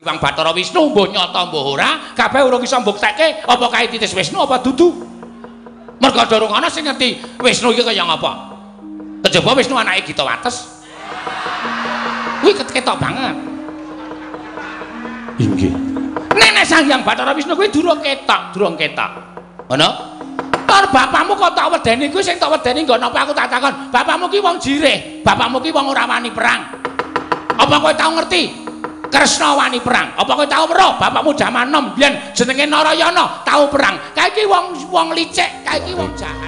Hyang Bathara Wisnu mbuh nyata mbuh ora, kabeh urung iso mbuktekke apa kae titis Wisnu apa dudu. Merga durung ana sing ngerti Wisnu iki kaya ngapa. Kejaba Wisnu anake Gita Wates. Kuwi ketok banget. Inggih. Nek Sang Hyang Bathara Wisnu kuwi durung ketok. Ngono? Tar bapakmu kok tak wedeni kuwi sing tak wedeni nggo napa aku tak takon. Bapakmu ki wong jireh, bapakmu ki wong ora wani perang. Apa kowe tau ngerti? Kresna wani perang. Apa kowe tau weruh bapakmu jaman nom biyen jenenge Narayana tau perang. Kae iki wong licik, kae iki wong jahat.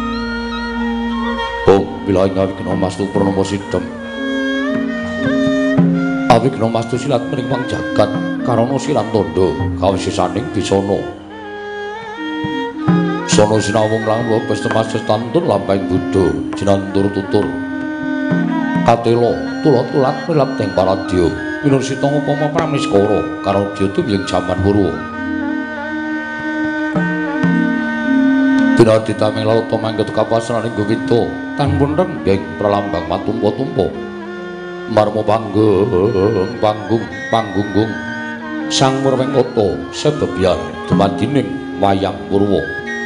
Oh, bila ngawi kena Mastu Purnama Sidhem. Awi kena Mastu silat mriwang jagat karana silan tandha kawisisaning bisana. Sono sinawung langlo pesta Mas Tantun lampahing Buddha jinandur tutur. Katela tulat-tulat milap teng paradya. Winursita upama Pramniskara karo Dyata ing jaman Purwa. Dina ditameng lalata mangget kapasraning Gowita tanpun renggeng pralambang matumpa-tumpa. Marma panggung Sang Murwengkata sebebian dumadining wayang Purwa.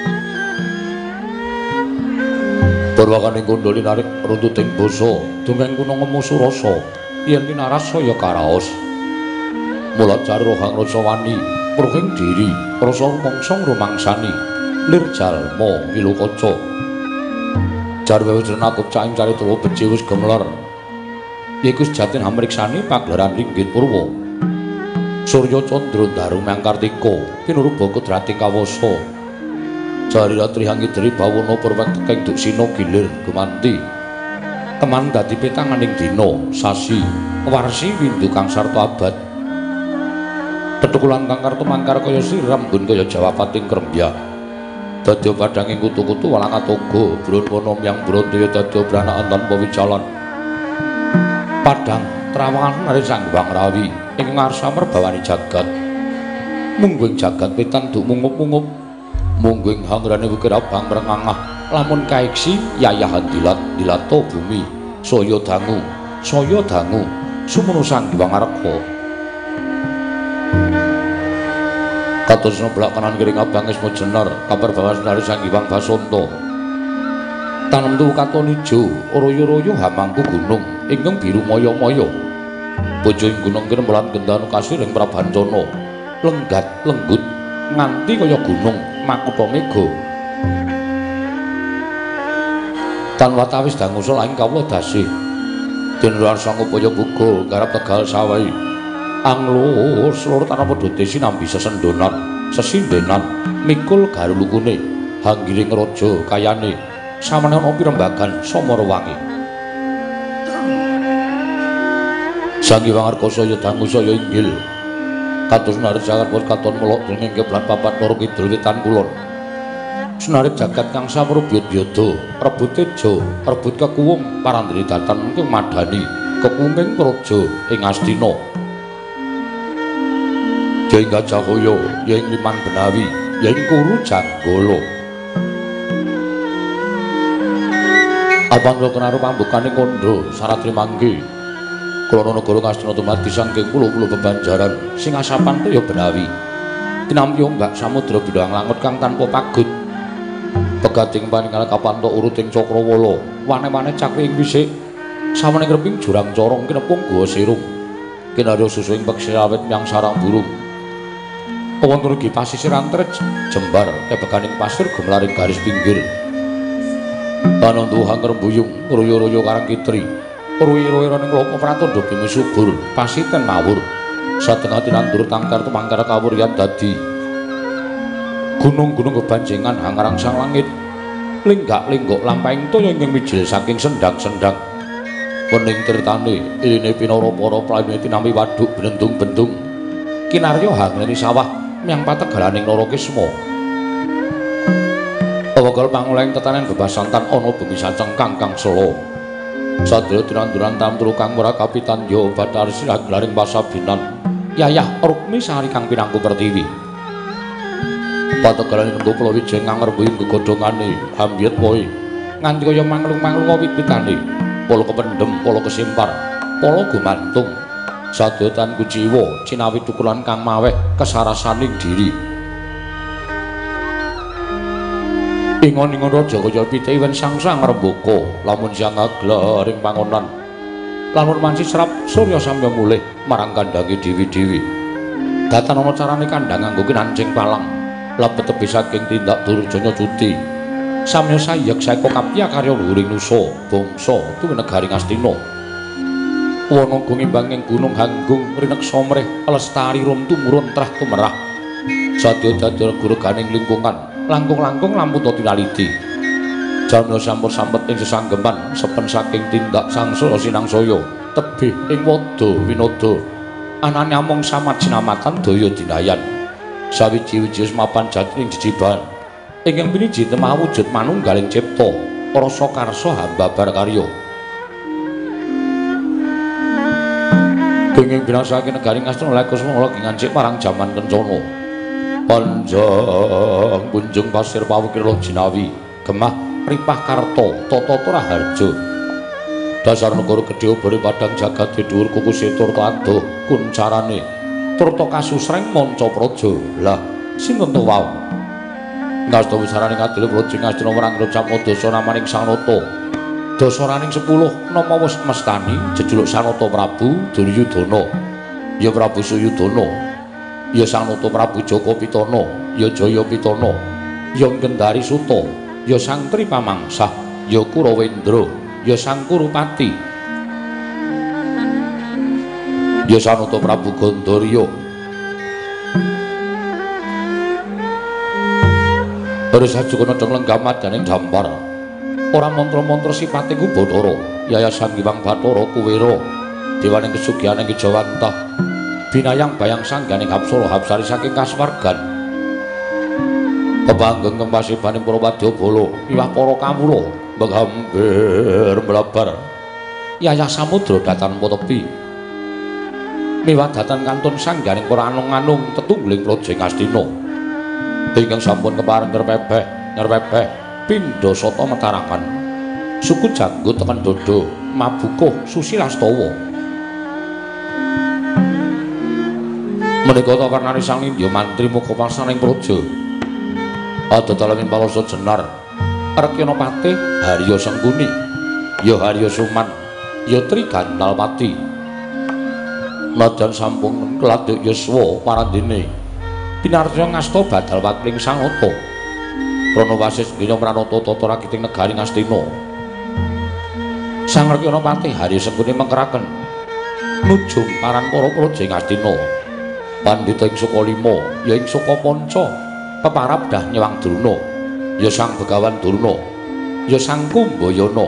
Purwakaning kondhali narik runtuting basa dongeng kuna ngemu surasa yen pinaras saya karaos. Mula cara hang rasa wani pruhing diri rasa mongso rumangsani lir jalma wilukaca. Jar wewis renakup caing carita becik wis gemelar. Iku sejatin hamriksani pagelaran ringgit Purwa. Surya Candra Daru Mangkartika pinuruba kodrating kawasa. Jari ratri hangidri bawana purwek tekeng duksina gilir gumanti. Teman dadi petanganing dina sasi warsi windu kang sarta abad. Tetukulan kang kartu mangkar kaya siram gun kaya jawapating krembya. Dadya padhanging kutu-kutu walang atoga brana miyang brandaya dadya branaan tanpa wicalan. Padhang trawangan nari Sang Hyang Rawi ing ngarsa merbawani jagat. Mungguing jagat wetan duk mungup-mungup. Mungguing hangrane wukir abang merengangah. Lamun kaiksi yayahan dilato bumi saya dangu sumunu Sang Hyang Arga. Kados neblak kanan kiring abang ismu jenar kabar bawas nari Sang Hyang Basanta. Tanem tuwu katon ijo royo-royo hamangku gunung ingkang biru moyo-moyo. Bojo ing gunung kene melan gendhan kasir ing prabancana lenggat lenggut nganti kaya gunung makuta mega. Tan watawis dangusul ing kawula dasih den luar sang upaya buga garap tegal sawahi anglo seluruh tanah pedhote sinambi sesindenan mikul garulukune hanggiring raja kayane samana ana pirembagan Samarawangi. Sang Hyang Arga saya dangu saya inggil kados narik jagat pun katon melok dening keblan papat loro kidul wetan kulon. Sunarik jagat kang samrubyut yada rebut teja rebut kekuwung parandri datan ing madani kekuwung praja ing Astina. Jeng Gajah Hoya ing Liman Benawi ing Kuru Janggala. Abang kenaru pambukane kondo saratri mangke kula negara Astina dumadi saking pulo-pulo bebanjaran sing asapan kaya Benawi tinampi ombak samudra bidhang langut kang tanpa pagut pegating paningal kapanto uruting Cakrawala wane-wane cakri ing wisik samene kreping jurang corong kinepung guwa sirung kinarya susu ing peksi awet nyang sarang burung wonten ugi pasisir antret jembar kebeganing pasir gumlaring garis pinggir panonduhang rembuyung royo-royo karang kitri ruwi-ruwi ning lopo pratandha bumi subur pasiten mawur satengah tinandur tangkar tumangkar kawuryan dadi gunung-gunung kebanjengan hangarang sang langit linggak-linggok lampahing toya ing mijil saking sendang-sendang wening tritane iline pinara para prayune tinampi waduk bendung-bendung kinarya hangleni sawah miang pategalaning Nara Kisma awakal panguleng tetanen bebasantan ana bumi sacengkang kang sela sadaya tinanduran tamturu kang ora kapitan ya bathar sirah glaring pasabinan yayah Rukmi sari kang pinangku pertiwi pategalan engko kula wijeng ngarbuing gegodhongane hambyet wae nganti kaya manglung-manglung wit-witane pala kependhem pala kesimpar pala gumantung Sadotan kuciwa cinawi tukulan kang maweh kesarasaning diri. Ingon-ingon raja kaya pitewen sang-sang rembaka lamun siang aglaring pangonan. Lamun manci serap surya samya mulih marang kandhange dewi-dewi. Datan ana carane kandhang nganggo kinancing palang. Lebet tebi saking tindak Durjana Cuti. Samya sayek saeka kapya karya luhuring nusa bangsa tuwin negari Ngastina. Wana gumimbang ing gunung Hanggung rineksa mrih lestari rum tumurun trah tumerah. Sadya dadi gureganing lingkungan langkung-langkung lampun tinaliti. Jamya sampur-sampet ing sesanggeman sepen saking tindak sangsaya sinangsaya tebih ing wada winada. Anane amung samat sinamatan daya dinayan. Sawiji-wiji mapan jati ing jejiban. Ingkang piniji temah wujud manunggaling cipta rasa karsa hamba barkarya. Denging binasake negari Ngastina lek kusmala gingancik marang jaman kencana. Panjang kunjung pasir pawukira jinawi gemah ripah karta tata Raharja. Dasar negara gedhe obore padang jagat dhuwur kukuse turta adoh kuncarane turta kasusreng manca praja. Lah sinten to wae? Ngasta wisarane kadile praja Ngastina marang ngucap dasa namaning Sanata. Dasaraning 10 nama wis mestani jejuluk Sanata Prabu Duryudana, ya Prabu Suyudana, ya Sanata Prabu Jaka Pitana, ya Jaya Pitana, ya Gendari Suta, ya Sang Tripamangsah, ya Kurawendra, ya Sang Kurupati, ya Sanata Prabu Gandharya. Terus sajukana deng lenggah madaning dampar. Ora mantra-mantra sipate ku Bathara, Yayasan Giwang Bathara Kuwera, dewaning kesugihaning Kijawantah, binayang bayang sangganing Hapsara Hapsari saking kasuwargan. Pepanggeng kempasibaning para wadyabala, miwah para kawula, menghambir mlabar. Yayah samudra datan tepi. Miwah datan kantun sangganing para anung-anung tetunggiling praja Ngastina. Ingkang sampun kepareng ngerpepeh pindha sata metarakan suku janggut tekan dodo mabukuh susilastawa. Menika ta warnane sang Nindya mantri muga pasaning praja adadalaming palasa jenar Rekyana Patih Harya Sengkuni, ya Harya Suman, ya Trigandalpati. Najan sampun keladuk yuswa parandene pinarja ngasta badal wakling Sanata. Prana wasis ngenya pranata tata rakiting negari Ngastina. Sang Rekyana Patih Harya Sengkuni mengkeraken nuju paran para praja Ngastina. Pandhita ing Sukalima ya ing Sukapanca peparab dah nyewang Druna, ya Sang Begawan Durna, ya Sang Kumbayana.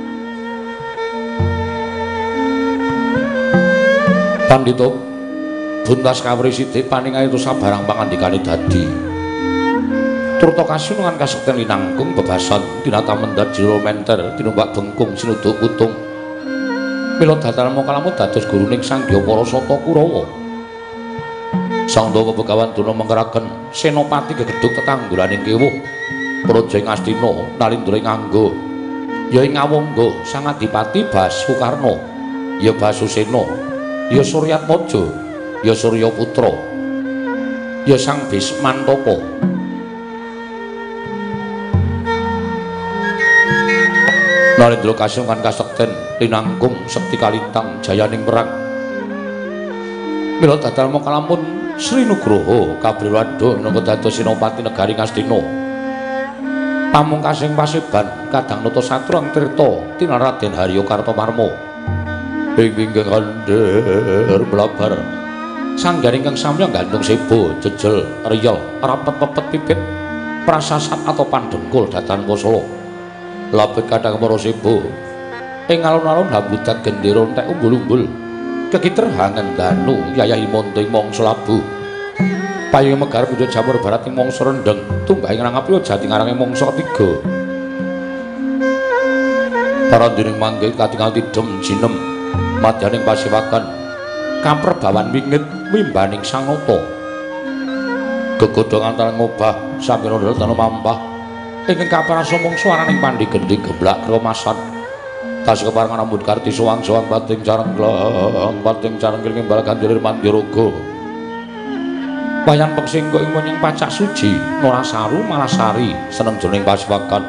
Pandhita buntas kawrisidi paningahe sabarang pangandikane dadi turta kasunungan kasekten linangkung bebasan tinata mendat jero menter tinumbak bengkung sinuduk utung. Mila datalmu kalamu dados guruning Sang Dyaparasata Kurawa. Sang Dawa Begawan Durna mengkeraken senopati gegedhuk tetanggulaning kewuh praja Ngastina nalindra nganggo ya ing Ngawangga Sang Adipati Basukarna, ya Basusena, ya Suryatmaja, ya Suryaputra, ya Sang Bismantaka. Nalindra kasungkan kasekten linangkung sekti kalintang jayaning perang. Mila dadalmu kalamun Sri Nugroho Kabriwada minangka dados senopati negari Ngastina. Pamungkasing pasiban kadang nata satrang tirta tinaraden Harya Kartamarma. Ing pinggir kandher mlabar sanggaring kang samya gantung sebo jejel riyel rapet-pepet pipit prasasat atau pandengkul datan Kosala. Labet kadang para sebo ing alun-alun hambutan gendera entek umbul-umbul kekiterhangan danu yayahi monto ing mangsa labu payung megar pundhut jamur barat ing mangsa rendheng tumbahing rangapiya jati ngarange mangsa ketiga. Parandiring manggih katingal tidhem jinem madyaning pasiwakan kamperbawan wingit wimbaning Sang Nata. Gegodhong antara ngobah sampira ndara mampah ingkang kaprasa mung swaraning pandhi gendhing geblak kromasan tas keparengan ambut karti suwang-suwang pating carenggleng imbal kanjelir Mandiraga wayan peksing kok ing menyang pacak suci Norasaru Malasari seneng jroning pasiwakan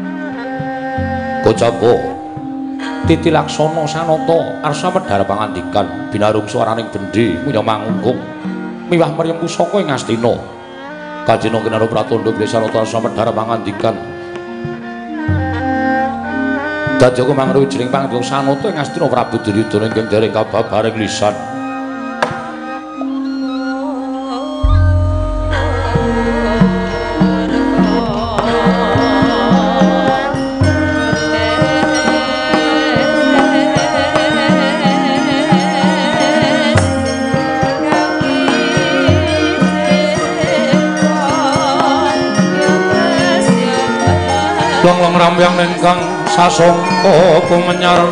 Kocapa Titi Laksana Sanata arsa medhar pangandikan binarung swaraning bendhe muya mangungkung miwah mriyem pusaka ing Astina Kajena Kinara Pratandha Sanata arsa medhar pangandikan Dadya mangruwi jering panggung sanata ing Astina Prabu Duryudana ingkang dereng kababareng lisan Long rambyang ingkang sasongko pumenyar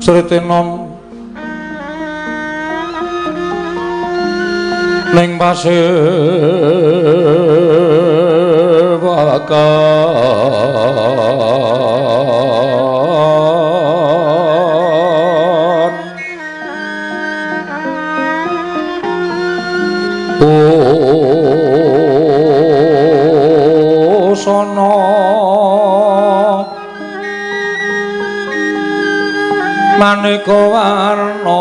Sritenon ning pasewakan sono maneka warna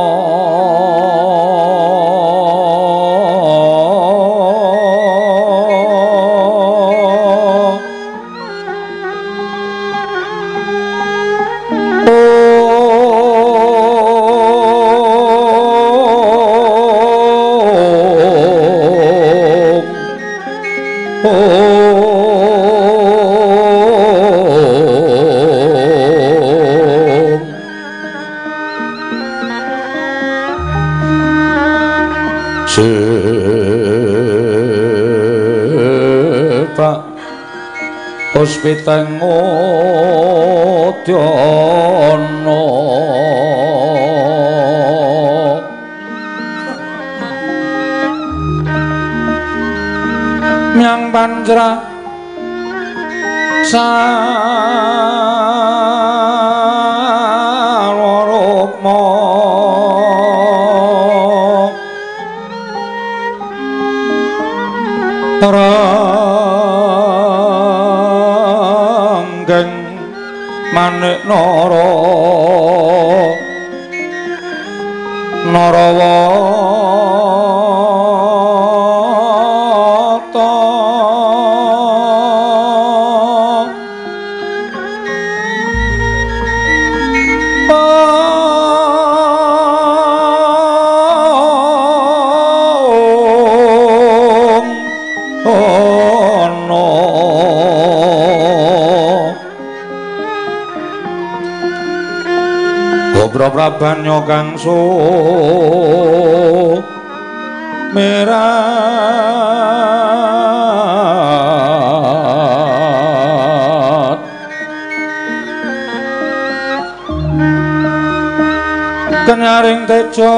Puspiteng Udyana Myang Panjra Sarwarukma Manik Narawata Prabanyo kang sumerat kenyaring tejo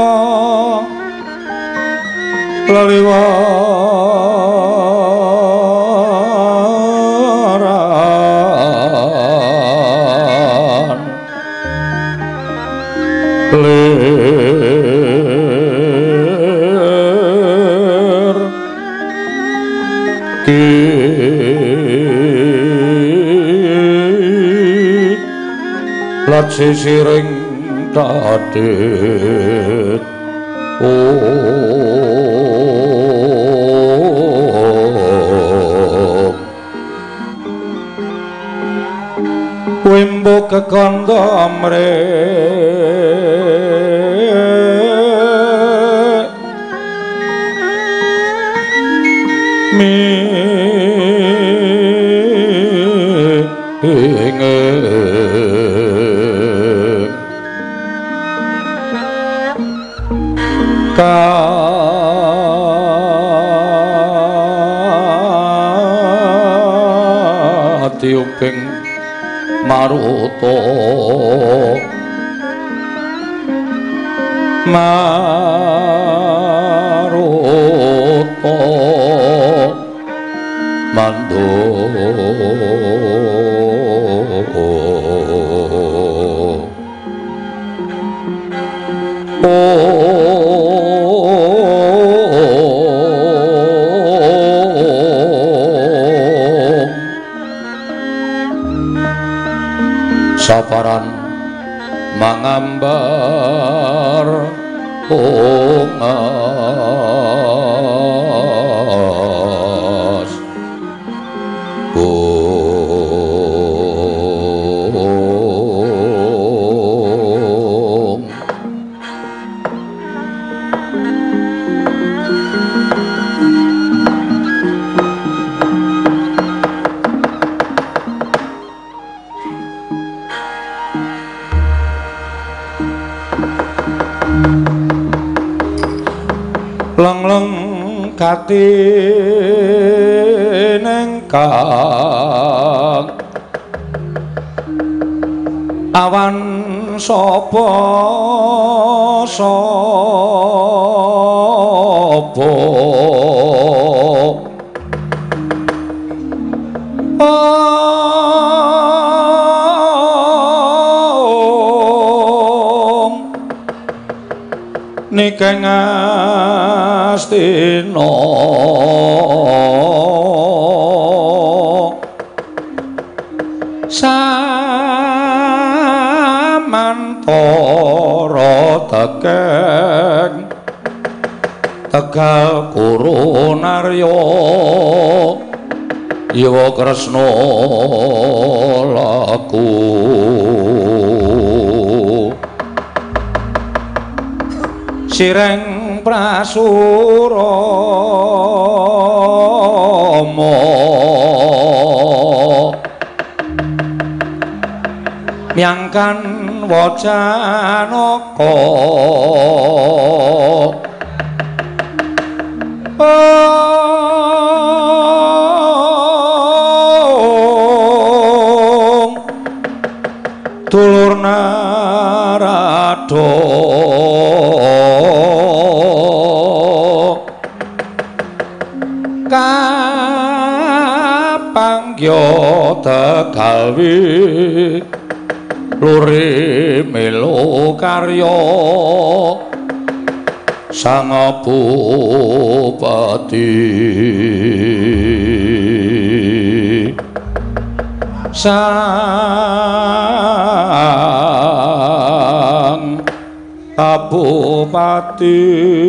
leliwaran lir ki lat sisiring dadit wimbo kekandha amre Katiuping maruta mando saparan mangambar ongas leng-leng kati nengkang awan sapa Nikeng Astina samantara tekeng tegal Kurunarya Yawa Kresna laku Sireng Prasurama Myangkan Wajanaka Dulur Narada kapangya tegalwi luri melu karya sang bupati sang bupati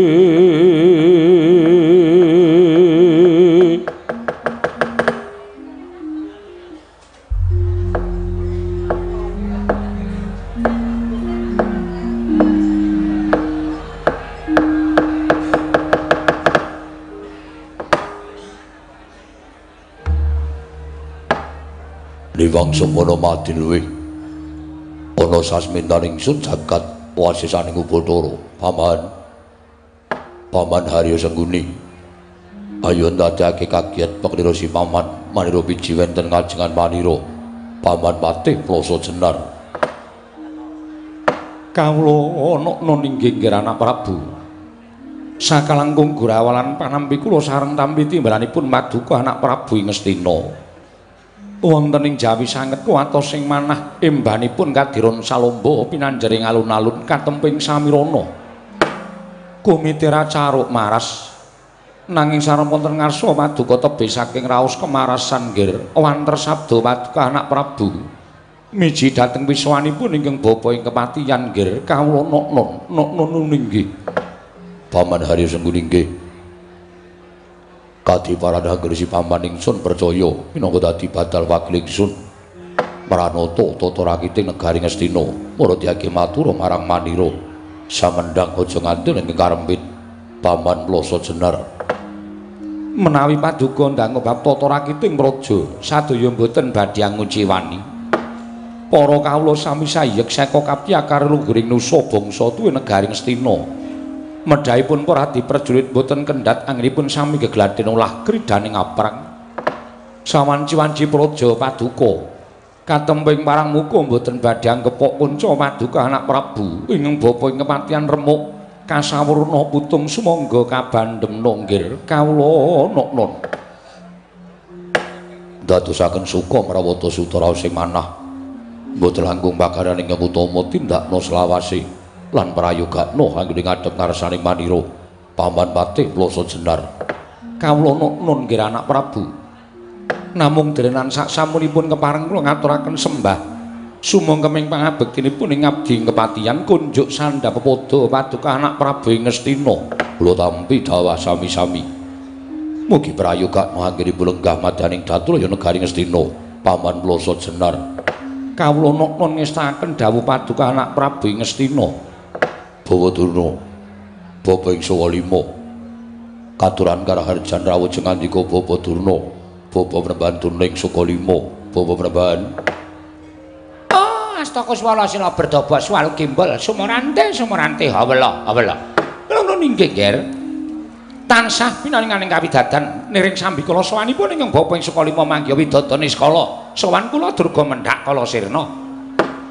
Liwang semono mati luwih ana sasmintaning sun jagat wasisaning Ubathara Paman Harya Sengguni ayo ndadekake kagiat peklira si paman manira biji wenten kajengan manira Paman Patih Plasa Jenar kawula ana inggih anak Prabu sakalangkung gurawalan panampi kula sareng tampi timbalanipun Maduka anak Prabu ing Ngastina wonten ing Jawi sanget kuwatos sing manah embanipun kadiron salomba pinanjering alun-alun katemping samirana kumitira caruk maras nanging sareng wonten ngarsa Maduka tebih saking raos kemarasan nggir wanter sabda Maduka anak Prabu miji dhateng wiswanipun ingkang bapa ing kepatihan nggir kawula nok-non inggih Paman Harya Sengguni nggih kadi para nagri si paman ingsun percaya minangka dadi badal wakil ingsun Pranata tata rakiting negari Ngastina muradake matur marang manira samendang aja ngandel ing karempit Paman Plasa Jenar menawi Paduka ndang bab tata rakiting praja sadaya boten badhe nguci wani para kawula sami sayek saka kapiyakar lungguring nusa bangsa tuwi negari Ngastina medhaipun para diperjurit boten kendhat anggenipun sami gegladhen ulah kridaning aprang sawanci-wanci praja Paduka katemping parang muka boten badhe anggepok kunca Maduka anak Prabu ingkang bapa ing kematian remuk kasawurna putung sumangga kabandhem nonggir kawula nok-non dadosaken suka mrawata sutara sing manah boten langkung bakaran ingkang utama tindakna selawase lan prayogakna anggone ngadhep ngarsaning manira Paman Patih Plasa Jenar kawula nok-non nggih anak Prabu namung derenan sak samunipun kepareng kula ngaturaken sembah sumangkeming pangabektinipun ing abdi kepatihan kunjuk sandhap pepodo Paduka anak Prabu ing Ngastina kula tampi dawuh sami-sami mugi prayogakna anggenipun lenggah madaning datura ya negari Ngastina Paman Plasa Jenar kawula nok-non ngestaken dawuh Paduka anak Prabu ing Ngastina Bawa Durna Bapa ing Sawalima katuran karaharjan rawuh ngandika Bapa Durna Bapa Prambahan Durna ing Sukalima Bapa Prambahan astaka swala sila berdobak swal gimbal sumurante hawala lha ninggih nggih tansah pinaringaning kawidadan niring sambikala sawanipun ingkang Bapa ing Sukalima manggya widodane skala sawan kula durga mendhak kala sirna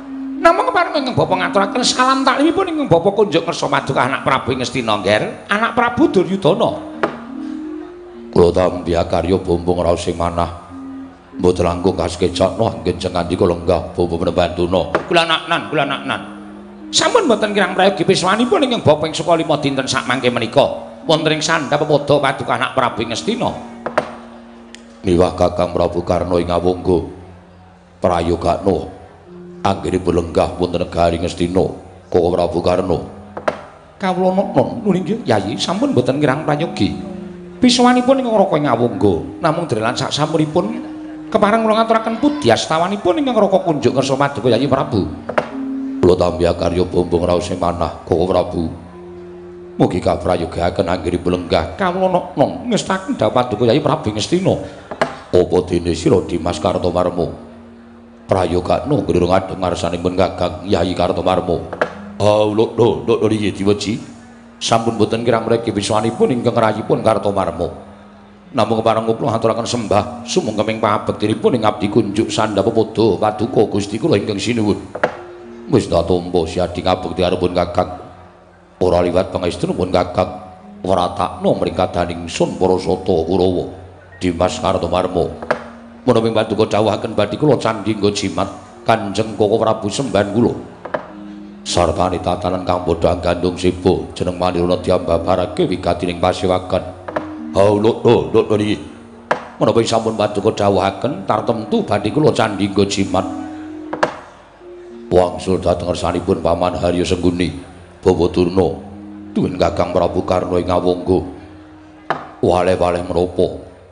Namung kepareng ingkang Bapa ngaturaken salam taklimipun ingkang Bapa kunjuk ngersa paduka anak Prabu Ngastina ngger, anak Prabu Duryudana. Kula tampi karya bumbung raos sing manah. Mboten langkung kasekecakno anggen ngandika lenggah Bapa Menebantuna. Kula naknan. Sampun mboten kirang prayogi piswanipun ingkang Bapa ing Sukalima dinten sak mangke menika wonten ing sandhap pepodo paduka anak Prabu Ngastina. Miwah Kakang Prabu Karna ing Awangga prayogakno anggenipun lenggah wonten negari Ngastina Koko Prabu Karna. Kawula nuwun inggih Yayi sampun mboten kirang prayogi piswanipun ing Raka ing Awangga namung drelan sak sampuripun kepareng kula ngaturaken pudyastawanipun ingkang Raka kunjuk ngersa paduka Yayi Prabu. Kula tampi karya bumbung raos sing manah Koko Prabu. Mugi kaprayogaken anggenipun lenggah kawula ngestaken dawuh paduka Yayi Prabu Ngastina. Apa dene sira Dimas Kartomarma prayogakno nggirung adheng ngarsanipun Kakang Yayi Kartomarma. Lho iki diweji sampun boten kirang mriki wiswanipun ingkang rayipun Kartomarma. Namung kepareng kula aturaken sembah sumengkeming pabektinipun ing abdi kunjuk sandhap pepodo paduka Gusti kula ingkang sinuwun. Wis tatompo siadi ngabekti arepun Kakang. Ora liwat pangestunipun Kakang wratakna mringkadaning sun para sata Kurawa Dimas Kartomarma. Menawi paduka dawuhaken badhe kula candhi nggo jimat Kanjeng Koko Prabu sembahan kula. Sartane tatanan kang padha gandung sibo jeneng manirana diambabarake wigatining pasewakan. Lho iki. Menawi sampun paduka dawuhaken tartemtu badhe kula candhi nggo jimat. Wangsul dhateng ngersanipun Paman Harya Sengguni Bawa Durna duwin Kakang Prabu Karna ing Awangga. Waleh-waleh menapa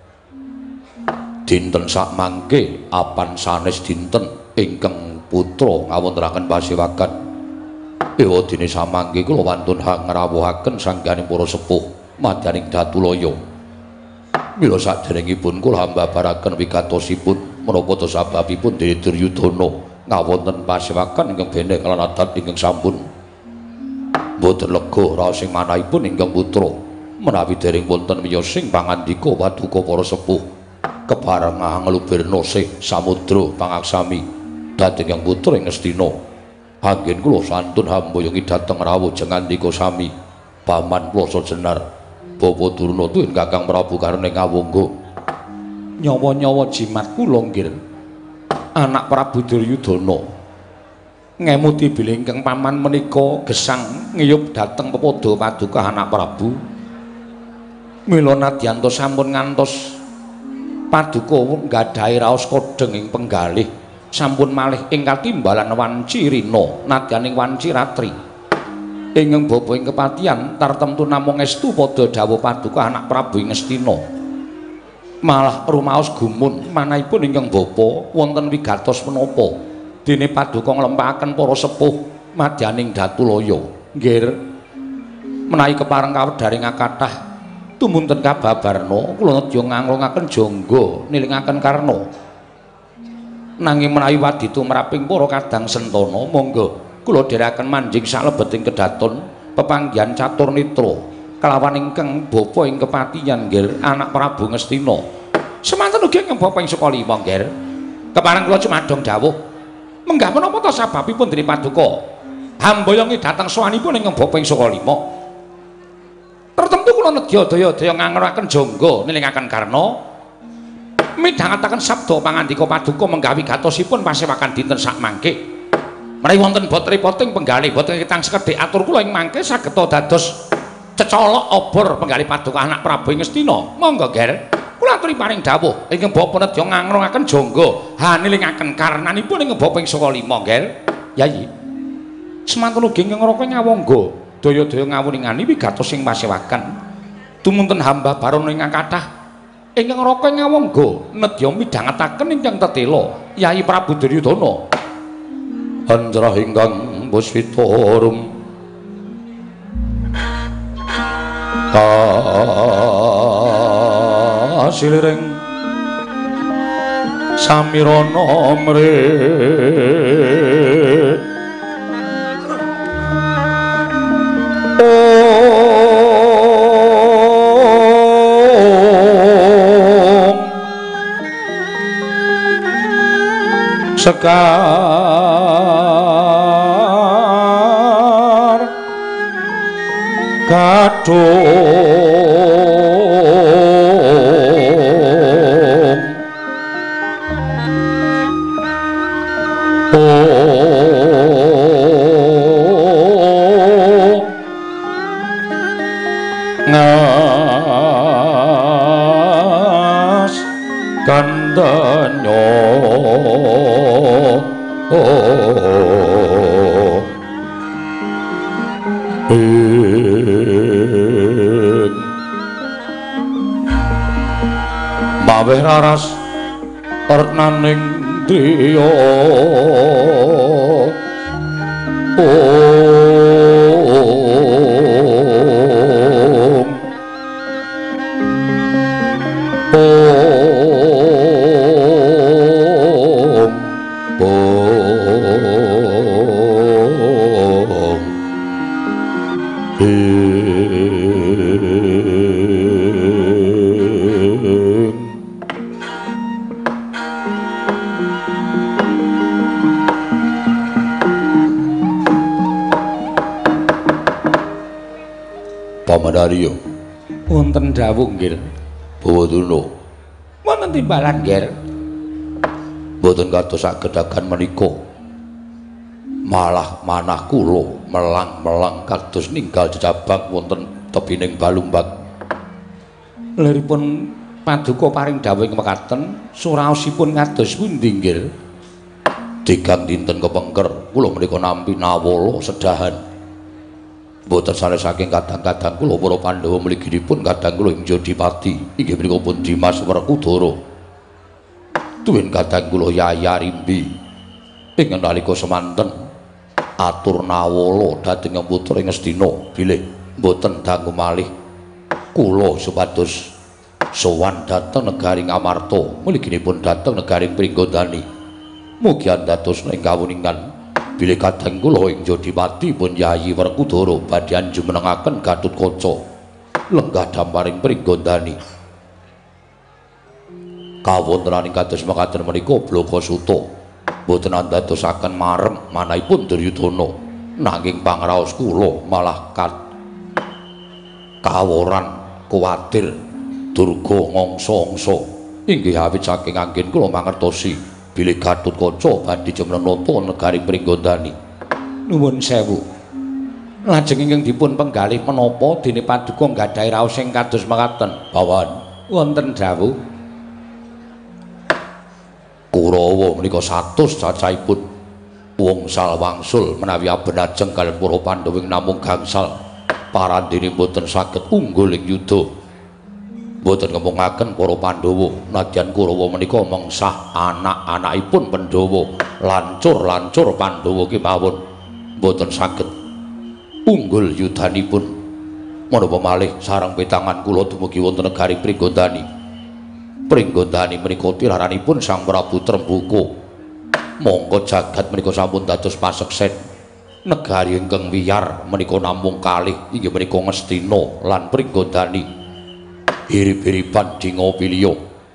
dinten sak mangke apan sanes dinten ingkang putra ngawontenaken pasewakan. Ewadene samangke kula wantun hang ngrawuhaken sangganing para sepuh madyaning Datulaya. Mila saderengipun kula mbabaraken wigatosipun menapa to sababipun Dene Duryudana ngawonten pasewakan ingkang bene kalan adat ingkang sampun boten lega raos sing manahipun ingkang putra menawi dereng wonten miyosing pangandika paduka para sepuh kepareng nglubirna sih samudra pangaksami dhateng yang putra ing Ngastina. Anggen kula santun hamboyongi dhateng rawuh jengandika sami Paman kula sejenar Bapa Durna tuwin Kakang Prabu Karna ing Awangga. Nyawa-nyawa jimat kula nggih anak Prabu Duryudana ngemuti bilih ingkang paman menika gesang ngiyup dhateng pepodo paduka anak Prabu. Mila nadyanto sampun ngantos paduka nggadahi raos kodheng ing penggalih sampun malih ing katimbalan wanci rina nadyaning wanci ratri ingkang bapa ing kepatihan tartemtu namung estu padha dawuh paduka anak Prabu ing Ngastina. Malah rumaos gumun manahipun ingkang bapa wonten wigatos menapa dene paduka nglempakaken para sepuh madyaning Datulaya. Nggih menawi kepareng kawedharing kathah tumunten kababarna kula nedya nganglungaken jangga nilingaken Karna. Nanging menawi wadi tumraping para kadang sentana monggo kula dherekaken manjing salebeting kedaton pepanggihan catur nitra kelawan ingkang bapa ing kepatihan nggih anak Prabu Ngastina. Semanten ugi ingkang bapa ing Sukalima nggih. Kepareng kula cumadhong dawuh. Menggah menapa ta sababipun dene paduka hamboyongi dhateng sawanipun ingkang bapa ing Sukalima. Tertentu kula nedya daya-daya nganguraken jangga nilingaken Karna midhangetaken sabda pangandika paduka menggawi gatosipun pasewakan dinten sak mangke. Menawi wonten bot-repoting penggalih boten kitang sekedhik atur kula ing mangke saged dados cecolok obor penggalih paduka anak Prabu Ngastina. Monggo ger kula aturi paring dawuh ingkang bapa nedya ngangrungaken jangga hanilingaken karnanipun ingkang bapa ing Sukalima ger. Yayi semanten ugi ingkang Raka Ngawangga daya-daya ngawuningani wigatos sing pasewakan tumunten hamba barono ingkang kathah ingkang Raka Ngawangga nedya midhangetaken ingkang tetela Yayi Prabu Duryudana. Anjrah ingkang Puspitarum kasilring samirana mrit sekar ngas kandanyo maweh raras pernaning driya Pamandarya wonten dawuh nggih Bawaduna wonten timbalan nggih boten kados saged-agan menika malah manah kula melang-melang kados ninggal jejabang wonten tebining Balumbak liripun paduka paring dawuh mekaten suraosipun kados pundi nggih Digang dinten kepengker kula menika nampi nawala sedahan boten sanes saking kadang-kadang kula para Pandhawa mliginipun kadang kula ing Jodipati inggih menika pun Dimas Werkudara tuwin kadang kula Yaya Rimbi ing nalika semanten atur nawala dhateng putra ing Astina bilih boten dangu malih kula supados sowan dhateng negari Ngamarta mliginipun dhateng negari Pringgondani mugi dados ing kawuningan bilih kadang kula ing Jodipati pun Yayi Werkudara badhe anjumenengaken Gatutkaca lenggah damparing Pringgondani kawontenaning kados mekaten menika Blakasuta boten andadosaken marem manahipun Duryudana nanging pangraos kula malah kaworan kuwatir durga ngangsa-angsa inggih awit saking anggen kula mangertosi bilih Gatutkaca badhe jumenenata negari Pringgondani. Nuwun sewu. Lajeng ingkang dipun penggalih menapa dene paduka nggadahi raos sing kados mekaten? Bawan wonten dawuh Kurawa menika 100 cacahipun wungsal wangsul menawi abenajeng kaliyan para Pandhawa namung gangsal parandene boten saged unggul ing yuda. Boten ngemungaken para Pandhawa nadyan Kurawa menika mengsah anak-anakipun Pandhawa lancur-lancur Pandhawa kemawon boten saged unggul yudanipun menapa malih sareng petangan kula dumugi wonten negari Pringgondani menika tiraranipun Sang Prabu Trembuka mongko jagat menika sampun dados paseksen negari ingkang wiyar menika namung kalih inggih menika Ngastina lan Pringgondani hirip-hiripan Dingapilya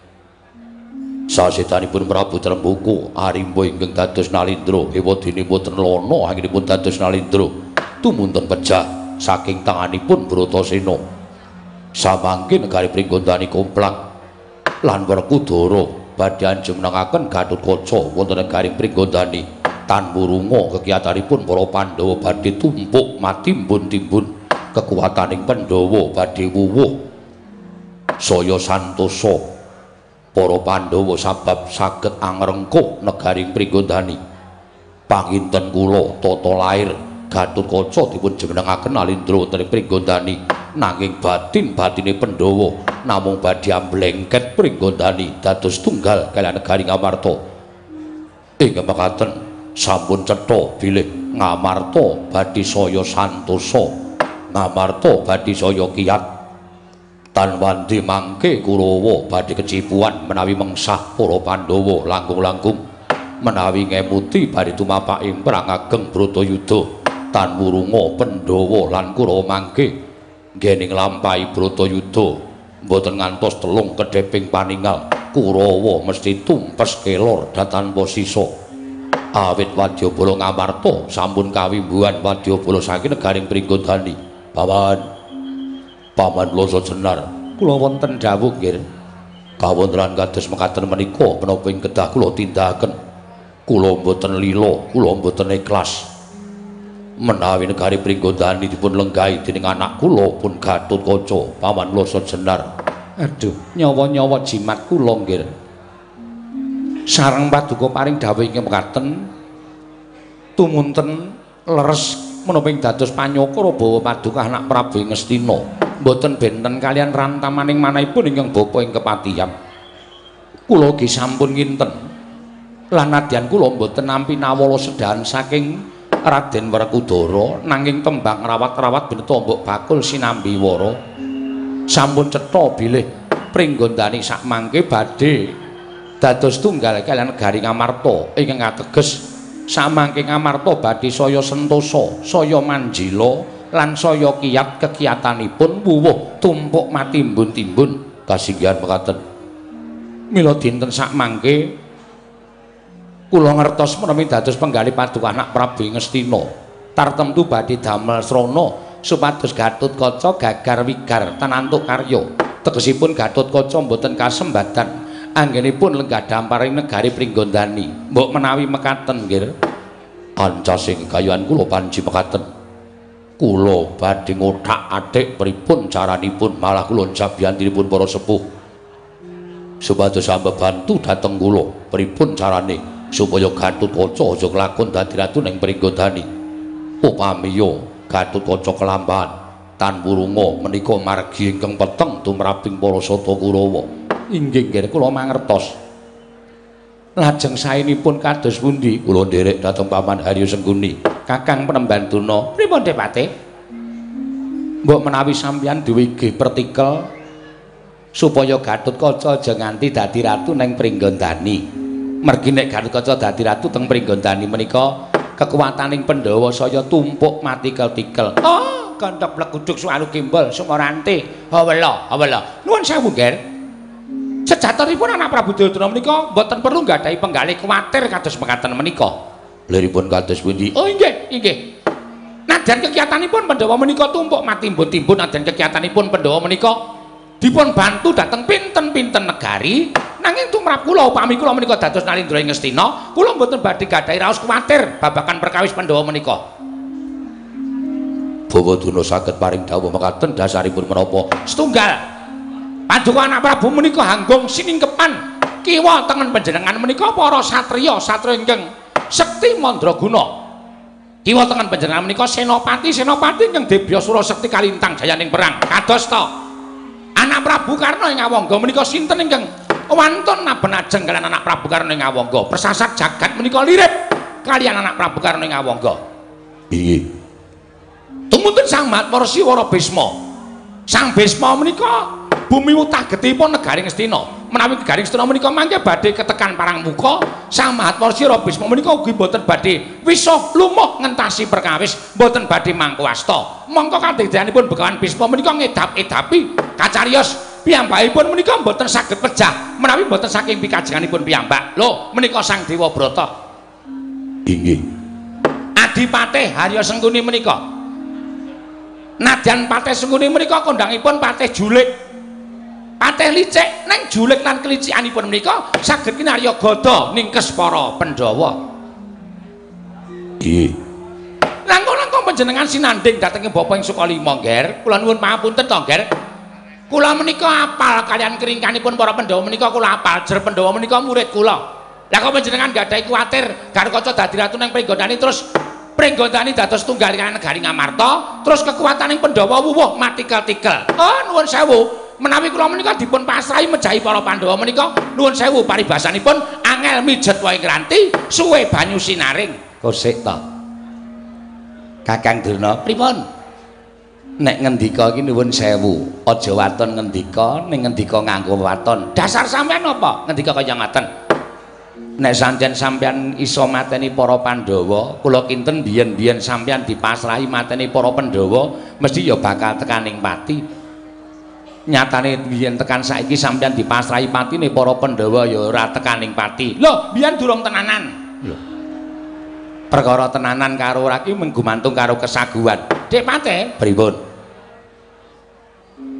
sasetanipun Prabu Trembuka arimba ingkang dados Nalindra ewadene boten lono anggenipun dados Nalindra tumunten pejah saking tanganipun Bratasena samangke negari Pringgondani komplang lan Werkudara badhe anjumenengaken Gatutkaca wonten negari Pringgondani tanpa runga kegiatanipun para Pandhawa badhe tumpuk matimbun-timbun kekuwataning Pandhawa badhe wuwuh saya santosa para Pandhawa sabab saged angrengkuh negari Pringgondani panginten kula tata lair Gatutkaca dipun jumenengaken Nalindra wonten Pringgondani nanging batine Pandhawa namung badhe amblengket Pringgondani dados tunggal kaliyan negari Ngamarta ing mekaten sampun cetha bilih Ngamarta badhe saya santosa Ngamarta badhe saya kiyat tan wandi mangke Kurawa badhe kecipuan menawi mengsah para Pandhawa langkung-langkung menawi ngemuti badhe tumapaking perang ageng Bratayuda tan wurunga Pandhawa lan Kurawa mangke nggene nglampahi Bratayuda mboten ngantos telung kedheping paningal Kurawa mesti tumpes kelor tanpa sisa awit wadyabala Ngamarta sampun kawimbuhan wadyabala saking negaring Pringgondani bawan Paman Loso Jenar, kula wonten dawuh nggih. Kawontenan kados mekaten menika menapa ing kedah kula tindakaken. Kula mboten lila, kula mboten ikhlas. Menawi negari Pringgondani dipun lenggahi dening anak kula pun Gatotkaca, Paman Loso Jenar. Aduh, nyawa-nyawa jimat kula nggih. Sareng Paduka paring dawuh ing mekaten tumunten leres menapa ing dados panyokara bawa Paduka anak Prabu Ngastina. Mboten benten kalian rantamaning manahipun ingkang bapa ing kepatihan. Kula ugi sampun nginten. Lan nadyan kula mboten nampi nawala sedahan saking Raden Werkudara nanging tembang rawat-rawat bineta mbok bakul sinambi wara sampun cetha bilih Pringgondani sak mangke badhe dados tunggal kaliyan negari Ngamarta ingkang ateges samangke Ngamarta badhe saya sentosa, saya manjila lan saya kiyat kegiatanipun wuwuh tumpuk matimbun-timbun kasinggihan mekaten. Mila dinten sak mangke kula ngertos menawi dados penggalih Paduka anak Prabu Ngastina tartemtu badhe damel srana supados Gatotkaca gagar wigar tanantuk karya. Tegesipun Gatotkaca mboten kasembadan anggenipun lenggah damparing negari Pringgondani. Mbok menawi mekaten nggih kanca sing gayuhan kula panji mekaten. Kula badhe ngothak-athik pripun caranipun malah kula jabiyantinipun para sepuh supados sambebantu dhateng kula pripun carane supaya Gatotkaca aja kelakon dadi ratu ning Pringgondani. Upamiya Gatotkaca kelambahan tan wurunga menika margi ingkang peteng tumraping para sata Kurawa. Inggih nggih kula mangertos. Lajeng saenipun kados pundi kula nderek dhateng Paman Haryo Sengguni. Kakang Penembanduna, pripun Depate? Mbok menawi sampeyan duwe ige pertikel supaya Gatotkaca aja nganti dadi ratu ning Pringgondani. Mergi nek Gatotkaca dadi ratu teng Pringgondani menika kekuwataning Pandhawa saya tumpuk matikel-tikel. Oh, kandhap leguduk suwalu kimbol sumarante. Hawela, hawela. Nuwun sewu, Ger. Sejatonipun anak Prabu Duryudana menika mboten perlu nggadahi penggalih kuwatir kados mekaten menika. Liripun kados pundi? Oh inggih, inggih. Nadyan kegiatanipun Pandhawa menika tumpuk matimbun-timbun, nadyan kegiatanipun Pandhawa menika dipun bantu dhateng pinten-pinten negari. Nanging tumrap kula upami kula menika dados Nalindra Ngastina, kula mboten badhe gadahi raos kuwatir babagan perkawis Pandhawa menika. Bawaduna saged paring dawuh mekaten dasaripun menapa? Setunggal Paduka anak Prabu menika hanggung siningkepan kiwa tengen panjenengan menika para satriya ingkang sekti mandraguna. Kiwa tengen panjenengan menika senopati ingkang Debyasura sekti kalintang jayaning perang. Kados ta anak Prabu Karna ing Ngawangga menika sinten ingkang wantun naben ajeng kaliyan anak Prabu Karna ing Ngawangga. Persasat jagat menika lirip kaliyan anak Prabu Karna ing Ngawangga. Inggih. Tumuntun Sang Mahatmarsi Wara Bisma. Sang Bisma menika bumi utah getihipun negari Ngastina. Menawi negari Ngastina menika mangke badhe ketekan parang muka, Sang Mahatmarsi Wara Bisma menika ugi boten badhe wisuh lumuh ngentasi perkawis, boten badhe mangkuwasta. Mongko kadhedanipun Begawan Bisma menika ngedap-edapi kacariyos piyambakipun menika boten saged pejah menawi boten saking pikajenganipun piyambak. Lho, menika Sang Dewa Brata. Inggih. Adipatih Harya Sengguni menika. Nadyan Patih Sengguni menika kondhangipun Patih Julik. Patih licik neng julik lan kelicikanipun menika saged kinarya gada ningkes para Pandhawa. Nggih. Langkung-langkung panjenengan sinanding dhateng Bapa ing Sukalima, Ger. Kula nuwun pangapunten to, Ger. Kula menika apal kalian keringkanipun para Pandhawa menika kula apal. Jer Pandhawa menika murid kula. Lah kok panjenengan gadahi kuwatir Gatotkaca dadi ratu nang Pringgondani terus Pringgondani dados tunggal kaliyan negari Ngamarta, terus kekuwataning Pandhawa wuwuh matikel-tikel. Oh, nuwun sewu. Menawi kula menika dipun pasrahi mejahi para Pandhawa menika nuwun sewu paribasanipun angel mijet wae ngranti suwe banyu sinaring. Kosik to. Kakang Durna, pripun? Nek ngendika iki nuwun sewu, aja waton ngendika, ning ngendika nganggo waton. Dasar sampean apa? Ngendika kaya ngaten. Nek sanjen sampean iso mateni para Pandhawa, kula kinten biyen-biyen sampean dipasrahi mateni para Pandhawa, mesti ya bakal tekaning pati. Nyatane biyen tekan saiki sampeyan dipasrahi patine para Pandhawa ya ora tekaning pati. Lho, biyen durung tenanan. Lho. Perkara tenanan karo ora ki mung gumantung karo kesaguhan. Dek Patih, pripun?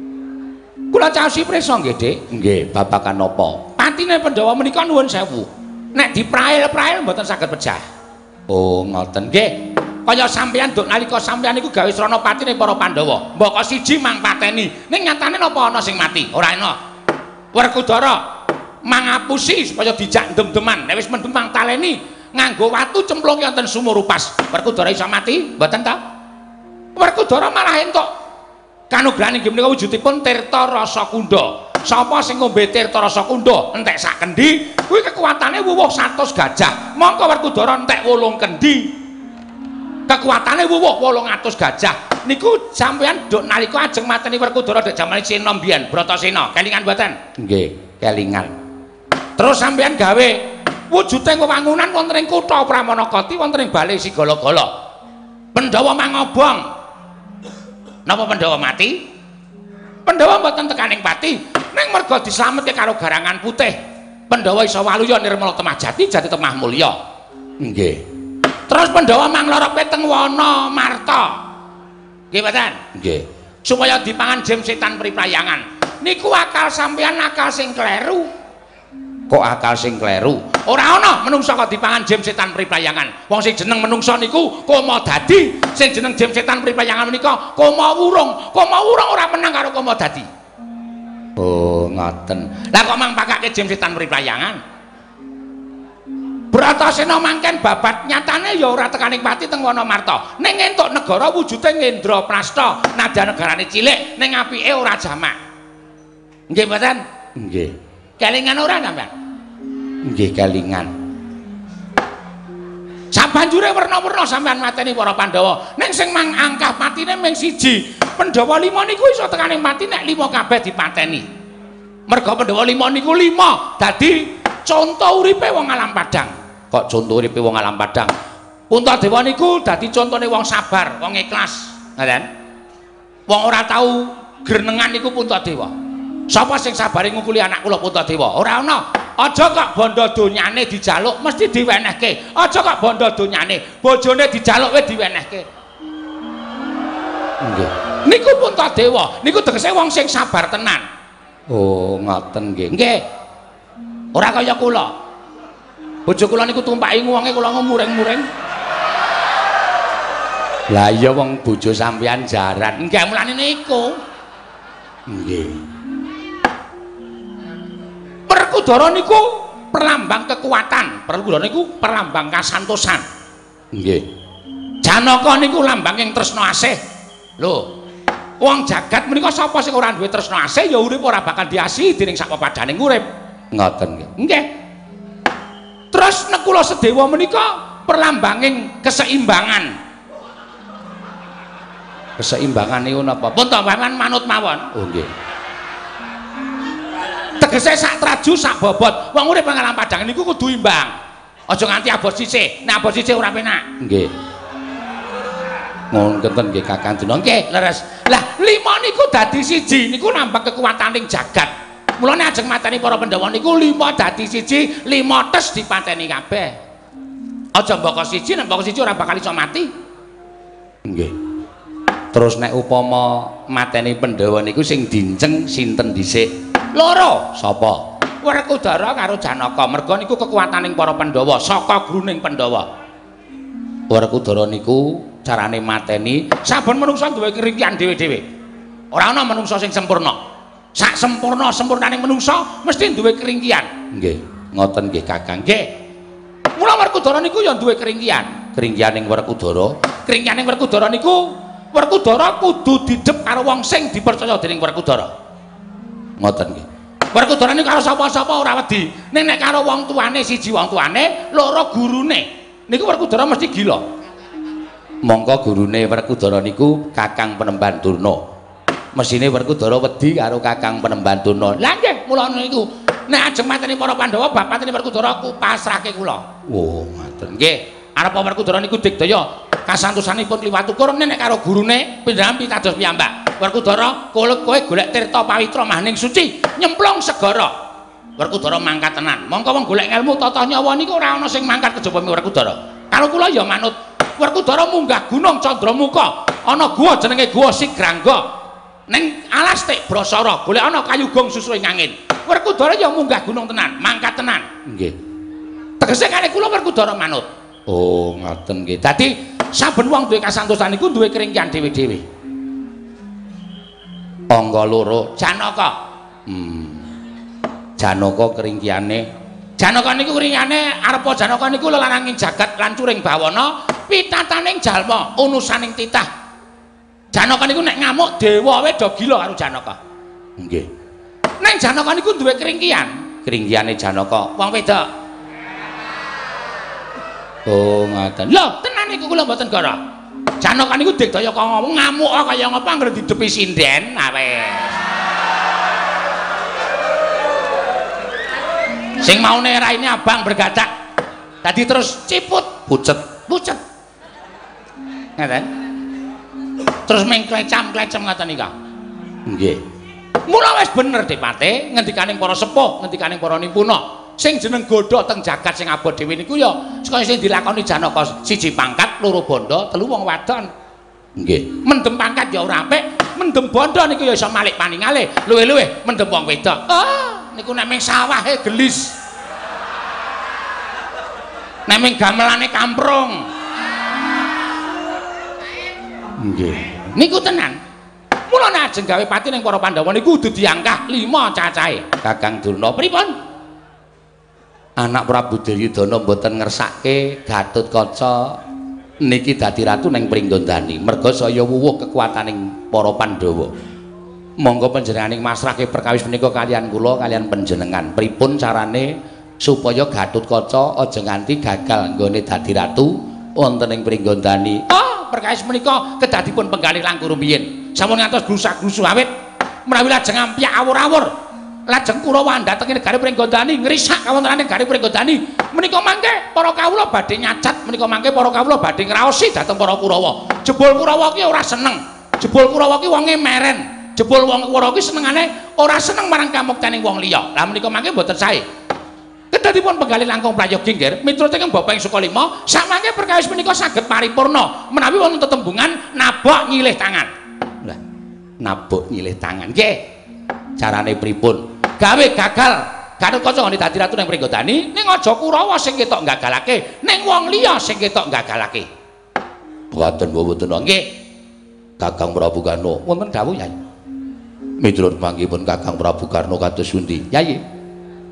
Kula caosi prisa nggih, Dik. Nggih, babakan napa? Patine Pandhawa menika nuwun sewu. Nek diprail-prail mboten saged pecah. Oh, ngoten. Nggih. Kaya sampeyan duk nalika sampeyan niku gawe srana patine para Pandhawa. Mbaka siji mang pateni. Ning nyatane napa ana sing mati? Ora ana. Werkudara mangapusi supaya dijak dem-deman. Nek wis mendem mang taleni nganggo watu cemplung wonten sumur upas. Werkudara iso mati? Mboten ta? Werkudara malah entuk kanugrahan inggih menika wujudipun Tirta Rasa Kunda. Sapa sing ngombe Tirta Rasa Kunda entek sak kendi, kuwi kekuatane wuwuh 100 gajah. Mongko Werkudara entek 8 kendi. Kekuatane wuwuh 800 gajah. Niku sampeyan nduk nalika ajeng mateni Werkudara dek jamane Sena mbiyen, Bratasena. Kelingan mboten? Nggih, kelingan. Terus sampeyan gawe wujuding wewangunan wonten ing kutha Pramanakati wonten ing Bale Sigala-gala. Pandhawa mangobong. Napa Pandhawa mati? Pandhawa mboten tekaning pati, ning merga dislametke karo garangan putih. Pandhawa isa waluya nirmala temajati jati temah mulya. Nggih. Terus Pandhawa mangloroke teng wana Marta. Nggih mboten? Nggih. Supaya dipangan jem setan priprayangan. Niku akal sampeyan akal sing kleru. Kok akal sing kleru? Ora ana menungsa kok dipangan jem setan priprayangan. Wong sing jeneng menungsa niku Koma Dadi, sing jeneng jem setan priprayangan menika Koma Wurung. Koma Wurung ora menang karo Koma Dadi. Oh, ngoten. Lah kok mang pakake jem setan priprayangan? Bratasena mangken babat nyatane ya ora tekaning pati teng wana Marta. Ning entuk negara wujude Ngendraprasta, nadyan negarane cilik ning apike ora jamak. Nggih mboten? Nggih. Kelingan ora sampean? Nggih, kelingan. Sabanjure werna-werna sampean mateni para Pandhawa. Ning sing mang angkah patine mung siji. Pandhawa 5 niku iso tekaning pati nek 5 kabeh dipateni. Merga Pandhawa 5 niku 5 dadi contoh uripe wong alam padang. Kok contoh uripe wong alam padang? Puntadewa niku dadi contone wong sabar, wong ikhlas, ngoten. Wong ora tau grenengan niku Puntadewa. Sapa sing sabare ngukuli anak kula Puntadewa? Ora ana. Aja kok bondo donyane dijaluk mesti diwenehke. Aja kok bondo donyane bojone dijaluk wis diwenehke. Nggih. Niku Puntadewa, niku tegese wong sing sabar tenan. Oh, ngoten nggih. Nggih. Ora kaya kula. Bojo kula niku tumpaki wonge kula muring-muring. Lah iya wong bojo sampeyan jaran. Nggih mulane niku. Nggih. Werkudara niku perlambang kekuatan. Werkudara niku perlambang kasantosan. Nggih. Janaka niku lambanging tresna asih. Lho, wong jagat menika sapa sing ora duwe tresna asih ya urip ora bakal diasihi dening sak papadaning urip. Ngoten nggih. Nggih. Terus Nekula Sedewa menika perlambanging keseimbangan. Keseimbangan niku napa? Pun tambahan manut mawon. Oh nggih. Tegese sak traju sak bobot. Wong urip nang alam padang niku kudu imbang. Aja nganti abot sisih. Nek abot sisih ora penak. Nggih. Ngoten nggih Kakang Dina. Nggih, leres. Lah, 5 niku dadi siji niku nambah kekuataning jagat. Mulane ajeng mateni para Pandhawa niku 5 dadi siji, 5 tes dipateni kabeh. Aja mbaka siji, nek mbaka siji ora bakal iso mati. Nggih. Terus nek upama mateni Pandhawa niku sing dinceng sinten dhisik? Loro. Sapa? Werkudara karo Janaka. Merga niku kekuataning para Pandhawa saka gruning Pandhawa. Werkudara niku carane mateni saben manungsa duwe keringkihan dhewe-dhewe. Ora ana manungsa sing sempurna. Sak sempurnaning manungsa mesti duwe keringkihan. nggih ngoten nggih Kakang Nggih. Mula Werkudara niku ya duwe keringkihan. Keringkihaning Werkudara Keringkihaning Werkudara niku Werkudara kudu didhep karo wong sing dipercaya dening Werkudara. ngoten nggih. Werkudara niku karo sapa-sapa ora wedi. Ning nek karo wong tuane siji wong tuane, loro gurune. Niku Werkudara mesti gila. Mongko gurune Werkudara niku Kakang Penemban Durna. Mesine Werkudara wedi karo Kakang Penemban Durna. Lah nggih, mula niku nek ajeng mateni para Pandhawa bapatene Werkudara ku pasrahke kula. Oh, ngoten. Nggih, arep Werkudara niku digdaya kasantosanipun liwat ukur nek karo gurune pindahan pitados piyambak. Werkudara, kowe golek tirta pawitra maning suci, nyemplung segara. Werkudara mangkat tenan. Mongko wong golek ilmu tata nyawa niku ora ana sing mangkat kejaba Werkudara. Karo kula ya manut Werkudara munggah Gunung Candramuka. Ana guwa jenenge Guwa Sigrangga. ning alas tik Brasara golek ana kayu gong susu ing angin. Werkudara ya munggah gunung tenan, mangkat tenan. Nggih. Tegese kali kula Werkudara manut. Oh, ngoten nggih. Dadi saben wong duwe kasantosan iku duwe keringkian dhewe-dhewe. Angga loro Janaka. Janaka keringkiane. Janaka niku keringkiane arepa Janaka niku lelaranging jagat lan curing bawana, pitataning jalma, unusaning titah. Janaka niku nek ngamuk dewa wae do gila karo Janaka. Nggih. Ning Janaka niku duwe keringkian. Keringkiane Janaka Wong wedok. Oh, ngoten. Lho, tenan niku kula mboten goro. Janaka niku digdaya kok ngomong ngamuk kaya ngapa anggere didepi sinden. Nah wis. Sing maune raine abang bergadak. Dadi terus ciput, pucet. Ngaten. Terus mengklecam-klecam ngoten nika. Nggih. Mula wis bener Dipate, ngendikaning para sepuh, ngendikaning para nimpuna. Sing jeneng godha teng jagat sing abot dhewe niku ya saka sing dilakoni Janaka, 1 pangkat, 2 bondo, 3 wong wadon. Nggih. Mendem pangkat ya ora apik, mendem bondo niku ya iso malik paningale, luwih-luwih mendem wong wedok. Niku nek ming sawahe gelis. Nek ming gamelane kamprung. Nggih. Niku tenan. Mula nek ajeng gawe pati ning para Pandhawa niku kudu diangkah 5 cacahe. Kakang Durna Pripun? anak Prabu Duryudana mboten ngersake Gatotkaca niki dadi ratu ning Pringgondani merga saya wuwuh kekuataning para Pandhawa. Monggo panjenenganing masrahke perkawis menika kalian kula kalian panjenengan. Pripun carane supaya Gatotkaca aja nganti gagal nggone dadi ratu wonten ing Pringgondani? Perkawis menika kedadipun penggalih langkung rumiyin. Sampun ngantos grusak-grusu awit menawi lajeng ampyak awur-awur. Lajeng Kurawa dhateng negari Pringgondani ngrisak kawontenane negari Pringgondani. Menika mangke para kawula badhe nyacat, menika mangke para kawula badhe ngraosi dhateng para Kurawa. Jebul Kurawa ki ora seneng. Jebul Kurawa ki wonge meren. Jebul wong Kurawa ki senengane ora seneng marang kamuktaning wong liya. Lah menika mangke mboten sae. Kedadipun penggalih langkung prayogi nggih miturut ing Bapak ing Sukalima samangke perkawis menika saged paripurna menawi wonten tetembungan nabok nyilih tangan. Lah, nabok nyilih tangan nggih. Carane pripun? Gawe gagal Gatotkaca nggone dadi ratu ning Pringgondani ning aja Kurawa sing ketok gagalake, ning wong liya sing ketok gagalake. Boten nggih. Kakang Prabu Karna wonten dawuh Yai. Miturut manggihipun Kakang Prabu Karna kados pundi? Yai.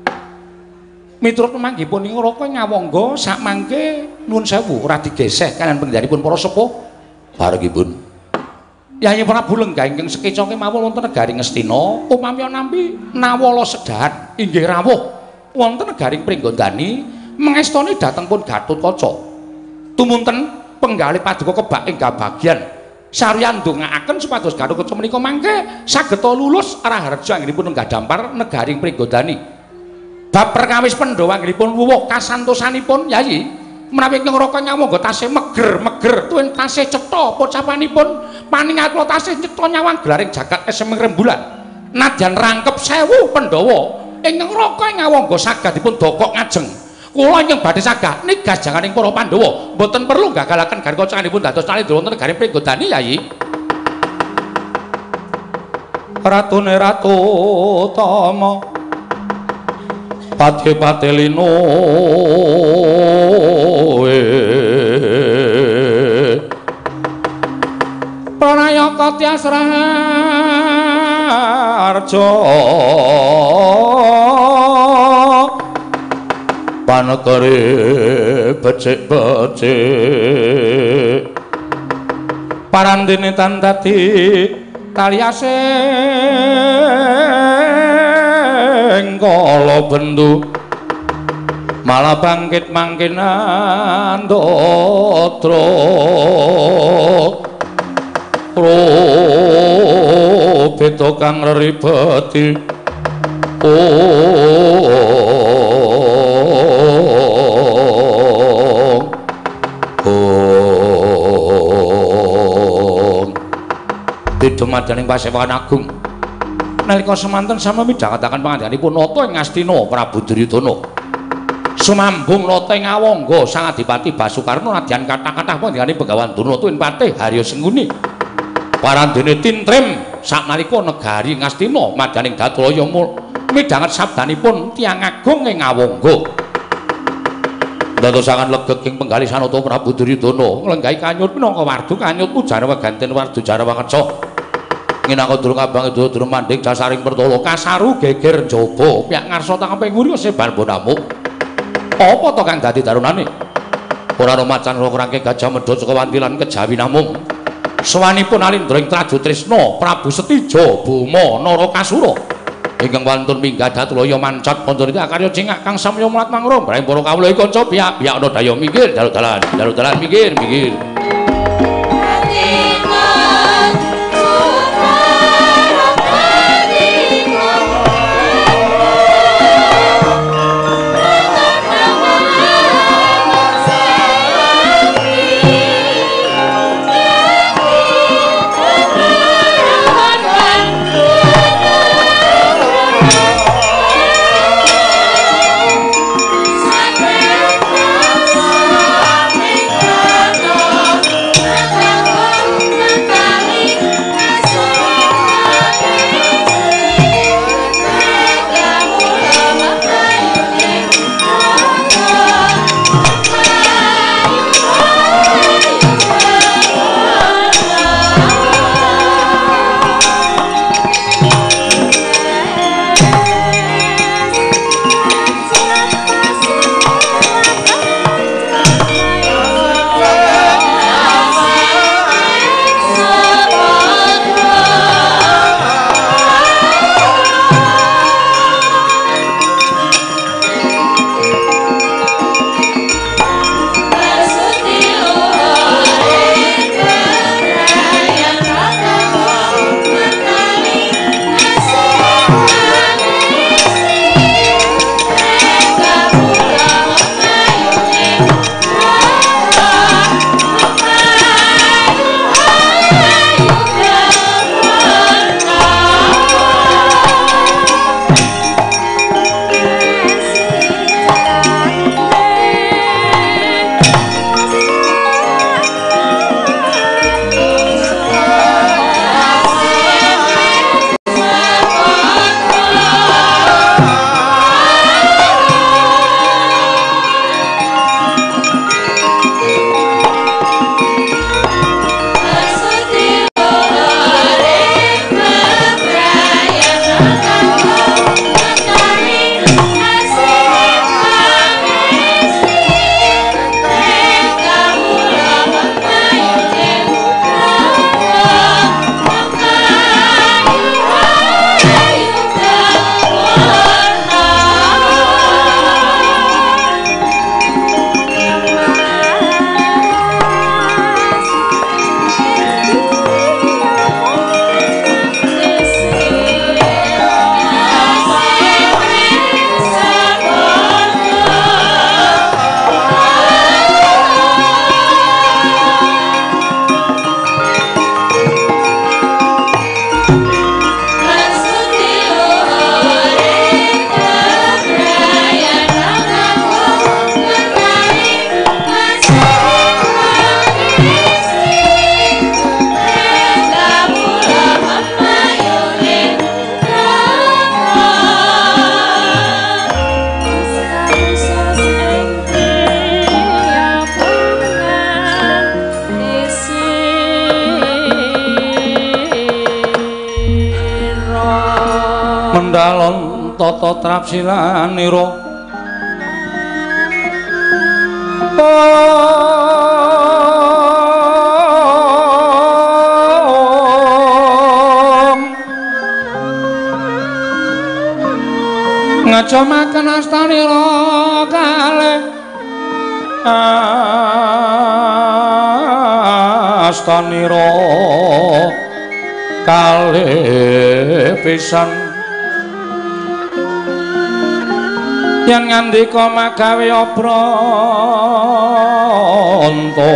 Miturut manggihipun ing Raka Ngawangga sakmangke nuwun sewu ora digeseh kaliyan pendhidharipun para sepuh. Paringipun Yai Prabu lenggah ingkang sekeca kemawon wonten negari Ngastina, upami nampi nawala sedahan inggih rawuh wonten negari Pringgondani mengestoni dhatengipun Gatotkaca. Tumunten penggalih paduka kebak ing kabagyan saryan ndongaaken supados Gatotkaca menika mangke saged lulus raharja anggenipun nggadampar negari Pringgondani. Bab perkawis Pandhawa anggenipun wuwuh kasantosanipun Yai menawi ing Raka Ngawangga tasih meger tuwin tasih cetha pocapanipun paningal kula tasih nyetha nyawang gelaring jagat esemeng rembulan nadyan rangkep 1000 Pandhawa ing Raka Ngawangga saged dipun dokok ngajeng kula ingkang badhe sagah nigas janganing para Pandhawa mboten perlu gagalaken Gatotkaca anggenipun dados nalendra wonten negari Pringgondani Yai. Ratune Ratu Tama Pati lino Pranayaka Tyasrarja Panegari becik-becik Parandene tan dadi taliasing kala bendu malah bangkit mangkinan dotra beda kang reribeti dumadaning Pasewakan Agung nalika semanten sama midhangetaken pangandhanipun nata ing Ngastina Prabu Duryudana sumambung nata ing Ngawangga Sang Adipati Basukarna nadyan kathah-kathah pangandhane Begawan Durna tuwin patih Harya Sengkuni parandene tintrim sakmenika negari Ngastina madaning Datlaya midhanget sabdanipun tiyang agung ing Awangga. Dadosangan legeg ing penggalih Sanata Prabu Duryudana nglenggahi kanyut minangka wardu kanyut ujar weganten wardu Jarawangeca. Nginaka durung abang durung mandhing jasaring pertala kasaru geger njaba piyak ngarsa tangkeping nguri sebar bonamuk. Apa to kang dadi darunane? Ora ana macan rangke Gajah Medha saka wantilan kejawi namung sawanipun alindra ing Traju Trisna Prabu Setija Boma Narakasura. Ingkang wantun minggah Datlaya mancat Pandharita karya cingak kang samya mulat mangro bareng para kawula kanca piyak-piyak ana daya minggir dalu-dalan minggir. Mendalon tata trapsilanira ngajamaken astanira kalih astanira kalih pisan yen ngandika magawe apranta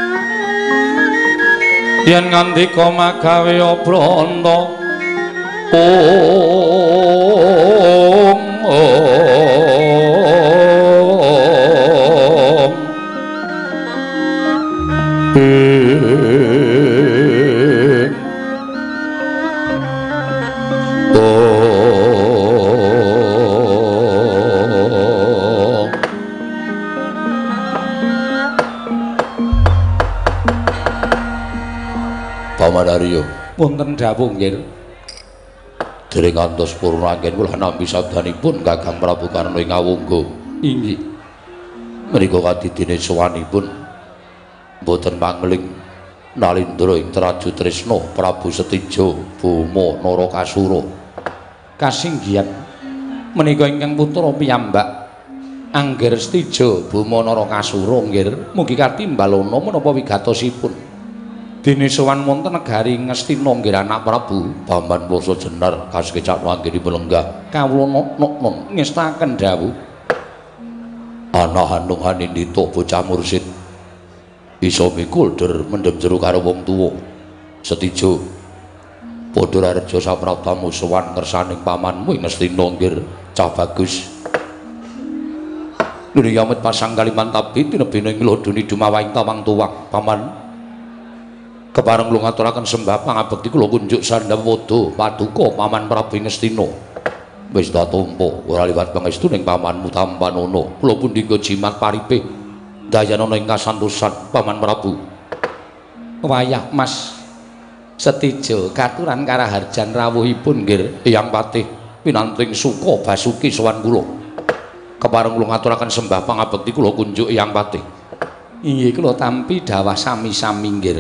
yen ngandika magawe apranta Pamanarya wonten dawuh nggih. Dereng ngantos purna anggen kula nampi sabdanipun Kakang Prabu Karna ing Awangga. Inggih. Menika kadidene sowanipun boten mangling Nalindra ing Traju Tresna Prabu Setija Bama Narakasura. Kasinggihan menika ingkang putra piyambak Angger Setija Bama Narakasura nggih. Mugi katimbalana menapa wigatosipun. Dene sowan wonten negari Ngastina nggih anak Prabu Paman Wasa Jenar kasekecak anggenipun lenggah. kawula nok ngestaken dawuh. Ana Hanung Hanindita bocah mursid isa mikul der mendem jero karo wong tuwa. Setija padha rareja sapraptamu sowan ngersaning pamanmu ing Ngastina nggih cah bagus. Nuli yamit pasang Kalimantabi tinebene nglodoni dumawahing tawang tuwang paman. Kepareng kula ngaturaken sembah pangabekti kula kunjuk sandhawada paduka paman Prabu Ngastina. Wis tatampa ora liwat pangestu ning pamanmu Tampanana. Kula pun dinggo jimat paripe dayanana ing kasantosan paman Prabu. Wayah Mas Setija katuran karaharjan rawuhipun nggih Eyang Patih pinanting suka Basuki sowan kula. Kepareng kula ngaturaken sembah pangabekti kula kunjuk Eyang Patih. Inggih kula tampi dawah sami-sami nggih.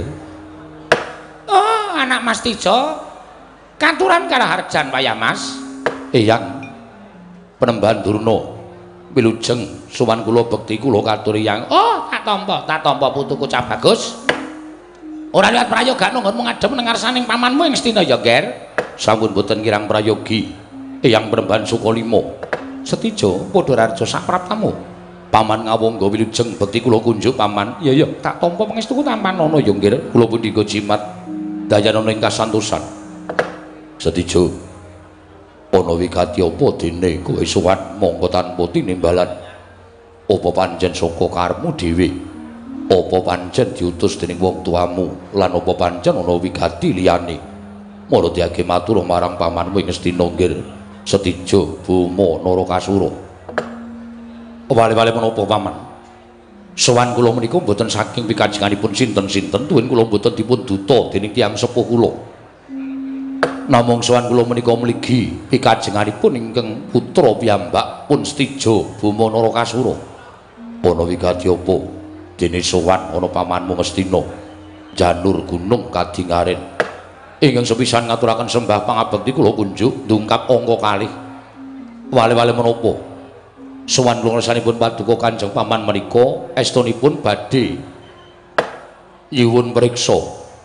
Anak Mas Tijo katuran karaharjan wayah Mas. Eyang Penembahan Durna wilujeng sowan kula bekti kula katur Eyang. Oh, tak tampa putuku cah bagus. Ora liwat prayoga nunggonmu ngadhem nang ngarsaning pamanmu ing Ngastina ya, Ger. Sampun boten kirang prayogi. Eyang Penembahan Sukalima. Setija padha rareja sapraptamu. Paman Ngawangga wilujeng bekti kula kunjuk paman. Ya tak tampa pangestuku Tampanana ya nggih. Kula pun dinggo jimat dayanana ing kasantosan. Setija ana wigati apa dene kowe sowan mongko tanpa tinimbalan? Apa pancen saka karepmu dhewe? Apa pancen diutus dening wong tuamu lan apa pancen ana wigati liyane? Mula diage matur marang pamanmu ing Ngastina nggih Setija Bama Narakasura. Wale-wale menapa paman? Sowan kula menika mboten saking pikajenganipun sinten-sinten, tuwin kula mboten dipun duta dening tiyang sepuh kula. Namung sowan kula menika mligi pikajenganipun ingkang putra piyambak pun Setija Bama Narakasura. Ana wigati apa dene sowan ana pamanmu Ngastina janur gunung kadingaren. Ingkang sepisan ngaturaken sembah pangabekti kula kunjuk ndungkap angka kalih. Wale-wale menapa? Sowan kula ngersanipun paduka Kanjeng paman menika estunipun badhe nyuwun priksa.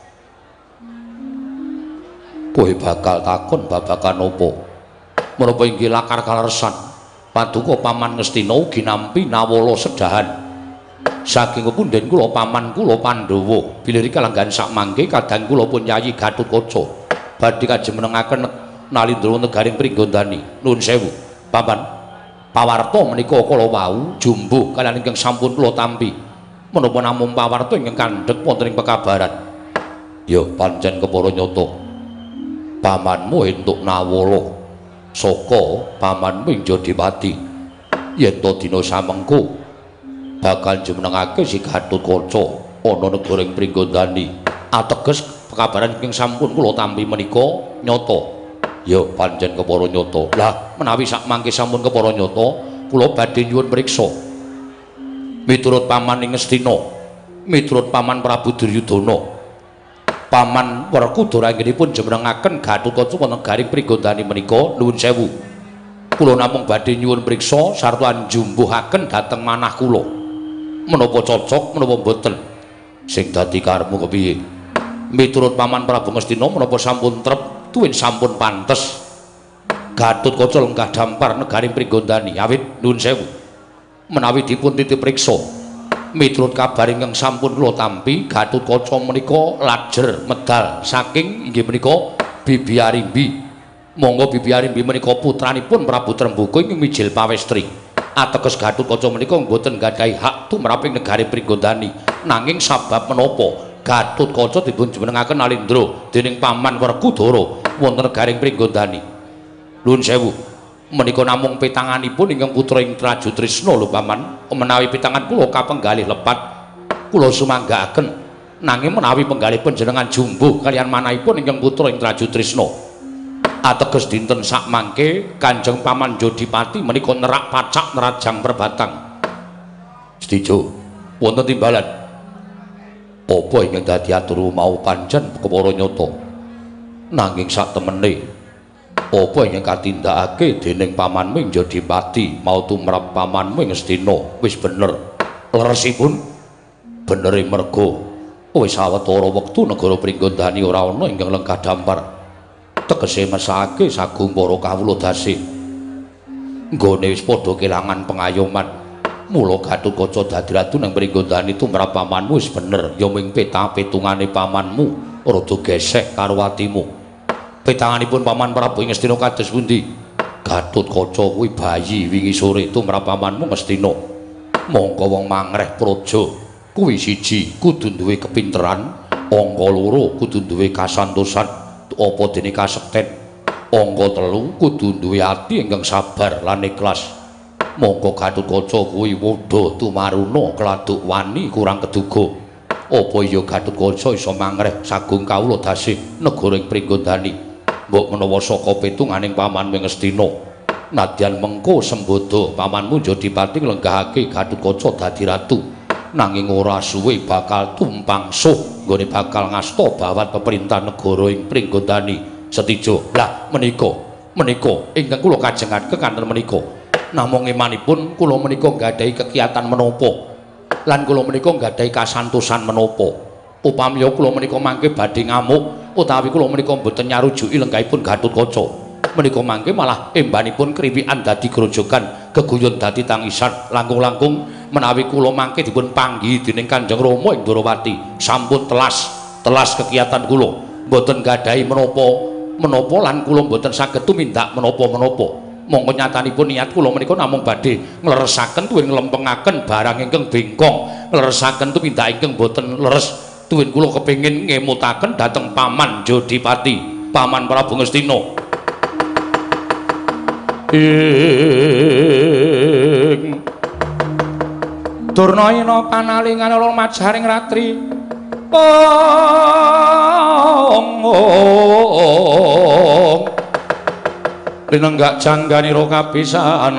Kowe bakal takon babagan apa? Menapa inggih lakar kaleresan paduka paman Ngastina ugi nampi nawala sedahan saking punden kula paman kula Pandhawa bilih kalanggan sak mangke kadang kula pun Yayi Gatotkaca badhe kajeng menengaken Nalindra negaring Pringgondani. Nuwun sewu paman, pawarta menika kala wau jumbuh kaliyan ingkang sampun kula tampi. Menapa namung pawarta ingkang kandhek wonten ing pekabaran? Ya pancen kepara nyata pamanmu entuk nawala saka pamanmu ing Jodipati. Yen to dina samengko bakal jumenengake si Gatotkaca ana negaring Pringgondani. Ateges pekabaran ingkang sampun kula tampi menika nyata. Ya pancen kepara nyata. Lah menawi sak mangke sampun kepara nyata, kula badhe nyuwun priksa. Miturut paman ing Ngastina, miturut paman Prabu Duryudana, paman Werkudara anggenipun jumenengaken Gatotkaca wonten garing Pringgondani menika. Nuwun sewu. Kula namung badhe nyuwun priksa sarta njumbuhaken dhateng manah kula. Menapa cocok menapa boten? Sing dadi karepmu kepiye? Miturut paman Prabu Ngastina menapa sampun trep tuwin sampun pantes Gatotkaca lenggah dampar negaring Pringgondani. Awit nuwun sewu menawi dipun titip priksa miturut kabar ingkang sampun kula tampi, Gatotkaca menika lajer medal saking inggih menika Bibiarimbi Monggo Bibi Arimbi menika putranipun Prabu Trembuga ing mijil pawestri. Ateges Gatotkaca menika boten gadhahi hak tumraping negari Pringgondani. Nanging sabab menapa Gatotkaca dipun jumenengaken Alindra dening Paman Werkudara wonten negaring Pringgondani. Nuwun sewu. Menika namung pitanganipun ingkang putra ing Traju Trisna lho Paman. Menawi pitangan kula kapenggalih lepat kula sumanggaaken. Nanging menawi penggalih panjenengan jumbuh kaliyan manahipun ingkang putra ing Traju Trisna. Ateges dinten sak mangke Kanjeng Paman Jodipati menika nerak pacak nerajang perbatang. Setuju. Wonten timbalan. Apa ingkang dadi atur mau pancen kepara nyata. Nanging sak temene apa ingkang katindakake dening pamanmu ing Jodipati mau tumrap pamanmu ing Astina wis bener. Leresipun benere merga wis sawetara wektu negara Pringgondani ora ana ingkang lengkah dampar. Tegese mesake sagung para kawula dasi nggone wis padha kelangan pengayoman. Mula Gatotkaca dadi ratu nang Pringgondani tumrap pamanmu wis bener ya ming petang-petungane pamanmu rada gesek karo atimu. Petanganipun Paman Prabu ing Astina kados pundi? Gatotkaca kuwi bayi wingi sore tumrap pamanmu Astina. Mongko wong mangreh praja kuwi siji kudu duwe kepinteran, angka loro kudu duwe kasantosan apa dene kasekten, angka telu kudu duwe ati ingkang sabar lan ikhlas. Monggo Gatotkaca kuwi wudha tumaruna kladuk wani kurang keduga. Apa iya Gatotkaca isa mangreh sagung kawula dasih negara ing Pringgondani mbok menawa saka petunganing pamanmu ing Astina. Nadyan mengko sembodo pamanmu Jodipati nglenggahake Gatotkaca dadi ratu. Nanging ora suwe bakal tumpang suh nggone bakal ngasta bawat peperintah negara ing Pringgondani. Setija. Lah menika ingkang kula kajengaken kanten menika namung imanipun kula menika nggadahi kegiatan menapa lan kula menika nggadahi kasantosan menapa. Upami kula menika mangke badhe ngamuk utawi kula menika mboten nyarujuki lenggahipun Gatotkaca menika mangke malah embanipun kriwikan dadi grojogan geguyon dadi tangisan langkung-langkung menawi kula mangke dipun panggihi dening Kanjeng Rama ing Durawati sampun telas kegiatan kula mboten gadahi menapa lan kula mboten saged tumindak menapa-menapa. Monggo nyatanipun niat kula menika namung badhe ngleresaken tuwin nglempengaken barang ingkang bengkong, ngleresaken tumindak ingkang boten leres. Tuwin kula kepengin ngemutaken dhateng Paman Jodipati, Paman Prabu Ngastina. Durnayana panalingan ora majaring ratri. Linenggak jangganira kapisanan.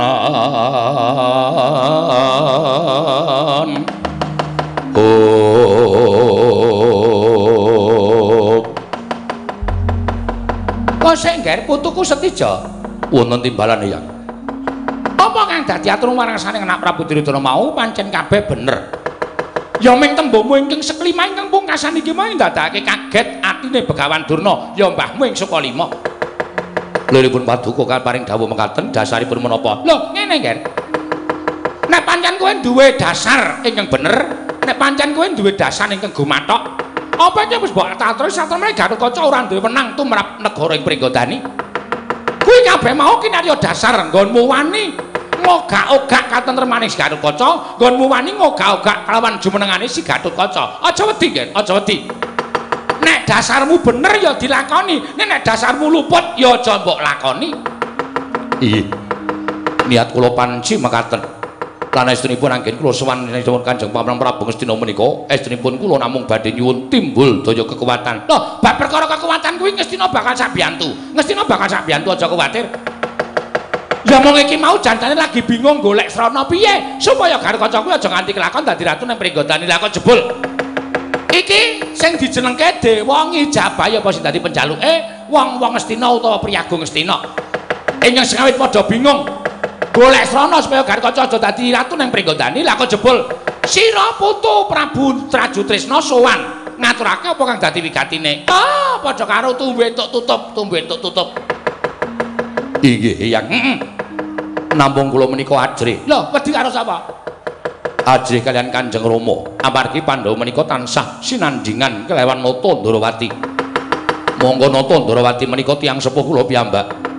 Kok sik ngger putuku Setija? Wonten timbalan Hyang. Apa kang dadi atur warangsane anak Prabu Duryudana mau pancen kabeh bener. Ya ming tembungmu ingkang seklima ingkang pungkasan iki mau ndadekake kaget atine Begawan Durna ya mbahmu ing Sukalima. Liripun paduka paring dawuh mekaten dasaripun menapa? Lho, ngene ngger. Nek pancen kowe duwe dasar ingkang bener, nek pancen kowe duwe dasar ingkang gumathok, apa iki wis mbok tatur satemene Gatotkaca ora duwe wenang tumrap negara ing Pringgondani? Kuwi kabeh mau kinarya dasar nggonmu wani ngogak-ogak katentremaning si Gatotkaca, nggonmu wani ngogak-ogak kelawan jumenengane si Gatotkaca. Aja wedi, Nger, aja wedi. Nek dasarmu bener ya dilakoni, nek dasarmu luput ya aja mbok lakoni. Iya. Niat kula panci mekaten. Lan estunipun anggen kula sowan nyuwun Kanjeng Paman Prabu Ngastina menika, estunipun kula namung badhe nyuwun timbul daya kekuatan. Loh, bab perkara kekuatan kuwi Ngastina bakal sabiyantu. Ngastina bakal sabiyantu aja kuwatir. Ya mong iki mau jantane lagi bingung golek srana piye supaya Gatotkaca kuwi aja nganti kelakon dadi ratu nang Pringgondani. Lah kok jebul. Iki sing dijenengke Dewa Ngijabah ya apa sing dadi penjaluke wong-wong Astina utawa priyagung Astina. Ingkang sengawit padha bingung golek srana supaya Gatotkaca aja dadi ratu nang Pringgondani. Lah kok jebul sira putu Prabu Traju Trisna sowan ngaturake apa kang dadi wigatine? Ah, padha karo tumbe entuk tutup. Inggih, Hyang. Namung kula menika ajrih. Lho, wedi karo sapa? Ajrih kalian Kanjeng Rama. Amargi Pandhawa menika tansah sinandhingan kelawan Nata Ndarawati. Monggo Nata Ndarawati menika tiyang sepuh kula piyambak.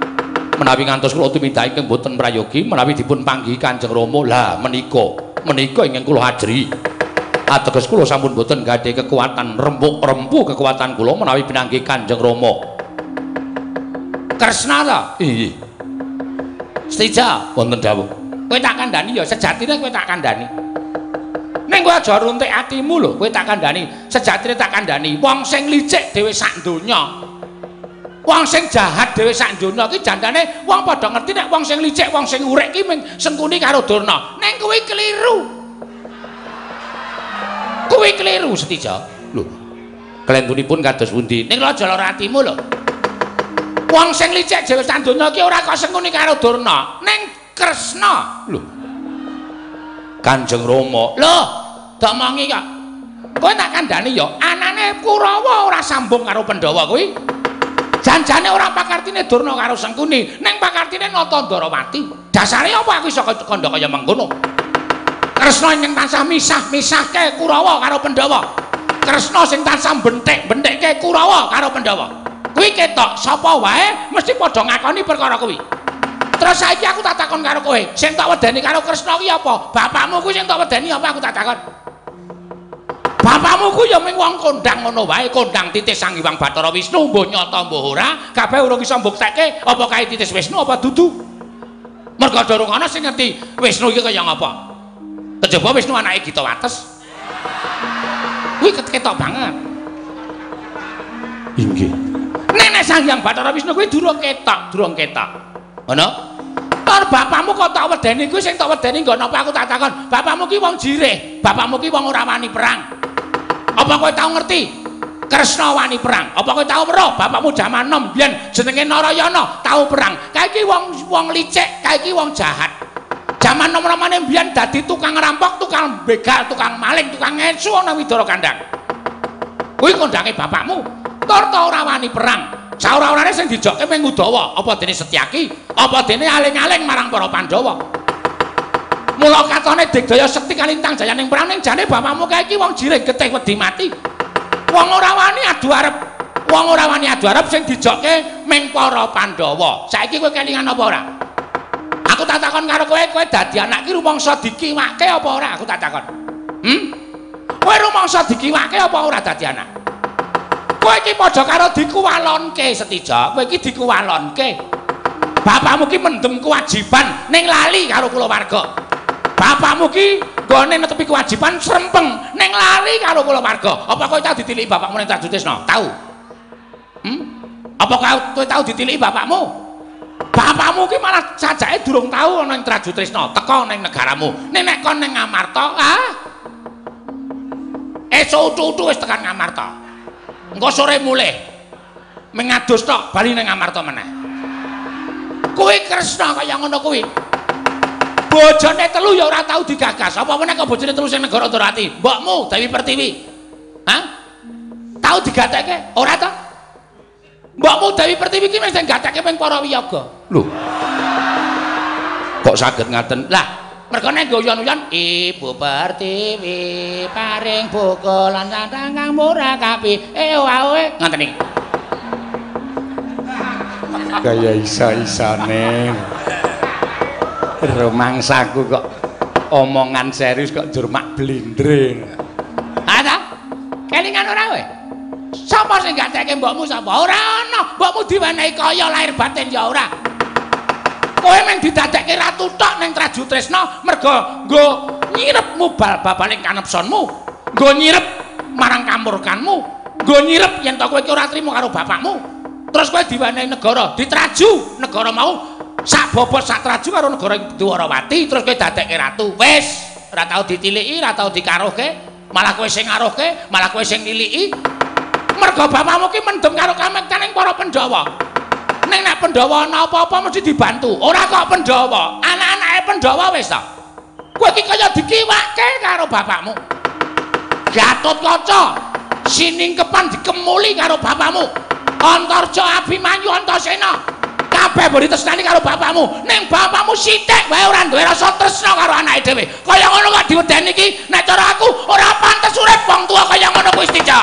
menawi ngantos kula tumindak ingkang boten prayogi menawi dipun panggihi Kanjeng Rama lah menika ingkang kula ajri ateges kula sampun boten gadhe kekuatan rempuk-rempu kekuatan kula menawi pinanggih Kanjeng Rama Kresna ta iya Setija wonten dawuh kowe tak kandhani ya sejatine kowe tak kandhani ning kowe aja runtik atimu lho kowe tak kandhani sejatine tak kandhani wong sing licik dhewe sak donya wong sing jahat dhewe sak donya iki jandane wong padha ngerti nek wong sing licik wong sing urip iki mung sengkuni karo Durna ning kuwi keliru Setija lho klentunipun kados pundi ning aja lara atimu lho wong sing licik dhewe sak donya iki ora kok sengkuni karo Durna ning Kresna lho Kanjeng Rama lho domongi kok kowe tak kandhani ya anane Kurawa ora sambung karo Pandhawa kuwi janjane ora pakartine Durna karo Sengkuni ning pakartine Natandrawati dasare apa aku iso kandha kaya mengkono Kresna ingkang tansah misahke Kurawa karo Pandhawa Kresna sing tansah bentek-bentekke Kurawa karo Pandhawa kuwi ketok sapa wae mesti padha ngakoni perkara kuwi terus saiki aku tak takon karo kowe sing tak wedeni karo Kresna kuwi apa bapakmu kuwi sing tak wedeni apa aku tak takon bapakmu ku ya mung wong kondang ngono wae kondang titis Sang Hyang Bathara Wisnu mbuh nyata mbuh ora kabeh urung iso mbuktekke apa kae titis Wisnu apa dudu mergo durung ana sing ngerti Wisnu iki kaya ngapa kejaba Wisnu anake Gita Wates kuwi ketok banget inggih nek Sang Hyang Bathara Wisnu kuwi durung ketok ngono Tor bapakmu kok tak wedeni kuwi sing tak wedeni nggo napa aku tak takon bapakmu ki wong jireh bapakmu ki wong ora wani perang apa kowe tau ngerti Kresna wani perang apa kowe tau weruh bapakmu jaman nom biyen jenenge Narayana tau perang kae iki wong licik kae iki wong jahat jaman nom-nomane biyen dadi tukang rampok tukang begal tukang maling tukang ngesu ana Widara Kandang kuwi kondange bapakmu tur ta ora wani perang saora-orane sing dijokke mung Udawa apa dene Setyaki apa dene aling-aling marang para Pandhawa mula katone Digdaya Sekti kalintang jayaning perang ning jane bapakmu kae iki wong jiring getih wedi mati wong ora wani adu arep sing dijokke mung para Pandhawa saiki kowe kelingan apa ora aku tak takon karo kowe dadi anak ki rumangsa dikiwake apa ora aku tak takon kowe rumangsa dikiwake apa ora dadi anak kowe iki padha karo dikuwalonke Setija kowe iki dikuwalonke bapakmu ki mendem kewajiban ning lali karo kulawarga bapakmu ki gone netepi kewajiban srempeng ning lali karo kulawarga apa kowe tau ditiliki bapakmu ning Trajutresna tau apa kowe tau ditiliki bapakmu ki malah sajake durung tau ana ning Trajutresna teka ning negaramu nek kon ning Ngamarta esuk-utu wis tekan Ngamarta engko sore mulih mengadus tok bali ning Ngamarta meneh kuwi Kresna kaya ngono kuwi bojone telu ya ora tau digagas apa meneh kok bojone telu sing negara Ndorowati mbokmu Dewi Pertiwi tau digatekke ora ta mbokmu Dewi Pertiwi ki mung sing gatekke ping para wiyaga lho kok saged ngaten lah mergo nek guyon-guyon Ibu Pertiwi paring buka lan sandang kang murah kapi wae ngoten iki kaya isa-isane rumangsaku kok omongan serius kok jurmak blindring ada kelingan ora kowe sapa sing gatekke mbokmu sapa ora ana mbokmu diwenehi kaya lahir batin ya ora kowe mung didadekke ratu tok ning Trajutresna mergo nggo nyirepmu bal-baling kanepsonmu nggo nyirep marang kamurkanmu nggo nyirep yen to kowe iki ora trima karo bapakmu terus kowe diwenehi negara ditraju negara mau sak bobot sak traju karo negara Dwarawati terus kowe dadekke ratu wis ora tau ditiliki ora tau dikaruhke malah kowe sing ngaruhke malah kowe sing niliki mergo bapakmu ki mendem karo kamektaning para Pandhawa ning nek Pandhawa ana apa-apa mesti dibantu ora kok Pandhawa anak-anake Pandhawa wis ta kowe iki kaya dikiwake karo bapakmu Gatotkaca siningkepan dikemuli karo bapakmu Antarja Abimanyu Antasena kabeh mbok ditresnani karo bapakmu ning bapakmu sithik wae ora duwe rasa tresna karo anake dhewe kaya ngono kok diwedeni iki nek cara aku ora pantes urip wong tuwa kaya ngono kuwi Setija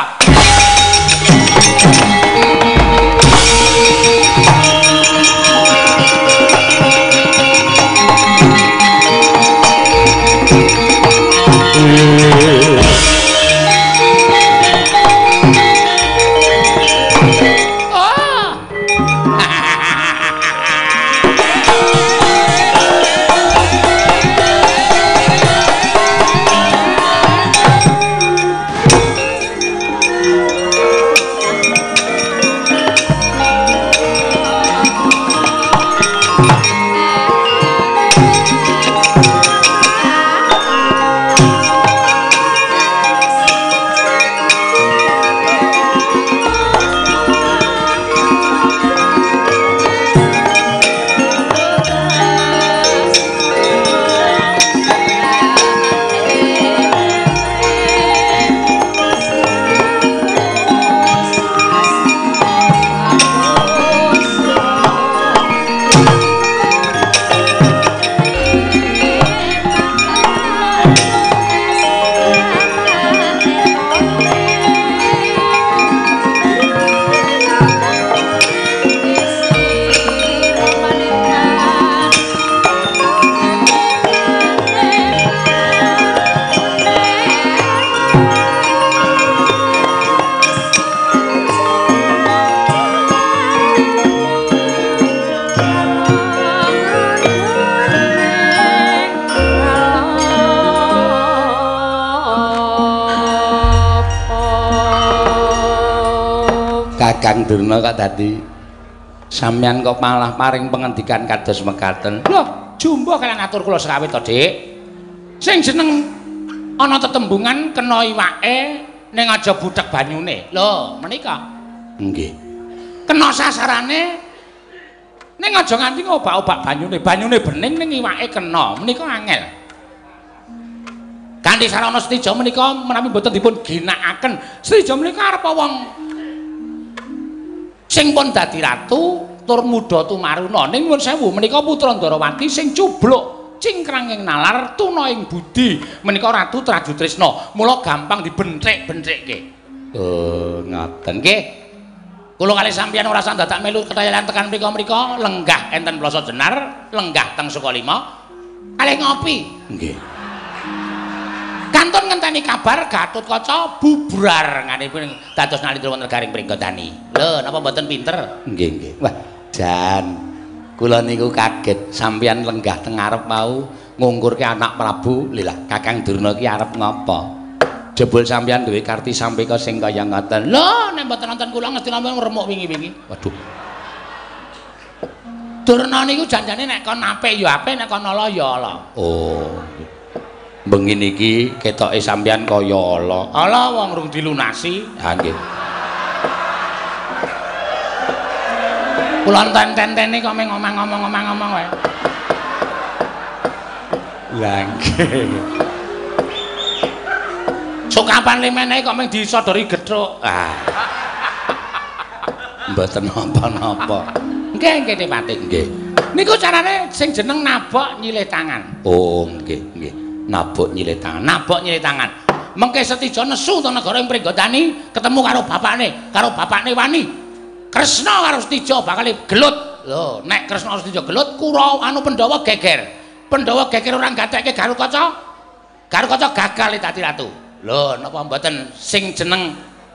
Kakang Durna kok dadi sampeyan kok malah paring pengendikan kados mekaten. Lho, jumbo kalian atur kula sekawit to, Dik. Sing jeneng ana tetembungan kena iwake ning aja butek banyune. Lho, menika. Nggih. Kena sasarane ning aja nganti ngobak-obak banyune. Banyune bening ning iwake kena. Menika angel. Kanthi sarana Setija menika menawi boten dipun ginakaken, Setija menika arep wong sing pun dadi ratu tur muda tumaruna. Ning nuwun sewu menika putra Ndarawati sing cubluk cingkrang ing nalar tuna ing budi menika Ratu Traju Trisna. Mula gampang dibentrek-bentrikke. Oh, ngoten. Nggih. Kula kalih sampeyan ora usah dadak melu ketayalan tekan mrika-mrika, lenggah enten Plasa Jenar, lenggah teng Sukalima, kalih ngopi. Nggih. Kantun ngenteni kabar Gatotkaca bubrar nganipun dados nalindra wonten Garing Pringgodani. Lho, napa mboten pinter? Nggih, nggih. Wah, jan kula niku kaget sampeyan lenggah teng ngarep mau ngungkurke anak Prabu. Lha Kakang Durna ki arep ngapa? Jebul sampeyan duwe karti sampeka sing kaya ngoten. Lho, nek mboten nonton kula ngesti namung remuk wingi-wingi. Waduh. Durna niku janjane nek kon apik ya apik, nek kon ala ya ala. Oh. Bengi niki ketoke sampeyan kaya ala. Ala wong rung dilunasi. Ha nggih. Kula enten-enteni kok meng ngomong-ngomong wae. Lah nggih. Sok kapan limene kok meng disodori gethuk. Ah. Mboten napa-napa. Nggih, Dik Pati. Nggih. Niku carane sing jeneng nabok nyilih tangan. Oh, nggih, nggih. Nabok nyilih tangan. Nabok nyilih tangan. Mengke Setija nesu to negara ing Pringgodani, ketemu karo bapakne wani. Kresna karo Setija bakal gelut. Lho, nek Kresna karo Setija gelut, Kurawa Pandhawa geger. Pandhawa geger ora gatekke Gatotkaca. Gatotkaca gagal dadi ratu. Lho, napa mboten sing jeneng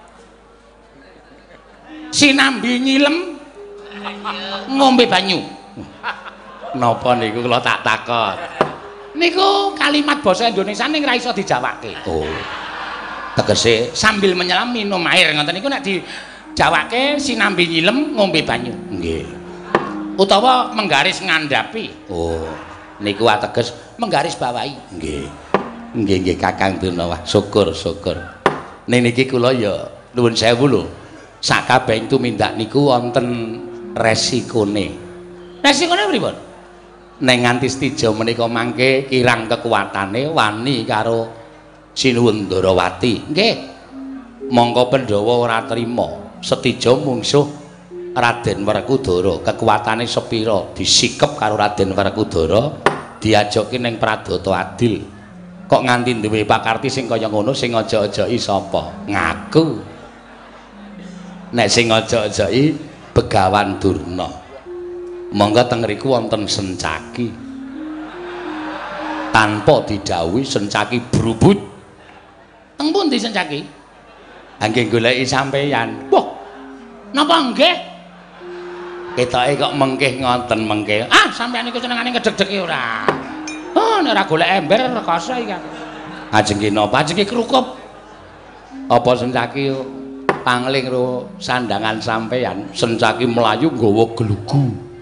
sinambi nyilem ngombe banyu. Napa niku kula tak takon. Niku kalimat basa Indonesia ning ra iso dijawake. Oh. Tegese Sambil menyelam minum air ngoten niku nek dijawake sinambi nyilem ngombe banyu. nggih. Utawa menggaris ngandhapi. Oh. Niku ateges Menggaris bawahi. nggih. Nggih nggih Kakang Durna. Wah, syukur. Ning niki kula ya nuwun sewu lho. Sakabehing tumindak niku wonten resikone. Resikone pripun? Neng nganti Setija menika mangke kirang kekuatane wani karo Sinuwun Ndarawati. Nggih. Mongko Pandhawa ora trima Setija mungsuh Raden Werkudara. Kekuatane sepira disikep karo Raden Werkudara diajokke ning Pradata Adil. Kok nganti duwe pakarti sing kaya ngono sing aja-ajaki sapa? Ngaku. Nek sing aja-ajaki Begawan Durna. Monggo teng mriku wonten Sencaki. Tanpa didhawuhi Sencaki brubut. Teng pundi Sencaki? Nggih goleki sampeyan. Wah. Napa nggih? Ketoke kok mengkih ngoten mengkih. Ah, sampeyan niku senengane ngedeg-degi ora. Oh, nek ora golek ember rekoso iki. Ajeng ki napa? Ajeng ki krukup. Apa Sencaki pangling ro sandangan sampeyan? Sencaki mlayu nggawa glugu.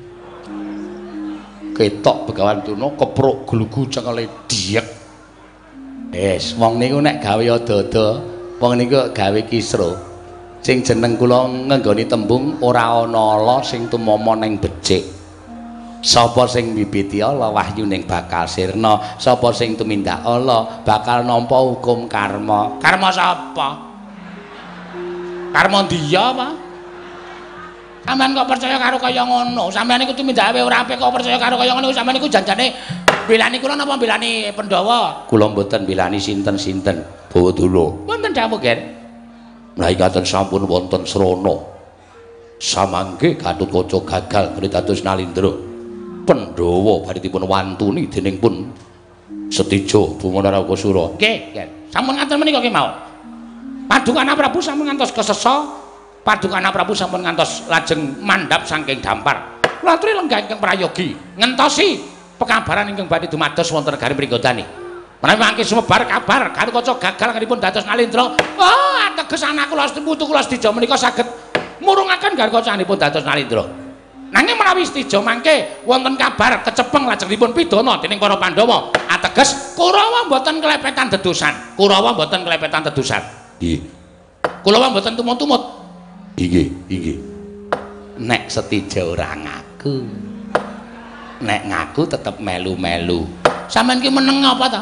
Ketok Begawan Durna kepruk glugu cengkele diek. Wong niku nek gawe ada-ada, wong niku gawe kisra. Sing jeneng kula ngenggoni tembung ora ana ala sing tumama ning becik. Sapa sing mibiti ala wahyu ning bakal sirna, sapa sing tumindak ala bakal nampa hukum karma. Karma sapa? Karma dia apa? Sampeyan kok percaya karo kaya ngono? Sampeyan iku tumindake ora apik kok percaya karo kaya ngono. Sampeyan iku janjane belani kula napa belani Pandhawa? Kula mboten belani sinten-sinten, Bawadura. Wonten dawuh, Ger. Lah ingkang sampun wonten srana. Samangke Gatotkaca gagal menika dados nalindra. Pandhawa badhe dipun wantuni dening pun Setija Bumana Rakasura. Nggih, Ger. Sampun ngaten menika ki mau. Padukana Prabu sampun ngantos kesesa. Padukana Prabu sampun ngantos lajeng mandhap saking dampar. Latri lenggah ingkang prayogi ngentosi pekabaran ingkang badhe dumados wonten negari Pringgodani. Menawi mangke sumebar kabar Gatotkaca gagal nganipun dados nalindra. Oh, ateges anak kula putu kula Setija menika saged murungaken garkocanipun dados Nalindra. Nanging menawi istija mangke wonten kabar kecepeng lajengipun pidana dening para Pandhawa, ateges Kurawa mboten kelepetan dedosan. Kurawa mboten kelepetan dedosan. Nggih. Kulawa mboten tumut-tumut. Inggih, inggih. Nek setija ora ngaku. Nek ngaku tetep melu-melu. Sampeyan ki meneng apa ta?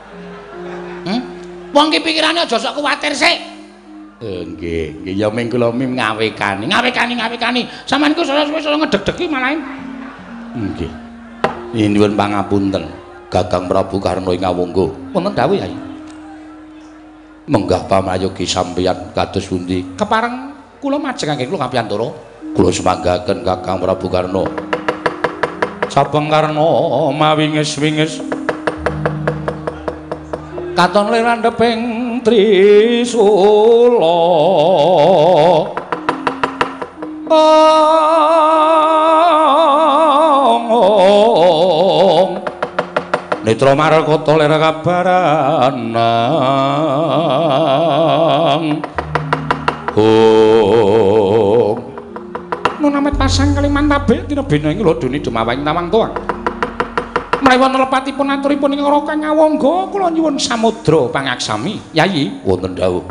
Wong ki pikirane aja sok kuwatir sik. Nggih, nggih ya ming kula mim ngawekani. Ngawekani. Sampeyan ku wis ngedeg-degi malahan. Nggih. Nyuwun pangapunten, Gagang Prabu Karna ing Awangga. Wonten dawuh Yai. Menggah pamrayogi sampeyan kados pundi? Kepareng kula majeng kangge kula Kapiantara. Kula semanggaken Gagang Prabu Karna. Sabeng Karna mawingis-wingis katon lirandheping Trisula Netra Marakata lir kabaranang Nunamet pasang Kalimantabe tina bena ing lodone Demawahing Tawang Toang Mrewon lepatipun aturipun ing Raka Ngawangga kula nyuwun samudra pangaksami Yayi wonten dawuh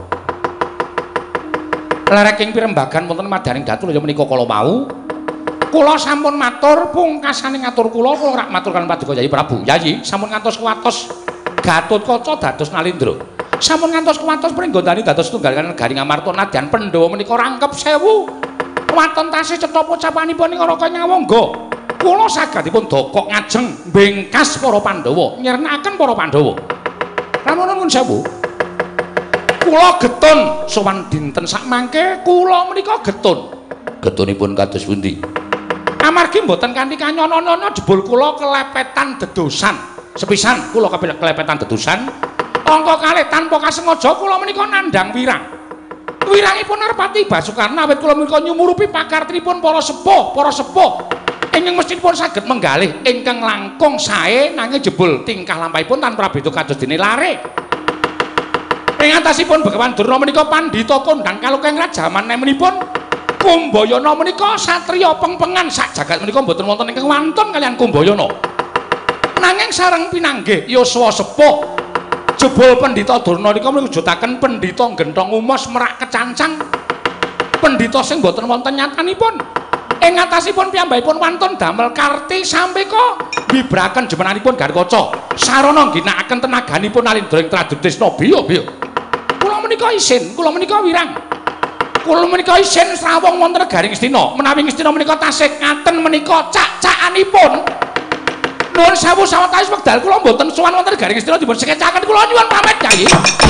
Lereking pirembagan wonten madaning datur ya menika kala wau kula sampun matur pungkasane ngatur kula rak maturkan paduka Yayi Prabu Yayi sampun ngantos kuwatos Gatotkaca dados Nalindra sampun ngantos kuwatos pringgondani dados tunggal negari Ngamarta nadyan Pandhawa menika rangkep 1000 waton tasih cetha pocapanipun ing Raka Ngawangga kula sagadipun dokok ngajeng bengkas para Pandhawa nyernaken para Pandhawa ramono nuwun sewu kula getun sowan dinten sakmangke kula menika getunipun kados pundi amargi mboten kanthi kanyono-nyono jebul kula kelepetan dedosan sepisan kula kelepetan dedosan angka kalih tanpa kasengaja kula menika nandhang wirangipun Narpati Basukarna awit kula menika nyumurupi pakartinipun para sepuh ingkang mestinipun saged menggalih ingkang langkung sae nanging jebul tingkah lampahipun tanpa beda kados dene lare. Ing atasipun Begawan Durna menika pandhita kondhang kalukeng rajaman nemenipun Kumbayana menika satriya pengpengan sak jagat menika mboten wonten ingkang wantun kaliyan Kumbayana. Nanging sareng pinanggih yuswa sepuh jebul Pandhita Durna nika mujutaken Pandhita Genthong Umos merak kecancang. Pandhita sing mboten wonten nyatanipun. Ing atasipun piyambakipun wantun damel karti sampe kok bibraken jemenanipun Garkaca sarana ginakaken tenaganipun Nalindra ing Tradutrisna biya kula menika isin kula menika wirang kula menika isin srawung wonten negaring Ngastina menawi Ngastina menika tasih ngaten menika cak-cakanipun nuwun sewu sawetawis wekdal kula mboten sowan wonten negaring Ngastina dipun sekecaken kula nyuwun pamit Yayi.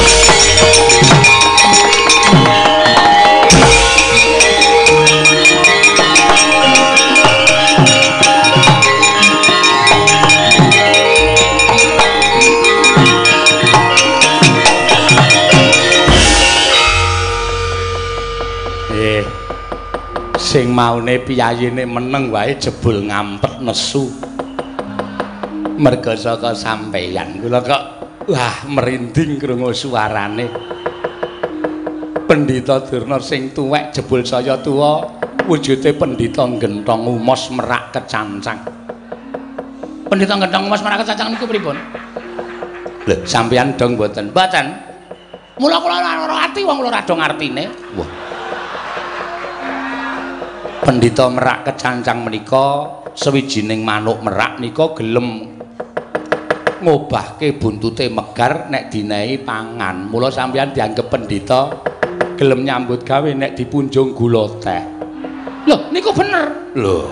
Sing maune piyayine meneng wae jebul ngampet nesu. Merga saka sampeyan kula kok wah merinding krungu suarane. Pandhita Durna sing tuwek jebul saya tuwa wujude Pandhita Genthong Umos merak kecancang. Pandhita Genthong Umos merak kecancang niku pripun? Lho sampeyan dong mboten? Mboten. Mula kula ora ati wong kula rada ngartine. Wah. Pandhita merak kecancang menika sewijining manuk merak nika gelem ngobahke buntute megar nek dinehi pangan. Mula sampeyan dianggep pandhita gelem nyambut gawe nek dipunjung gula teh. Lho, niku bener. Lho.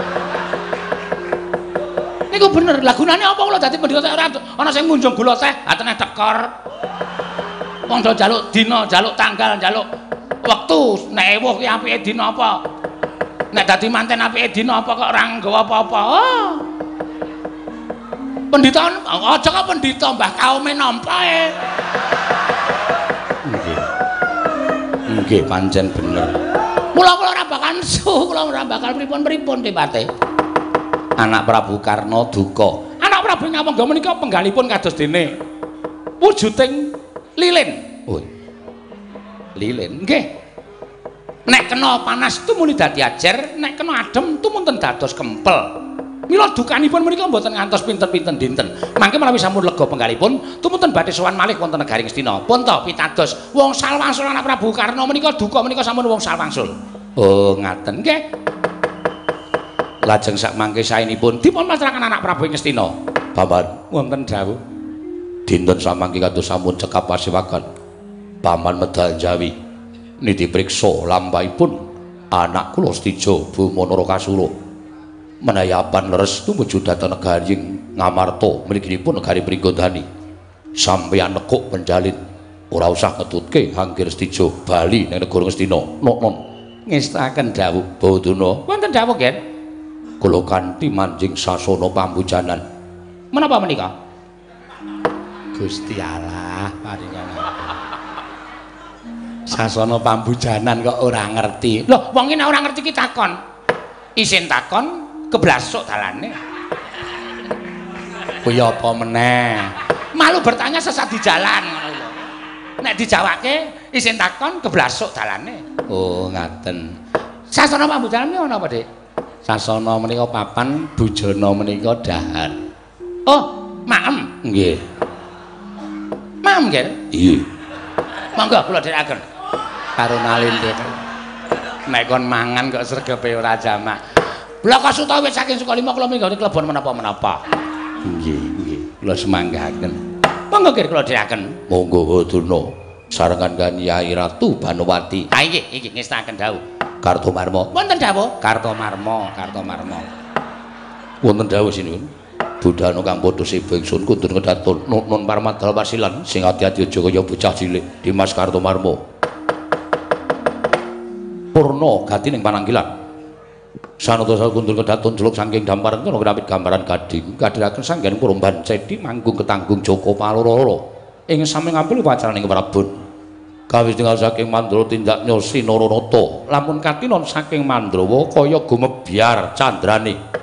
Niku bener. Lah gunane apa kula dadi pandhita ora ana sing munjung gula teh, atene tekor. Wong do njaluk dina, njaluk tanggal, njaluk wektu nek ewuh ki apike dina apa? Nek dadi manten apike dina apa kok ora nggawa apa-apa. Oh. Pendhita aja kok pendhita Mbah kaume nampa e. Nggih. Nggih pancen bener. Mula kula ora bakal nesu, kula ora bakal pripun-pripun tipate. Anak Prabu Karna duka. Anak Prabu Ngawangga menika penggalipun kados dene wujuding lilin. Oh. Lilin nggih. Nek kena panas tumuli dadi ajer, nek kena adem tumunten dados kempel. Mila dukanipun menika mboten ngantos pinten-pinten dinten. Mangke menawi sampun lega penggalipun, tumunten badhe sowan malih wonten negari Ngastina. Pun to pitados wong salwangsul anak Prabu Karna menika duka menika sampun wong salwangsul. Oh, ngaten nggih. Lajeng sak mangke saenipun dipun maturaken anak Prabu Ngastina. Paman, wonten dawuh. Dinten samangke kados sampun cekap pasewakan. Paman medal Jawi niti priksa lampahipun anak kula Stijo Bumanara Kasura. Menayapan leres tumuju dhateng negari Ngamarta mliginipun negari Pringgodani. Sampeyan nekuk penjalin ora usah ngetutke Anggir Stijo bali ning negara Ngastina. Non ngestaken dawuh Bawaduna. Wonten dawuh nggih. Kula kanthi manjing sasana pambujanan. Menapa menika? Gusti Allah paringan. Sasana pambujanan kok ora ngerti. Loh, wong iki nek ora ngerti ki takon. Isin takon keblasuk dalane. Kuwi apa meneh? Malu bertanya sesat di jalan ngono lho. Nek dijawake isin takon keblasuk dalane. Oh, ngaten. Sasana pambujanan menika napa, Dik? Sasana menika papan, bujana menika dahar. Oh, maem. Nggih. Maem nggih? Iya. Monggo kula dherekaken. Karo nalinte. Nek kon mangan kok sregepe ora jamak. Blaka sutawi saking Sukalima kula minggone klebon menapa-menapa. Nggih, nggih. Kula semanggaken. Monggo nggih kula dherekaken. Monggo Waduna. Sarengan kan Nyai Ratu Banowati. Ha nggih, iki ngestaken dawuh. Kartomarma. Wonten dawuh? Kartomarma, Kartomarma. Wonten dawuh sinuwun. Budhana kang padha siba ingsun kundur kedaton nun Parmadal Wasilan sing ati-ati aja kaya bocah cilik Dimas Kartomarma. Purna gati ning pananggilan. Sanata kundur kedaton celuk saking damparan kena grapit gambaran gading kadhiraken sanggen Purumban Cedi manggung ketanggung Joko Paloro ing sami ngampil pacaraning Prabun. Kawis tinggal saking Mandrawa tindak nyosi Naranata lamun katinon saking Mandrawa kaya gumebyar candrane.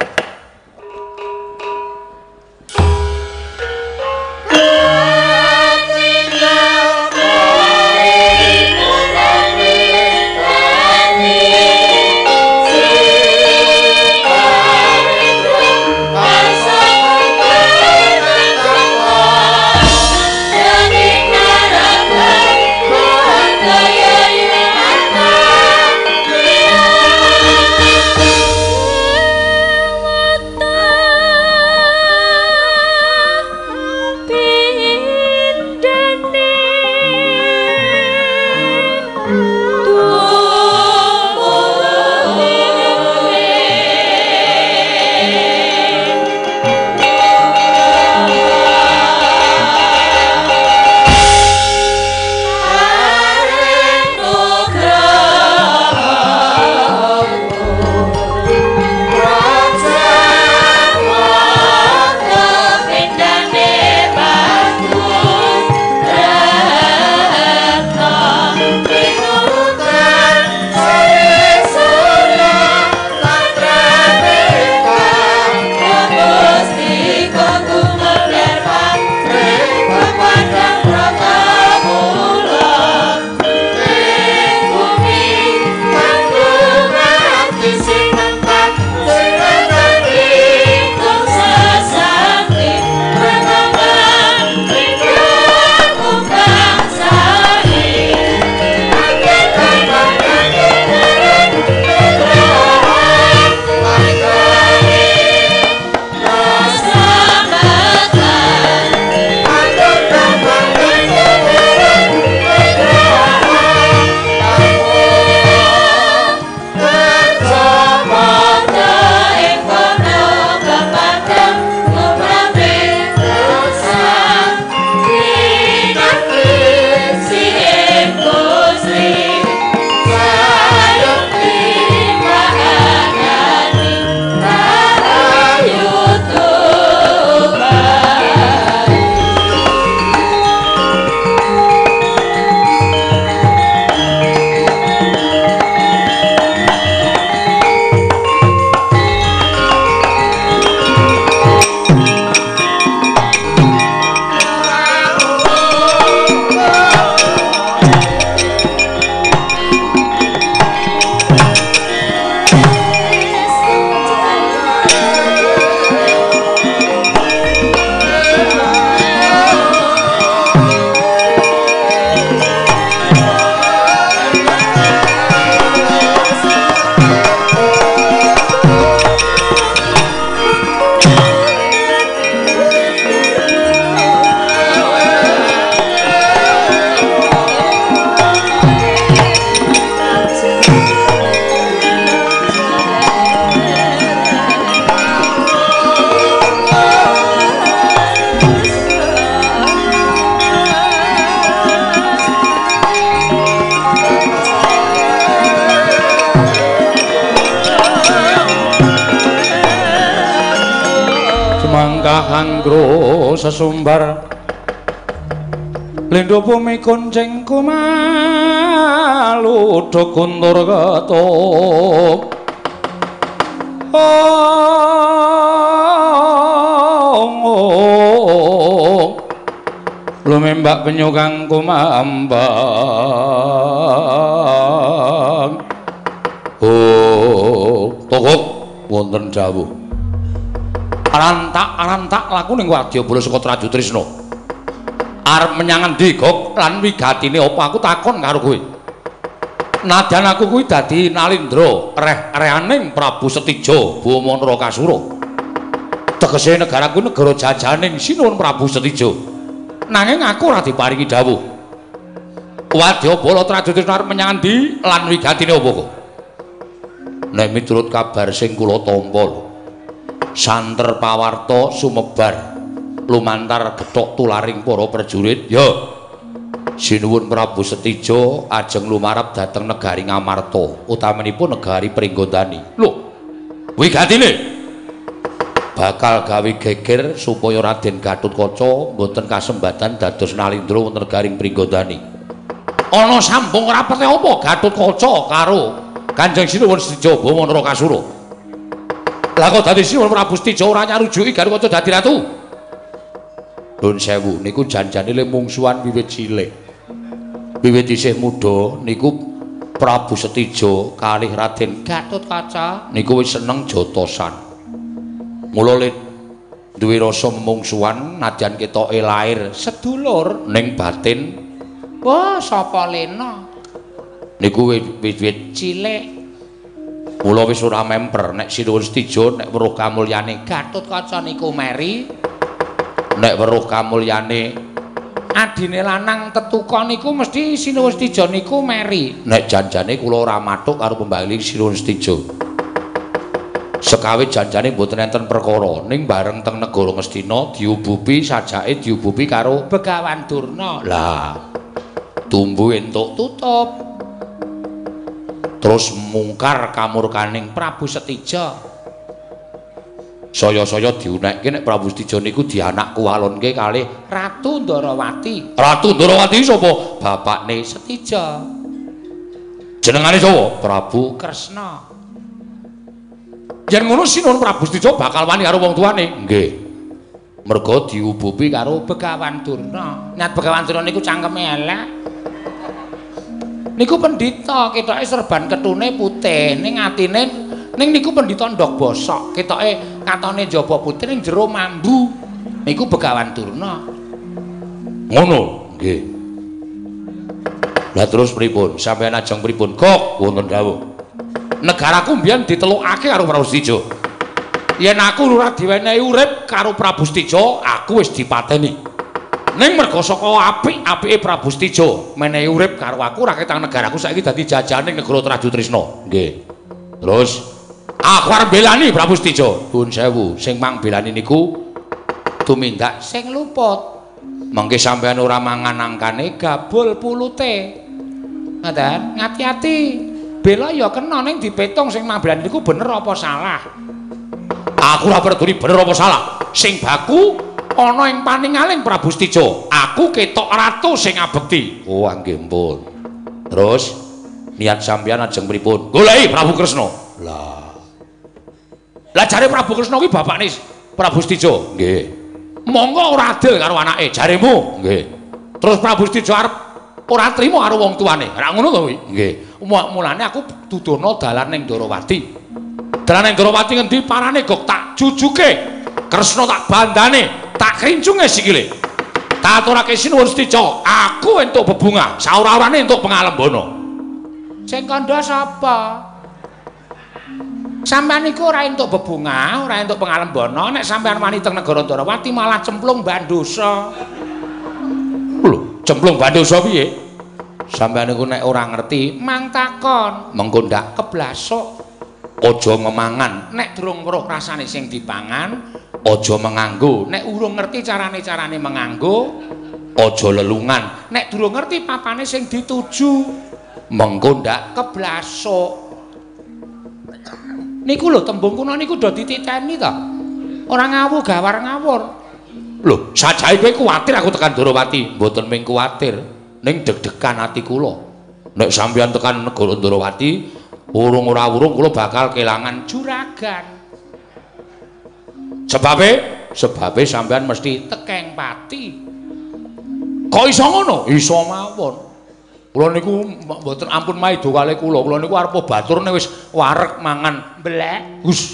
mangkah anggro sesumbar lindho bumi kuncing kumalu dokuntur ketup lumembak penyu kang kumambang tokok wonten dawuh arantak laku ning wadyabala saka Traju Trisna arep menyang endi Gok lan wigatine apa aku takon karo kowe nadan aku kuwi dadi Nalindra reh-rehaning Prabu Setija Bamanara Kasura tegese negaraku negara jajaning Sinuwun Prabu Setija nanging aku ora diparingi dawuh wadyabala Traju Trisna arep menyang endi lan wigatine apa kok nek miturut kabar sing kula tampa santer pawarta sumebar lumantar gethok tularing para prajurit ya Sinuwun Prabu Setija ajeng lumarap dhateng negari Ngamarta utamanipun negari Pringgondani lho wigatine bakal gawe geger supaya Raden Gatotkaca mboten kasembatan dados Nalindra wonten negari Pringgondani ana sambung rapete apa Gatotkaca karo Kanjeng Sinuwun Setija Bamanara Kasura lah kok dadi Sinuwun Prabu Setija ora nyarujuki Gatotkaca dadi ratu Nun sewu niku janjane le mungsuhan wiwit cilik wiwit isih muda niku Prabu Setija kalih Raden Gatotkaca niku wis seneng jotosan mula le duwe rasa mungsuhan nadyan ketoke lair sedulur ning batin wah sapa lena niku wiwit cilik mula wis ora memper nek Sinuwun Setija nek weruh kamulyane Gatotkaca niku meri nek weruh kamulyane adine lanang tetuka niku mesti Sinuwun Setija niku meri nek janjane kula ora mathuk karo pembali Sinuwun Setija sekawit janjane mboten enten perkara ning bareng teng negara Ngastina diubupi sajake diubupi karo Begawan Durna lah tumbuh entuk tutup terus mungkar kamurkaning Prabu Setija saya-saya diunekke nek Prabu Setija niku dianak kuwalonke kalih Ratu Ndarawati. Ratu Ndarawati sapa? Bapakne Setija. Jenengane sapa? Prabu Kresna. Yen ngono Sinuwun Prabu Setija bakal wani karo wong tuane. Nggih. Merga diubupi karo Begawan Durna. Nyat Begawan Durna niku cangkeme elek. Niku pendhita, ketoke serban ketune putih, ning atine ning niku pendhita ndok bosok, ketoke katone njaba putih ning jero mambu. Niku Begawan Durna. Ngono, nggih. Lah terus pripun? Sampeyan ajeng pripun? Kok wonten dawuh. Negaraku mbiyen ditelukake karo Prabu Setija. Yen aku ora diwenehi urip karo Prabu Setija, aku wis dipateni. Ning merga saka apik-apike Prabu Setija menehi urip karo aku rakyat negaraku saiki dadi jajaning negara Traju Trisna. Nggih. Terus aku arep belani Prabu Setija. Nuwun sewu, sing mang belani niku tumindak sing luput. Mangke sampeyan ora mangan angkane gabul pulute. Ngoten, ngati-ati. Bela ya kena ning dipetung sing mang belani niku bener apa salah. Aku ora peduli bener apa salah. Sing baku ana ing paningaling Prabu Setija, aku ketok ratu sing ngabekti. Oh, nggih mpun. Terus niat sampeyan ajeng pripun? Goleki Prabu Kresna. Lah jare Prabu Kresna kuwi bapakne Prabu Setija. Nggih. Monggo ora adil karo anake, jaremu. Nggih. Terus Prabu Setija arep ora trima karo wong tuane. Ora ngono to kuwi? Nggih. Mulane aku dudono dalan ning Ndarawati. Dalan ning Ndarawati ngendi parane Gok tak jujuke. Kresna tak bandane. Tak krincunge sikile. Tak aturake Sinuwun Setija, aku entuk bebungah, saora-orane entuk pengalembana. Sing kandha sapa? Sampeyan iku ora entuk bebungah, ora entuk pengalembana, nek sampeyan wani teng negara Ndarawati malah cemplung bandosa. Lho, cemplung bandosa piye? Sampeyan iku nek ora ngerti, mang takon, mengko ndak keblasok. Aja memangan, nek durung weruh rasane sing dipangan. Aja menganggo, nek urung ngerti carane menganggo, aja lelungan, nek durung ngerti papane sing dituju, mengko ndak keblasok. Niku lho tembung kuna niku do dititeni to. Ora ngawur gawar ngawur. Lho, sajae kowe kuwatir aku tekan Ndrawati, mboten ming kuwatir, ning deg-degan ati kula. Nek sampeyan tekan negara Ndrawati, urung ora urung kula bakal kelangan juragan. Sebabe sampeyan mesti tekeng pati. Kok iso ngono? Iso mawon. Kula niku mboten ampun maido kalih kula. Kula niku arep batur nek wis wareg mangan Blek. Gus.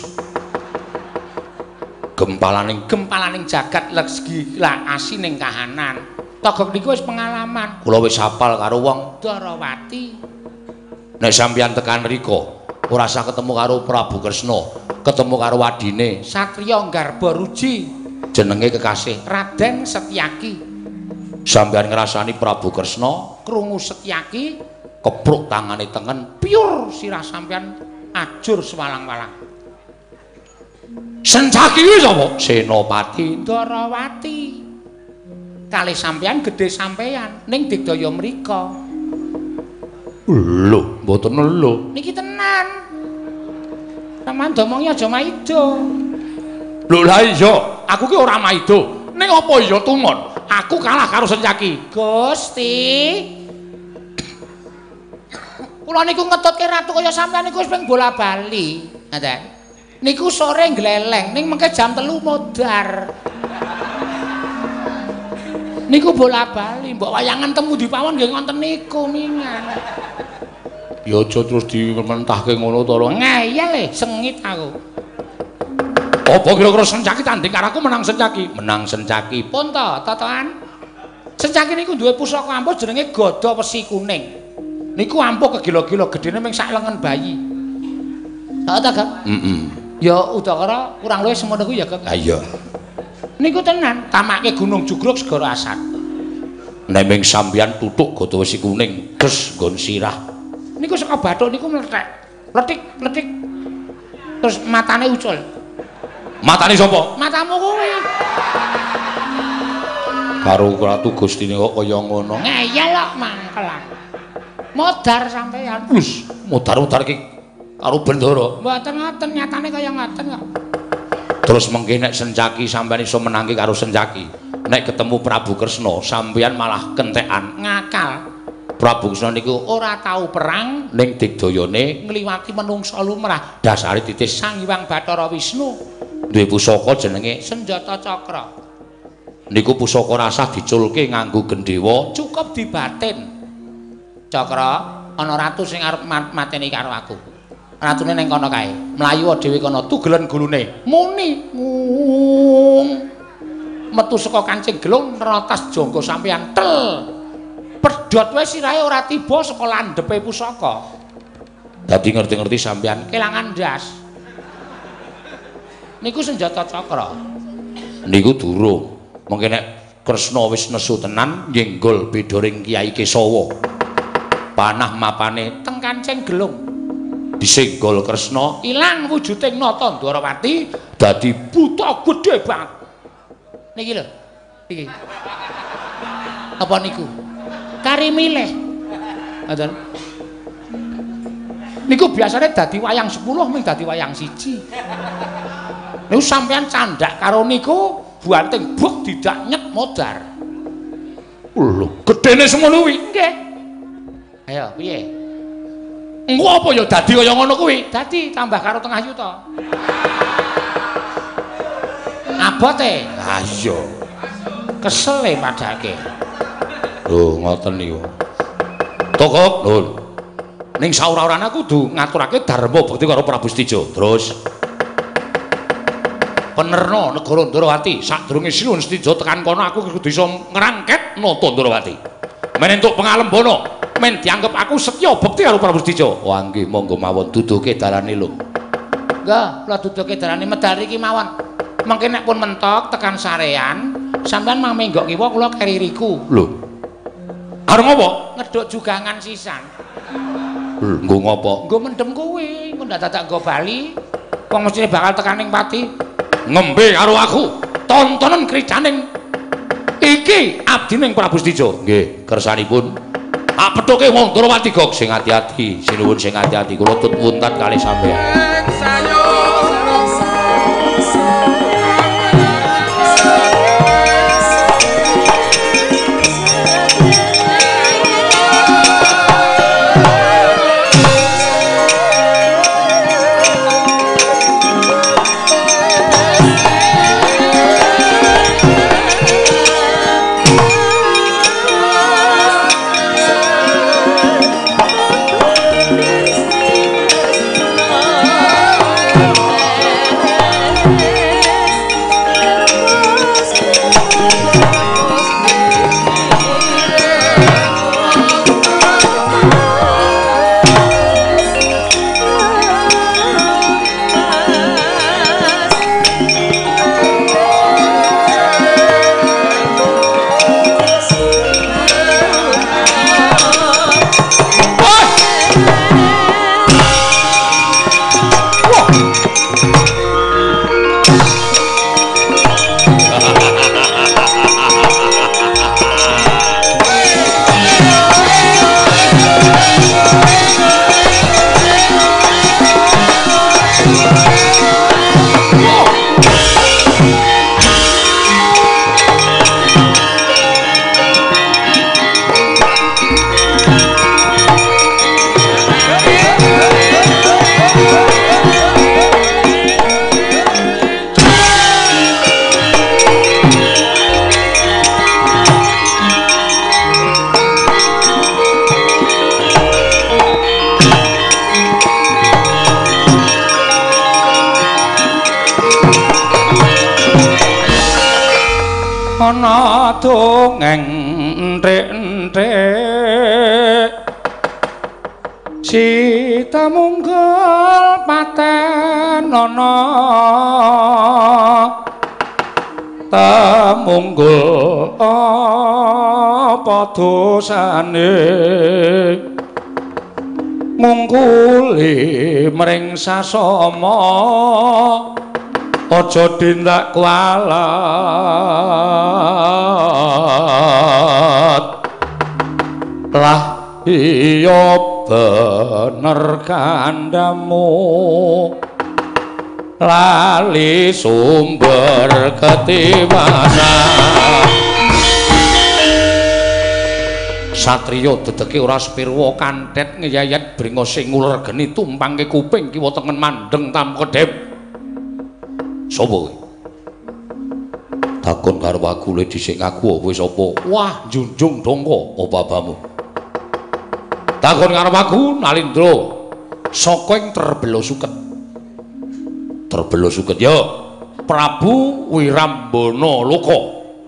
Gempalaning jagat legi lah asining kahanan. Togok niku wis pengalaman. Kula wis hafal karo wong Ndrawati. Nek sampeyan tekan mriko, ora usah ketemu karo Prabu Kresna, ketemu karo wadine Satriya Garba Ruji, jenenge kekasih Raden Setyaki. Sampeyan ngrasani Prabu Kresna, krungu Setyaki, kepruk tangane tengen, piur sirah sampeyan ajur sewalang-walang. Setyaki kuwi sapa? Senopati Ndrawati. Kalih sampeyan gedhe sampeyan ning digdaya mrika. Lho, mboten lho. Niki tenan. Sampeyan domongi aja maido. Lho la iya, aku ki ora maido. Ning apa iya tumon? Aku kalah karo Setyaki. Gusti. Kula niku ngetutke ratu kaya sampeyan niku wis ping bola-bali. Ngaten. Niku sore gleleng, ning mengke jam 3 modar. Niku bola-bali, mbok wayangan temu di pawon nggih wonten niku mingan. Ya aja terus dimentahke ngono to, Lho. Ngeyel sengit aku. Apa kira-kira Setyaki tanding karo aku menang Setyaki? Menang Setyaki. Pun to, totoan. Setyaki niku duwe pusaka ampuh jenenge Gada Wesi Kuning. Niku ampuh kegila-gila gedene ming sak lengen bayi. Heeh ta, Kak? Ya udakara kurang luwih semono kuwi ya, Kak. Ha iya. Niku tenan, tamake Gunung Jugruk Segara Asat. Nek ming sampeyan tutuk Gada Wesi Kuning terus nggon sirah. Niku saka bathuk niku mlethek. Letik. Terus matane ucul. Matane sapa? Matamu kuwi. Karo Ratu Gustine kok kaya ngono. Ngeyel kok mangkelan. Modar sampeyan. Wis, modar-modar ki karo bendara. Mboten ngoten, nyatane kaya ngoten kok. Terus mengke nek Setyaki sampeyan iso menangke karo Setyaki. Nek ketemu Prabu Kresna sampeyan malah kentekan ngakal. Prabu Kresna niku ora tau perang ning digdayane ngliwati menungsa lumrah. Dasare titis Sang Hyang Bathara Wisnu. Duwe pusaka jenenge Senjata Cakra. Niku pusaka rasah diculke nganggo gendhewa cukup dibatin. Cakra ana ratu sing arep mateni karo aku. Ratune ning kono kae. Mlayu dhewe kono tugelen gulune. Muni. Metu saka kancing gelung nerotas jangga sampeyan tel. Pedhot wae sirahe ora tiba saka landhepe pusaka. Dadi ngerti-ngerti sampeyan kelangan ndas. Niku senjata Cakra. Niku durung. Mengke nek Kresna wis nesu tenan nyenggol bedoring Kyai Kesawa. Panah mapane teng kancing gelung. Disenggol Kresna ilang wujuding Nata Ndrawati dadi buta gedhe banget. Niki lho. Iki. Apa niku? Kari milih. Ngoten. Niku biasane dadi wayang 10 ming dadi wayang 1. Niku sampeyan candhak karo niku banting buk didak nyet modar. Lho, gedene semono kuwi. Nggih. Ayo, piye? Engko apa ya dadi kaya ngono kuwi? Dadi tambah karo tengah yuta. Abote? Ha iya. Kesele padake. Lho, ngoten niku. Tokok, lho. Ning saura-urane kudu ngaturake dharma bakti karo Prabu Stijo. Terus penerno negara Ndrawati sadurunge Sinuwun Stijo tekan kono aku kudu iso ngrangket Nata Ndrawati. Men entuk pangalembono, men dianggep aku setya bekti karo Prabu Stijo. Wah nggih monggo mawon duduke dalane lho. Nggih, kula duduke dalane medal iki mawon. Mengke nek pun mentok tekan sarean, sampean mang menggok kiwa kula keririku. Lho. Arep ngopo? Ngeduk jugangan sisan. Lho, nggo ngopo? Nggo mendem kuwi, engko ndak dadak nggo bali. Wong mestine bakal tekan ning pati. Ngembe karo aku. Tontonen kricaning iki abdining Prabu Stijo. Nggih, kersanipun. Apethuke wong Ndrawati gok sing ati-ati, sinuwun sing ati-ati kula tut wuntat kalih sampeyan. ana dongeng enthek-enthek Sita munggul paten ana tamunggul apa dosane mungkuli mring sasama aja tindak kualat lah iya bener kandamu lali sumber ketiwanan satriya dedeke ora spirwa kantet ngeyayat bringa sing uler geni tumpangke kuping kiwa tengen mandeng tam kedhep sapa kowe takon karo aku le dhisik ngaku kowe sapa wah junjung dongko apa babamu takon karo aku Nalindra saka ing Terbelo Suket ya Prabu Wirambana Loka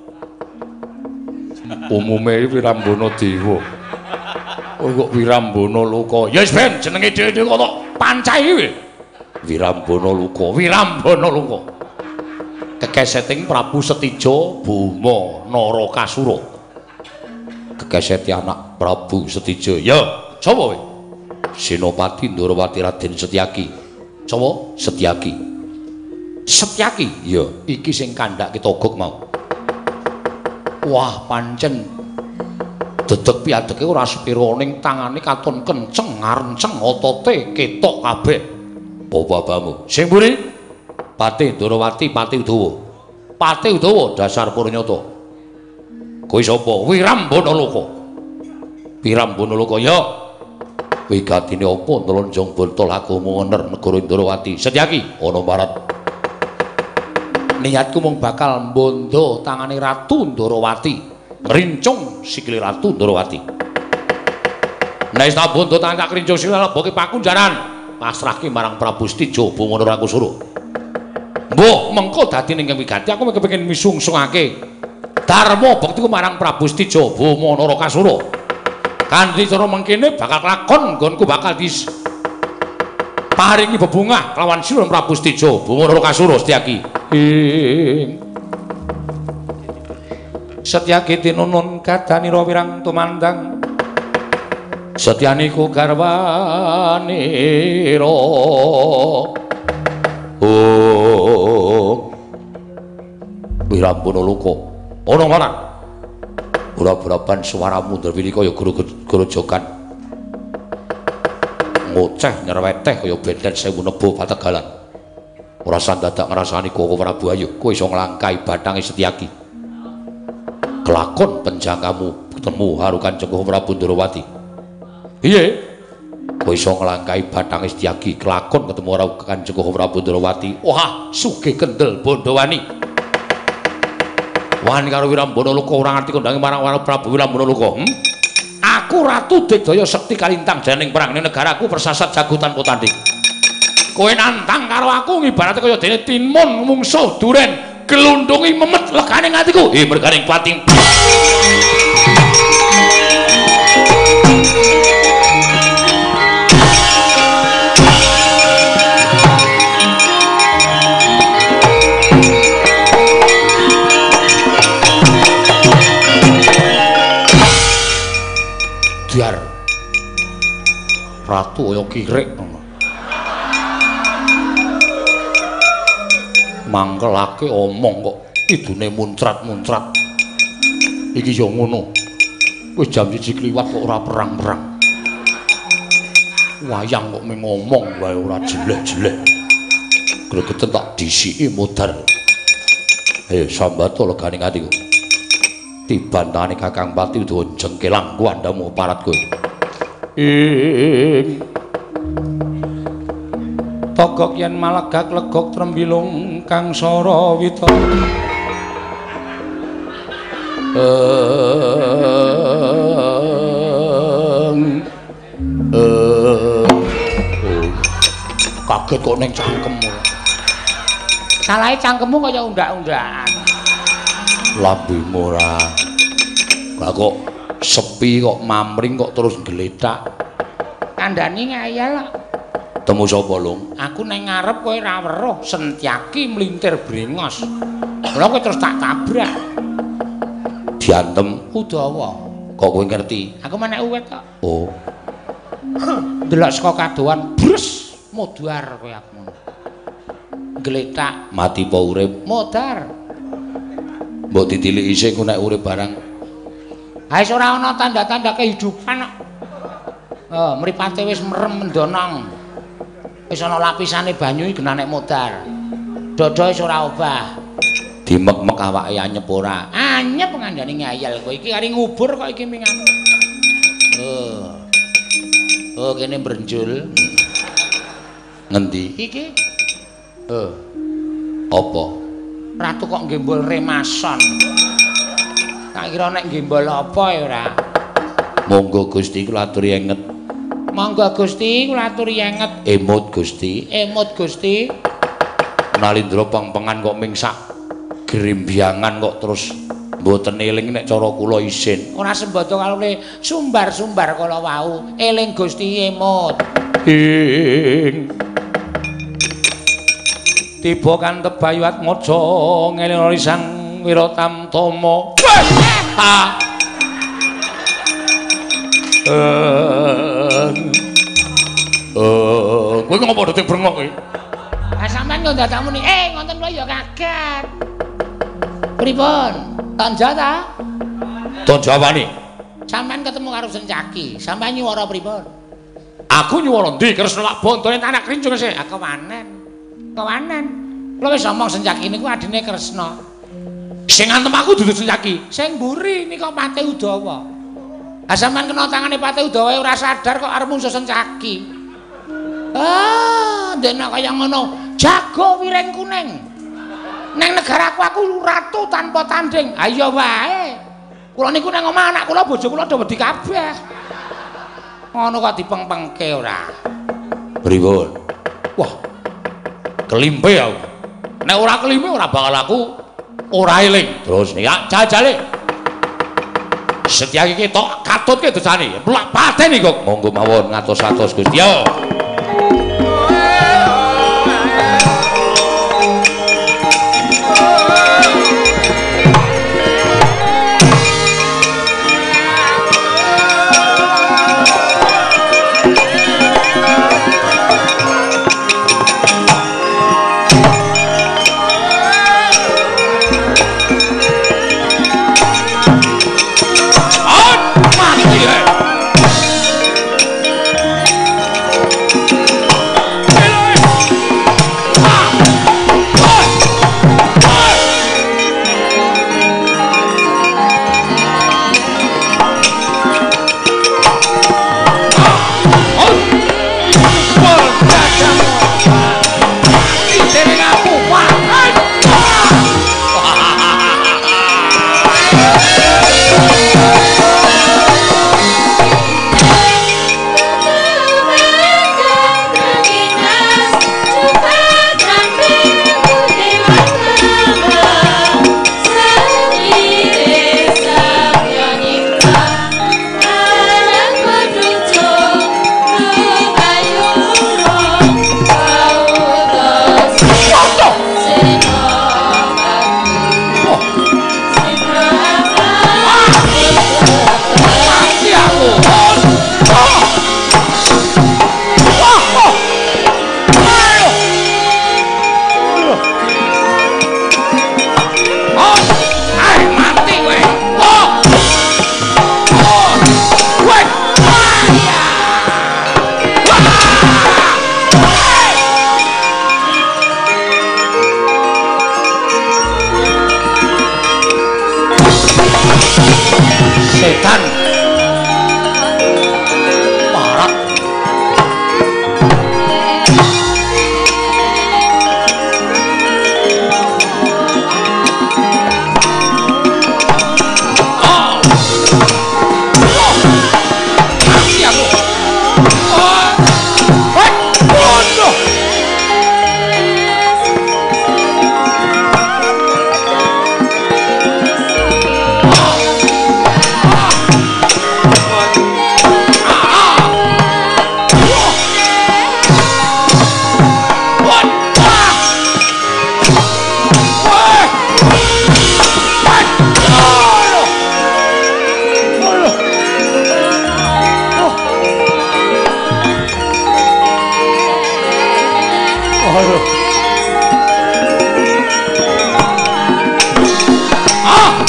umume Wirambana Dewa kok Wirambana Loka ya wis ben jenenge dhewe kok pancai kowe Wirambana Loka kekeseting Prabu Setija Buma Narakasura kekeseti anak Prabu Setija ya sapa kowe Senopati Ndrawati Raden Setyaki sapa Setyaki ya iki sing kandhake togok mau wah pancen dedeg piadeke ora sepira ning tangane katon kenceng ngarenceng otote ketok kabeh babamu sing mburi Pati Ndrawati Pati Udawa dasar Purnyata kowe sapa Wirambana Loka ya wigatine apa nlonjong botol agama wener negara Ndrawati Setyaki ana marat niatku mung bakal mbondo tangane Ratu Ndrawati ngrincung sikile Ratu Ndrawati nek tak bondo tangan tak krincung sikile leboke pakunjaran pasrahke marang Prabu Setija Buma Narakasura mbok mengko dadi ning wigati aku kepengin misungsungake dharma baktiku marang Prabu Setija Buma Narakasura kanthi cara mengkene bakal lakon nggonku bakal paringi bebungah kelawan sira Prabu Setija Buma Narakasura Setyaki Setyaki tinunun kadanira wirang tumandang Setyaniku garwanira Wirambana Loka ana marang ora-oraban suaramu ndrawini kaya grojogan ngoceh nyerweteh kaya benden sewu nebo pategalan ora sandadak ngrasani Koko Prabu ayo kowe iso nglangkai bathange Setyaki kelakon penjangkamu ketemu karo Kanjeng Prabu Ndrawati piye kowe iso nglangkai bathange Setyaki kelakon ketemu karo Kanjeng Prabu Ndrawati wah sugih kendel Bondowani wani karo Wirambana Loka ora ngerti kondange marang Prabu Wirambana Loka aku Ratu Digdaya Sekti kalintang janing perang ning negaraku persasat jagotan potanding kowe nantang karo aku ngibarate kaya dene timun mungsuh duren glundungi memet legane atiku merganing pating biar ratu kaya kirik mangkelake omong kok idune muncrat-muncrat iki ya ngono wis jam 1 kliwat kok ora perang-perang wayang kok mung ngomong wae ora jelek-jelek gregeten tak disiki modar sambat legane atiku dibantani Kakang Pati Udawa jengkelang kuandamu parat kowe togok yen malegak legok trembilung kang sarawita kaget kok ning cangkemmu salahe cangkemmu kaya undak-undakan Lambemu ora. Lah kok sepi kok mamring kok terus gletak. Kandhani ngayal. Temu sapa, Lung? Aku nang ngarep kowe ra weruh, Sentyaki mlintir brengos. Lha kowe terus tak tabrak. Diantem Udawa. kok kowe ngerti? Aku menek uwit kok. Oh. Delok saka kadohan, bres, modar kowe aku. Gletak, Mati apa urip? modar. Mbok ditiliki isih ku nek urip barang. Ha wis ora ana tanda-tanda kehidupan kok. Mripate wis merem mendonong. Wis ana lapisane banyu iki genane modar. Dodo wis ora obah. Dimek-mek awake anyep ora? Anyep ngandani ngayal kowe iki kari ngubur kok iki mingan. Oh kene brenjul. Ngendi? Iki. Apa? Ratu kok nggembol remason. Tak kira nek nggembol apa ya ora. Monggo Gusti kula aturi enget. Monggo Gusti kula aturi enget. Emut Gusti. Emut Gusti. Nalindra pengpengan kok mingsak grimbiangan kok terus mboten eling nek cara kula isin. Ora sembada karo sumbar-sumbar kala wau. Eling Gusti emut. Tiba kan tebayuat maja ngeling Sang Wiratamtama. Kowe ngopo dadi brengok kowe? Ah sampean kok dadak muni, ngoten kula ya kaget. Pripun? Tanja ta? Ton jawabane. Sampean ketemu karo Sentyaki, sampean nyuwara pripun? Aku nyuwara ndi Kresna lak bontone anak krincung sih. Aku wanen. Kewanen. Kula wis omong Sentyaki niku adine Kresna. Sing ngantem aku dudu Sentyaki. Sing mburi nika Pate Udawa. Ah sampean kena tangane Pate Udawa ora sadar kok arep musuh Sentyaki. Dene kaya ngono, jago wiring kuning. Neng negaraku aku ratu tanpa tanding. Ayo wae. Kula niku nang omah anak kula bojo kula do wedi kabeh. Ngono kok dipeng-pengke ora. Pripun? Wah. Kelimpe aku. Nek ora kelimpe ora bakal aku ora eling. Terus nek jajale Setyaki ketok katutke dosane. Plak pateni kok. Monggo mawon ngatos-atos Gusti. Yo.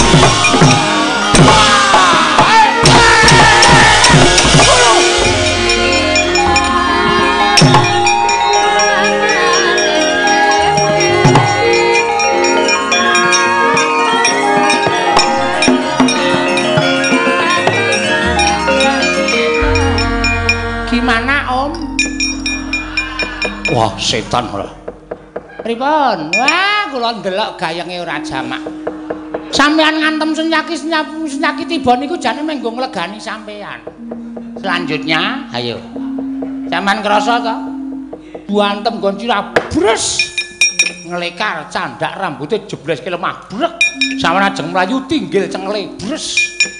Wah, setan ora. Pripun? Wah, kula ndelok gayenge ora jamak. Sampeyan ngantem senyaki tiba niku jane menggo nglegani sampeyan. Selanjutnya, ayo. Sampeyan krasa to? Buantem nggon cirah bres. Nglekar candak rambute jebleske lemah brek. Sawana ajeng mlayu tinggil cengle bres.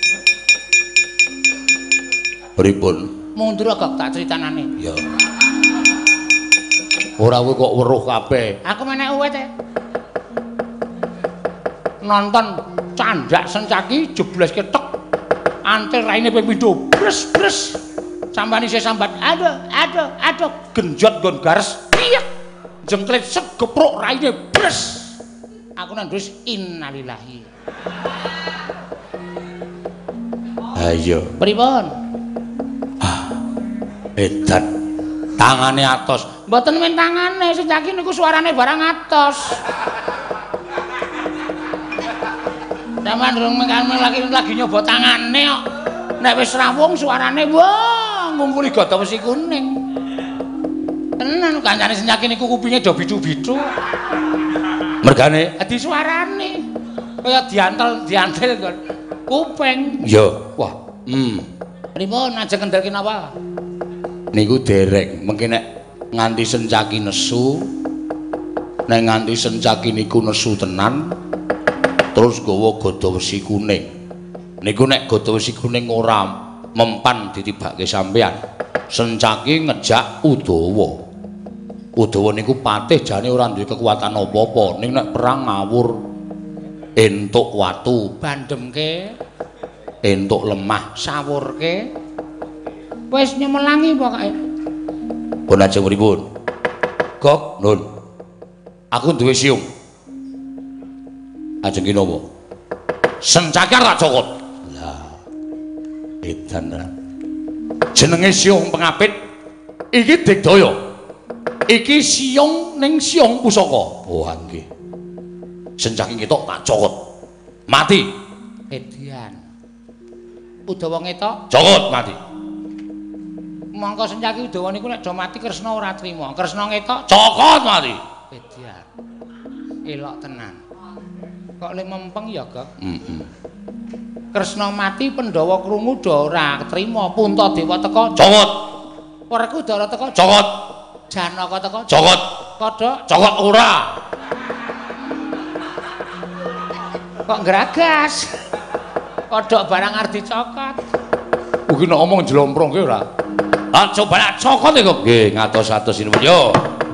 Pripun? Mundur kok tak critanane. Ya. Ora kowe kok weruh kabeh. Aku menek uwit e. Nonton candak sencaki jebleske tek. Antil raine ping pindho bres. Sampane isih sambat. Aduh, genjot nggon gares. Piye? Jengklit segepruk raine bres. Aku nang terus innalillahi. Ayo. Pripun? Edan. Tangane atos. Mboten men tangane, sencaki niku suarane barang atos. Sampeyan durung lagi nyoba tangane kok. Nek wis rawung suarane wah ngumpuli gada wesi kuning. Tenan kancane sencaki niku kupinge do bidu-bidu. Mergane Adi suarane kaya diantel kok. Kuping. Ya, wah. Pripun ajeng kendhalke napa? Niku derek, mengki nek nganti sencaki nesu. Nek nganti sencaki niku nesu tenan. Terus gawa gada wesi kuning. Niku nek gada wesi kuning ora mempan ditibake sampean. Sencaki ngejak Udawa. Udawa niku patih jane ora duwe kekuatan apa-apa, ning nek perang ngawur entuk watu, Bandemke, entuk lemah, sawurke. Wis nyemelangi pokoke. pun ajeng pripun? Gok, Nun. Aku duwe siung. Ajeng ki napa? Sencaki tak cokot. Lah. Edan ra. Jenenge siung pengapit. Iki Digdaya. Iki siung ning siung pusaka. Oh, nggih. Sencaki ketok tak cokot. Mati. Edian. Udawa ngetok, Cokot mati. mongko sencaki Udawa niku nek do mati Kresna ora trima. Kresna ngetok, Cokot mati. edian. Elok tenan. Kok le mempeng ya, Gok? Kresna mati Pandhawa krungu do ora trima. Puntadewa teka, Cokot. Werkudara teka, Cokot. Janaka teka, Cokot. Kodhok Cokot ora. kok ngragas. Kodhok barang arep dicokot. Kuwi nek omong jlomprongke ora. Ah coba nak cokot e kok. Nggih, ngatos-atos ini yo.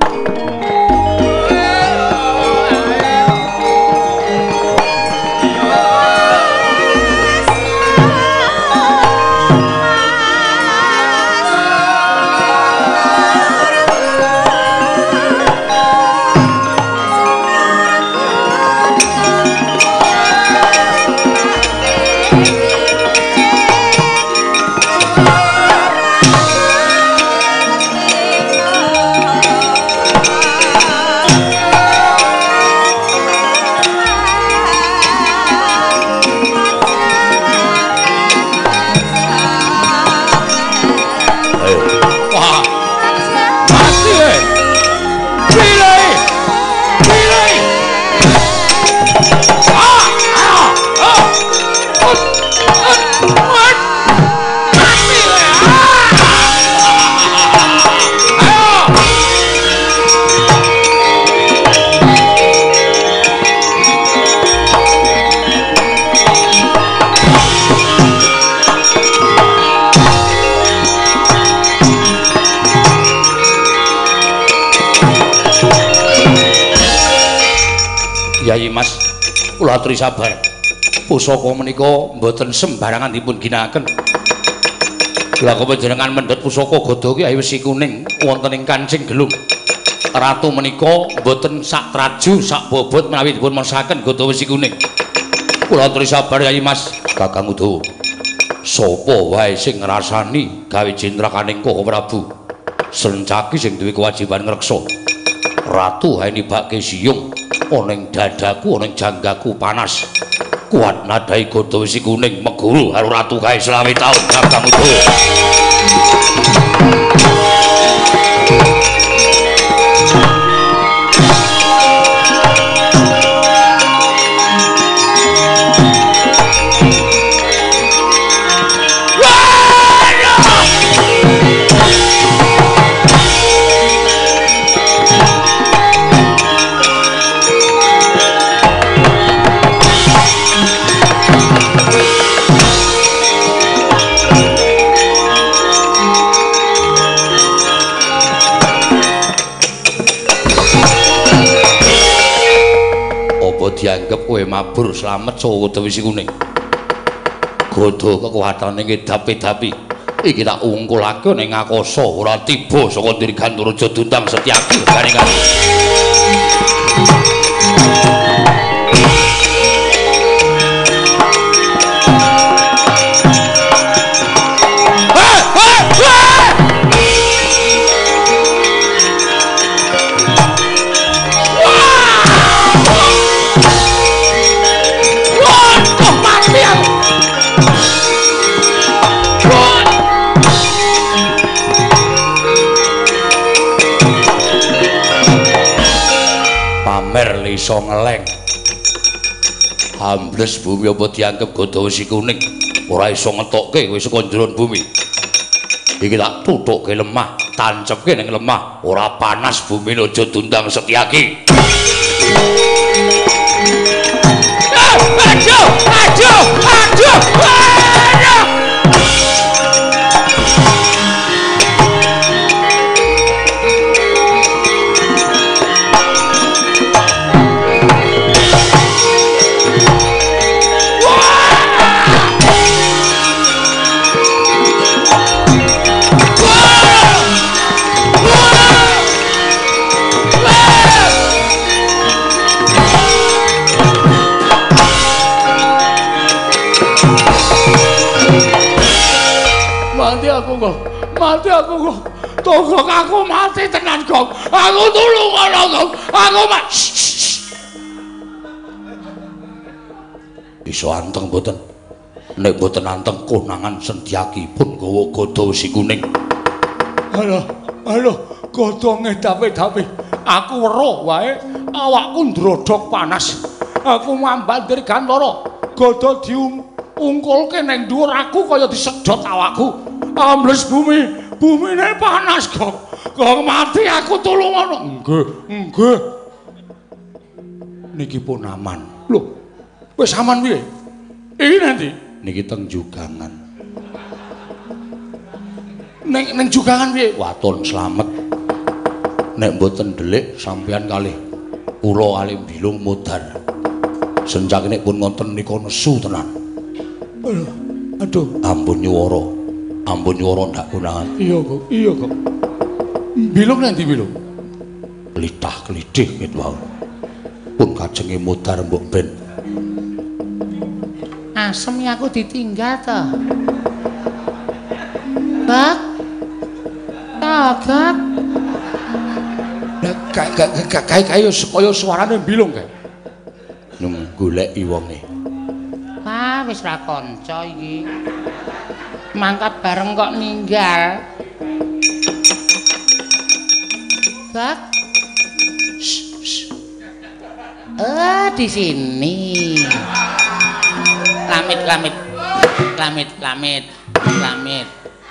Yai Mas, kula aturi sabar. Pusaka menika mboten sembarangan dipun ginakaken. Lha kok panjenengan mendhet pusaka gada ki ayo wesi kuning wonten ing Kancing Gelung. Ratu menika mboten sak traju sak bobot menawi dipun mesaken gada wesi kuning. Kula aturi sabar Yayi Mas Kakang Udawa. Sapa wae sing ngrasani gawe jendrakaning Koko Prabu Sencaki sing duwe kewajiban ngreksa Ratu hae nibake siyung ana ing dadaku ana ing janggaku panas kuat nadai godha wesi kuning meguru karo ratu kae 20 taun Kakang Udawa. Dianggep kowe mabur slamet saka godha wesi kuning. Godha kekuwatane ngedap-edapi. Iki tak ungkulake ning Ngakasa ora tiba saka Dirgantara Jodundang Setyaki garingan. Iso ngeleng ambles bumi apa dianggep godha wesi kuning ora iso ngetokke kowe saka njero bumi iki tak tutukke lemah tancepke ning lemah ora panas bumi aja Dundang Setyaki. Aduh mati aku kok. Togok aku mati tenan kok. Aku tulung ana kok. Aku Bisa anteng mboten? Nek mboten anteng konangan Setyaki pun gawa godha wesi kuning. Halo, godha ngedap-edapi. Aku weruh wae awakku ndrodhok panas. Aku mambal Dirgantara. Godha diungkulke ning dhuwur aku kaya disedot awakku. Ambles bumine panas kok. Kok mati aku tulung ana. Nggih. Niki pun aman. Lho, wis aman piye? Iki nanti niki teng Jugangan. Ning Jugangan piye? Waton slamet. Nek mboten delik sampeyan kalih kula kalih bilung modar. Sencakine pun ngonten nika nesu tenan. Aduh, ampun nyuwara. Ampun nyuwara ndak konangan. Iya kok. Bilung nanti bilung. Litah klidih gitu wae. Pun kajenge modar mbok ben. Asem aku ditinggal to. Bak. Tagak. Lah kae kaya suarane bilung kae. Nung goleki wonge. Wah, wis ra kanca iki. Mangkat bareng kok ninggal. Bak. Di sini. Lamit.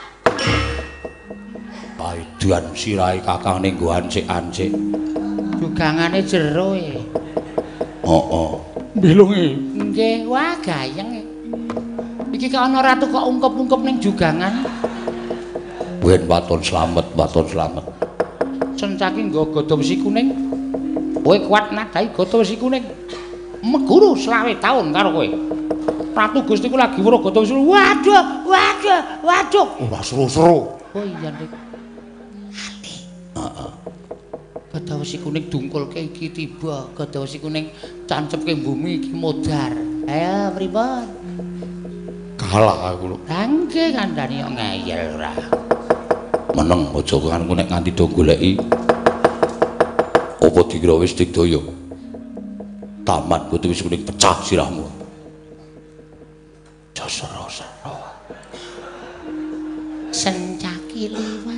Paiduan sirahe Kakang ning nggo ancik-ancik. Jugangane jero e. Heeh. Bilunge. Nggih, wah gayeng e. Iki kok ana ratu kok ungkep-ungkep ning jugangan. Wen waton slamet. Sencaki nggo godha wesi kuning. Kowe kuat nadai godha wesi kuning. Meguru 20 taun karo kowe. Ratu Gustiku lagi weruh godha wesi. Waduh. Ora seru-seru. Oh iya, Dik. Ati. Heeh. Godha wesi kuning dungkulke iki tiba. Godha wesi kuning cancepke bumi iki modar. Ayo pripun? Kalah aku lho. Nggih kandhani yo ngeyel ora. Meneng aja kanku nek nganti do goleki. Apa dikira wis digdaya? Tamat kudu wis kuning pecah sirahmu. Jasara-sara. Sencaki liwat.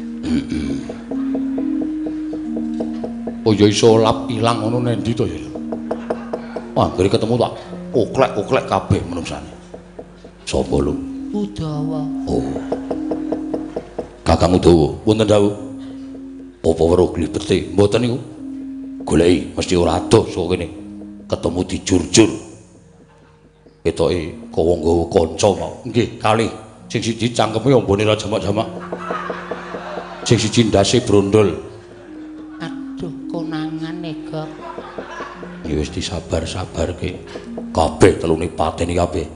Oh ya iso lap ilang ngono nendi to ya. Wah, gere ketemu tak oklek-oklek kabeh menungsane. Sapa lho? Udawa. Oh. Kakang Udawa, wonten dawuh. Apa weruh glibete? Mboten niku. Goleki mesti ora adoh saka kene. Ketemu dijur-jur. Ketoke kowe nggawa kanca mau. Nggih, kalih. Sing siji cangkeme ambone ra jamak-jamak. Sing siji ndase brondol. Aduh, konangan Gok. Ya wis disabar-sabarke. Kabeh telune pateni kabeh.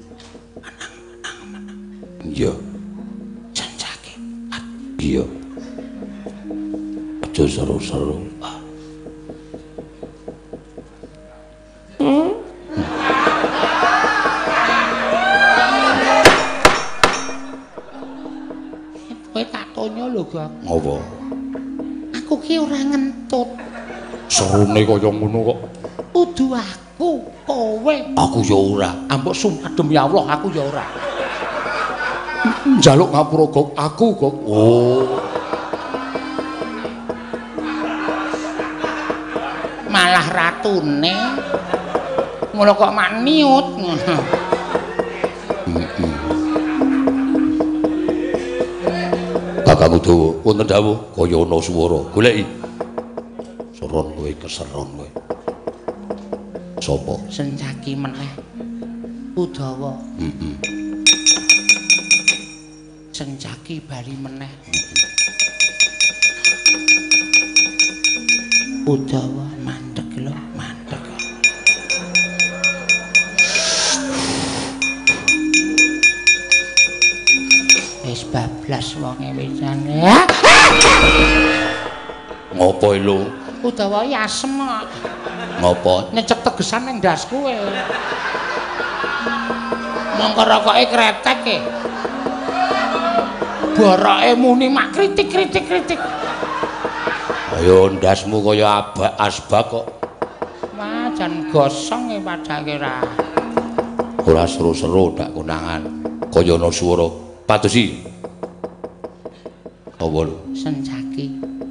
Iya. Sencaki. Iya. Aja seru-seru. Kowe tak tonya lho, Gok. Ngopo? Aku ki ora ngentut. Serune kaya ngono kok. Kudu aku, kowe. Aku ya ora. Ambek sumpah demi Allah aku ya ora. Njaluk ngapura Gok, aku Gok. Oh. Malah ratune. Mula kok mak niut ngono. Kakang Udawa, wonten dawuh kaya ana swara. Goleki. Seron kowe keseron kowe. Sapa? Sencaki meneh. Udawa. Sencaki bali meneh. Udawa mandeg lho, mandeg. Wis bablas wonge wisan. Ngopo lho? Udawa asem kok. Ngopo? Nyecek tegesan ning ndas kowe. Mongko rokoke kretek e. Boroke muni mak kritik-kritik. Ayo ndasmu kaya asbak kok. Wah, jan gosong e padake ra. Ora seru-seru dak konangan. Kaya ana swara. Patusi. Apa lho? Sencaki.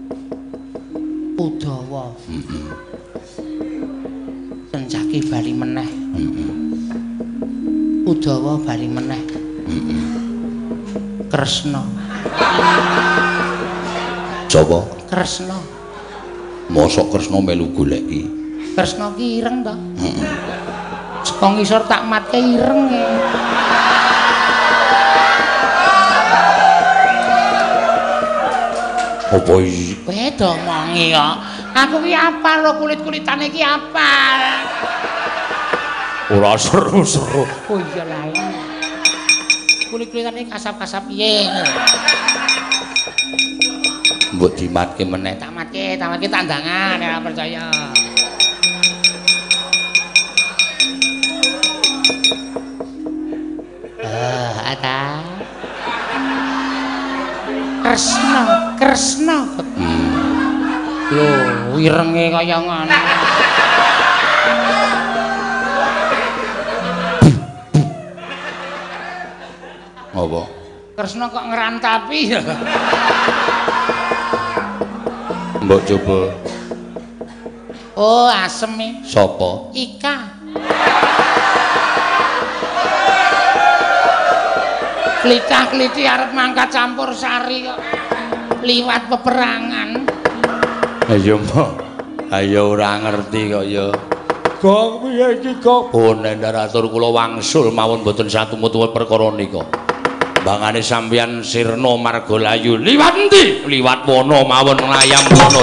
Udawa. Sencaki bali meneh. Udawa bali meneh. Kresna. Sapa? Kresna. Mosok Kresna melu goleki. Kresna ki ireng to? Saka ngisor tak matke ireng e. Apa iki? Kowe do omongi kok. Aku ki apal lho kulit-kulitane ki apal. Ora seru-seru. Oh iya lah. Kulit-kulitane kasap-kasap piye. Mbok dimatke meneh. Tak matke tandangan ora percaya. Ada. Kresna. Lho, irenge kaya ngono. Apa? Kresna kok ngerantapi ya. Mbok coba. Oh, asem e. Sapa? Ika. Klitah-kliti arep mangkat campur sari kok. Liwat peperangan. Ayo mbok. Ayo ora ngerti kok ya. Kok piye iki kok? Oh Nendaratur kula wangsul mawon mboten satumut-tumut perkara nika. Bangane sampeyan sirna margalayu liwat endi? Liwat wana mawon nglayam wana.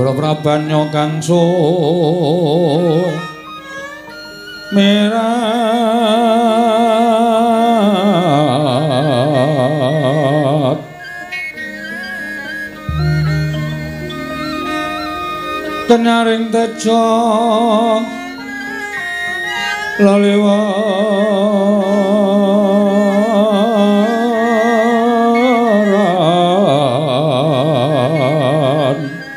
Negara Prabanyo kang merat kenyaring tejo laliwaran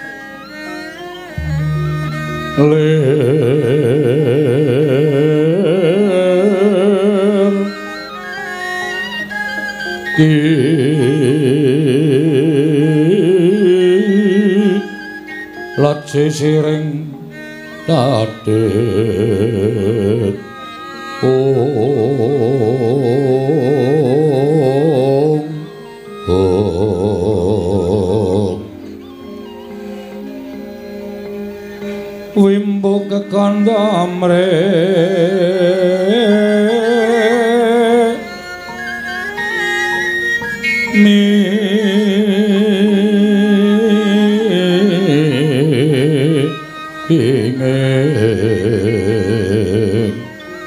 lir ki lace siring tadet wimbo kekandamre ingin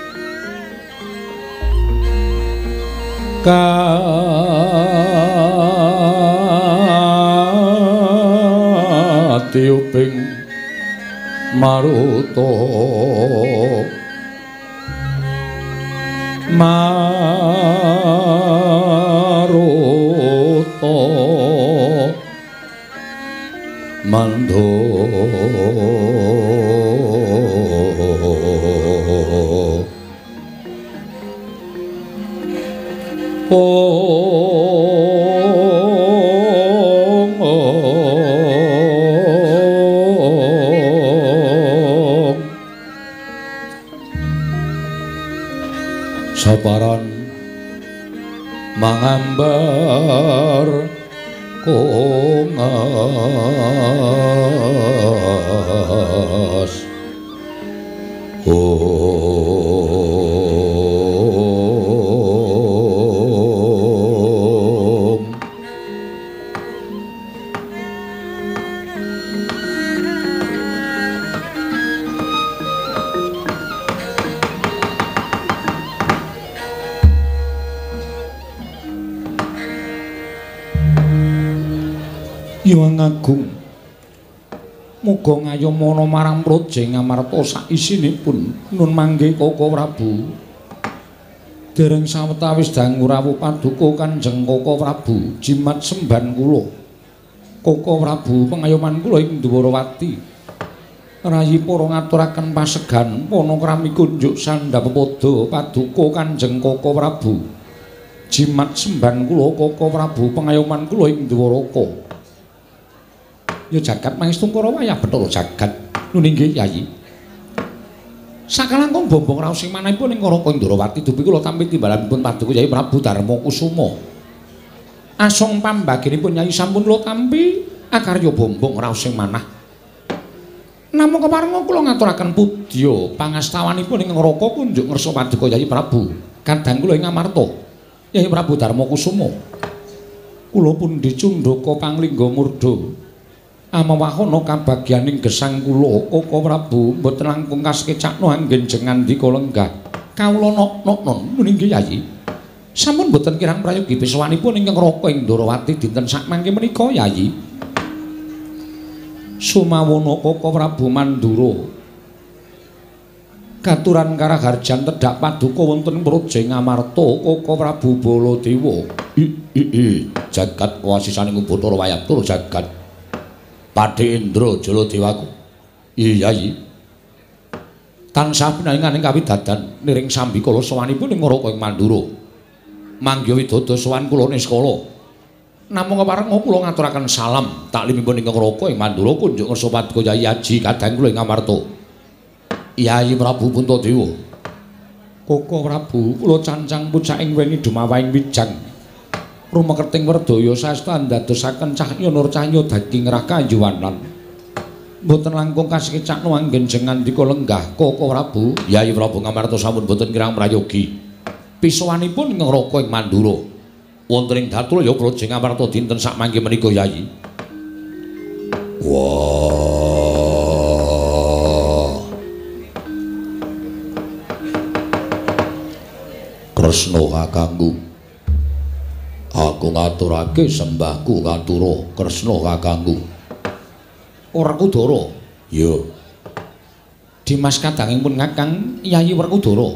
katiuping maruta mandho saparan mangambar kongas Hyang Agung muga ngayomana marang Praja Ngamarta sak isinipun nun mangke Koko Prabu dereng sawetawis dangu rawuh paduka Kanjeng Koko Prabu jimat semban kula Koko Prabu pengayoman kula ing Dwarawati rayi para ngaturaken pasegan panakrami kunjuk sandhapada paduka Kanjeng Koko Prabu jimat semban kula Koko Prabu pengayoman kula ing Dwaraka ya jagat mangestung para wayah Bathara Jagat nuninggih Yayi sakalangkung bombong raos sing manahipun ing Karaka Indrawati dupi kula tampi timbalanipun paduka Yayi Prabu Darma Kusuma asong pambagenipun Yayi sampun kula tampi akarya bombong raos sing manah namung keparenga kula ngaturaken pudya pangastawanipun ing Karaka kunjuk ngersa paduka Yayi Prabu kadang kula ing Ngamarta Yayi Prabu Darma Kusuma kula pun dicundhaka panglingga murda amawahana kabagyaning gesang kula Koko Prabu mboten langkung kasekecakno anggen jengandika lenggah kawula nok-nok nuninggih Yayi sampun mboten kirang prayogi pisawanipun ing Karaka Indrawati dinten sakmangke menika Yayi sumawana Koko Prabu Mandura katuran karaharjan tedhak paduka wonten Praja Ngamarta Koko Prabu Baladewa jagat wasisaning Bathara Wayatura jagat Padhe Indra Jaladewaku. Iya Yayi. Tansah pinaringaning kawidadan niring sambikala sawanipun ing Karaka ing Mandura. Mangga widada sowan kula niskala. Namung keparenga kula ngaturaken salam taklimipun ing Karaka ing Mandura kunjuk ngersa paduka Yayi Aji kadang kula ing Ngamarta. Yayi Prabu Puntadewa. Koko Prabu kula cancang pucaking weni dumawahing wijang. Rumekerting werdaya sasta ndadosaken cahya nur cahya daging rakayuwanan. Mboten langkung kasekecakno anggen jengandika lenggah Koko Prabu. Yayi Prabu Ngamarta sampun mboten kirang prayogi. Pisawanipun ing Karaka ing Mandura. Wonten ing Datulaya Praja Ngamarta dinten sakmangke menika Yayi. Wah Kresna kakangku. Aku ngaturake sembahku katura Kresna kakangku. Werkudara. Ya. Dimas kadangipun Kakang Yayi Werkudara.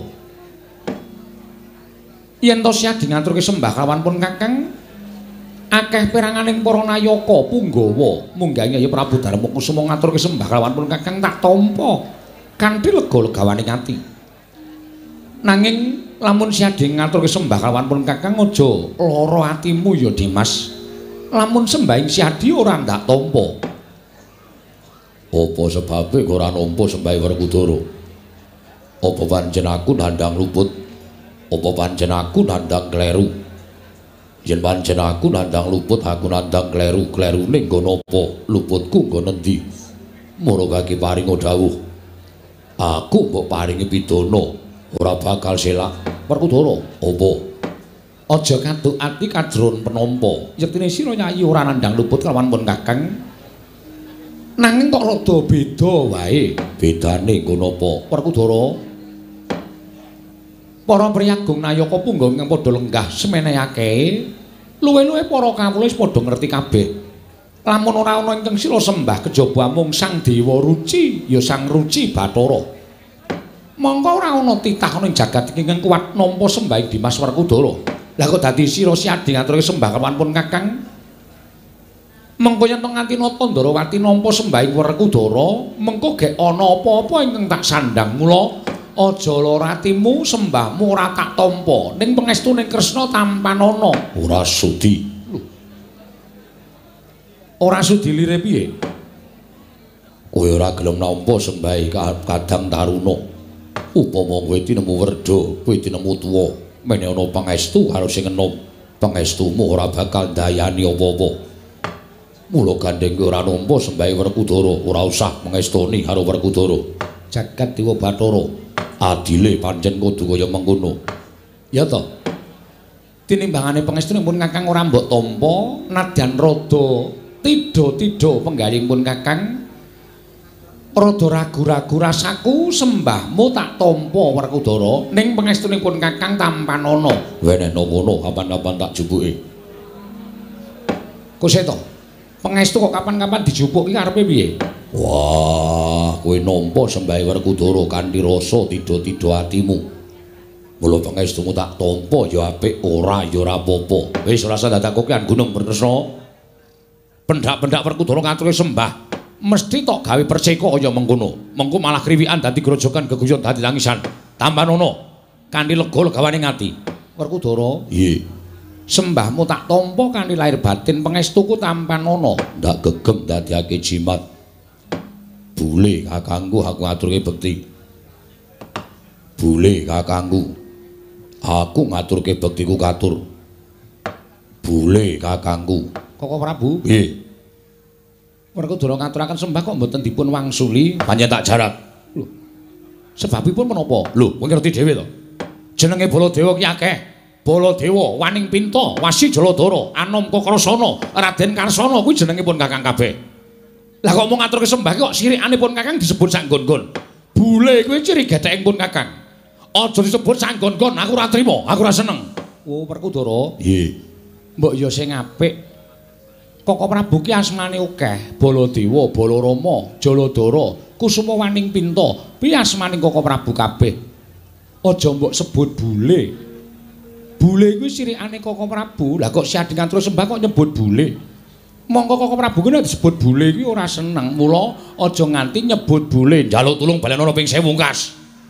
Yen to siadi ngaturke sembah kawan pun Kakang, akeh peranganing para nayaka Punggawa munggah Yayi Prabu Darmakusuma ngaturke sembah kawan pun Kakang tak tampa kanthi lega-legawaning ati. Nanging lamun siadi ngaturke sembah kawan pun Kakang aja lara atimu ya Dimas. Lamun sembahing siadi ora ndak tampa. Apa sebabe ora nampa sembah Werkudara? Apa pancen aku nandhang luput? Apa pancen aku nandhang kleru? Yen pancen aku nandhang luput, aku nandhang kleru. Klerune nggo napa? Luputku nggo nendi? Murugake paringa dawuh. Aku mbok paringi pidana, ora bakal selak. Werkudara, Apa? aja kaduk ati kadron penampa. Yektine sira Yayi ora nandhang luput kelawan pun Kakang. Nanging kok rada beda wae. Bedane nggo napa? Werkudara, para priyagung nayaka Punggawa ingkang padha lenggah semenehake, luwe-luwe para kawula wis padha ngerti kabeh. Lamun ora ana ingkang sira sembah kejaba mung Sang Dewa Ruci, ya Sang Ruci Bathara. Mongko ora ana titah ning jagat iki ingkang kuat nampa sembahing Dimas Werkudara. Lah kok dadi sira siadi ngaturke sembah kawan pun Kakang? Mengko yen nganti nata Ndarawati nampa sembahing Werkudara, mengko gek ana apa-apa ingkang tak sandhang. Mula aja lara atimu, sembahmu ora tak tampa. Ning pangestuning Kresna tampanana. Ora sudi. Ora sudi lire piye? Kowe ora gelem nampa sembah Kadang Taruna. Upama kowe tinemu werda, kowe tinemu tuwa, mene ana pangestu karo sing enom. Pangestumu ora bakal ndayani apa-apa. Mula gandeng kowe ora nampa sembah Werkudara, ora usah mengestoni karo Werkudara. Jagat Dewa Bathara, Adile pancen kudu kaya mengkono. ya to? Tinimbangane pangestune pun Kakang ora mbok tampa, nadyan rada tidha-tidha penggaling pun Kakang. Rada ragu-ragu rasaku sembahmu tak tampa Werkudara, ning pangestune pun Kakang tampanana. Wenehno ngono kapan-kapan tak jupuke. Kose to? Pangestu kok kapan-kapan dijupuk iki karepe piye? Wah, kowe nampa sembah Werkudara kanthi rasa tidha-tidha atimu. Mula pangestumu tak tampa ya apik, ora ya ora apa-apa. Wis ora usah dadakoke Gunung Bertresna. Pendak-pendak Werkudara ngaturke sembah, mesti tok gawe perseka kaya mengkono. Mengko malah kriwikan dadi grojogan geguyon dadi tangisan. Tambanana kanthi lega-legawaning ati. Werkudara, Iye. sembahmu tak tampa kanthi lahir batin pangestuku tampanana. Ndak gegem dadiake jimat. Bule kakangku aku ngaturke bekti. Bule kakangku. Aku ngaturke bektiku katur. Bule kakangku. Koko Prabu, Nggih. Werkudara ngaturaken sembah kok mboten dipun wangsuli. Panjen tak jarak. Lho. Sebabipun menapa? Lho, kowe ngerti dhewe to. Jenenge Baladewa ki akeh. Baladewa, Waning Pinta, Wasi Jaladara, Anom Kakrasana, Raden Karsana kuwi jenengipun Kakang kabeh. Lah kok mung ngaturke sembah kok sirikanipun Kakang disebut sak nggon-nggon. Bule kuwi ciri gethekipun Kakang. Aja disebut sak nggon-nggon, aku ora trima, aku ora seneng. Oh, Werkudara. Nggih. Mbok ya sing apik. Koko Prabu ki asmane akeh. Baladewa, Balarama, Jaladara, Kusuma Waning Pinta. Piye asmane Koko Prabu kabeh? Aja mbok sebut bule. Bule kuwi sirikane Koko Prabu. Lah kok siadi ngatur sembah kok nyebut bule. Mongko Koko Prabu kuwi nek disebut bule kuwi ora seneng. Mula aja nganti nyebut bule. Njaluk tulung balen ana ping 1000 kas.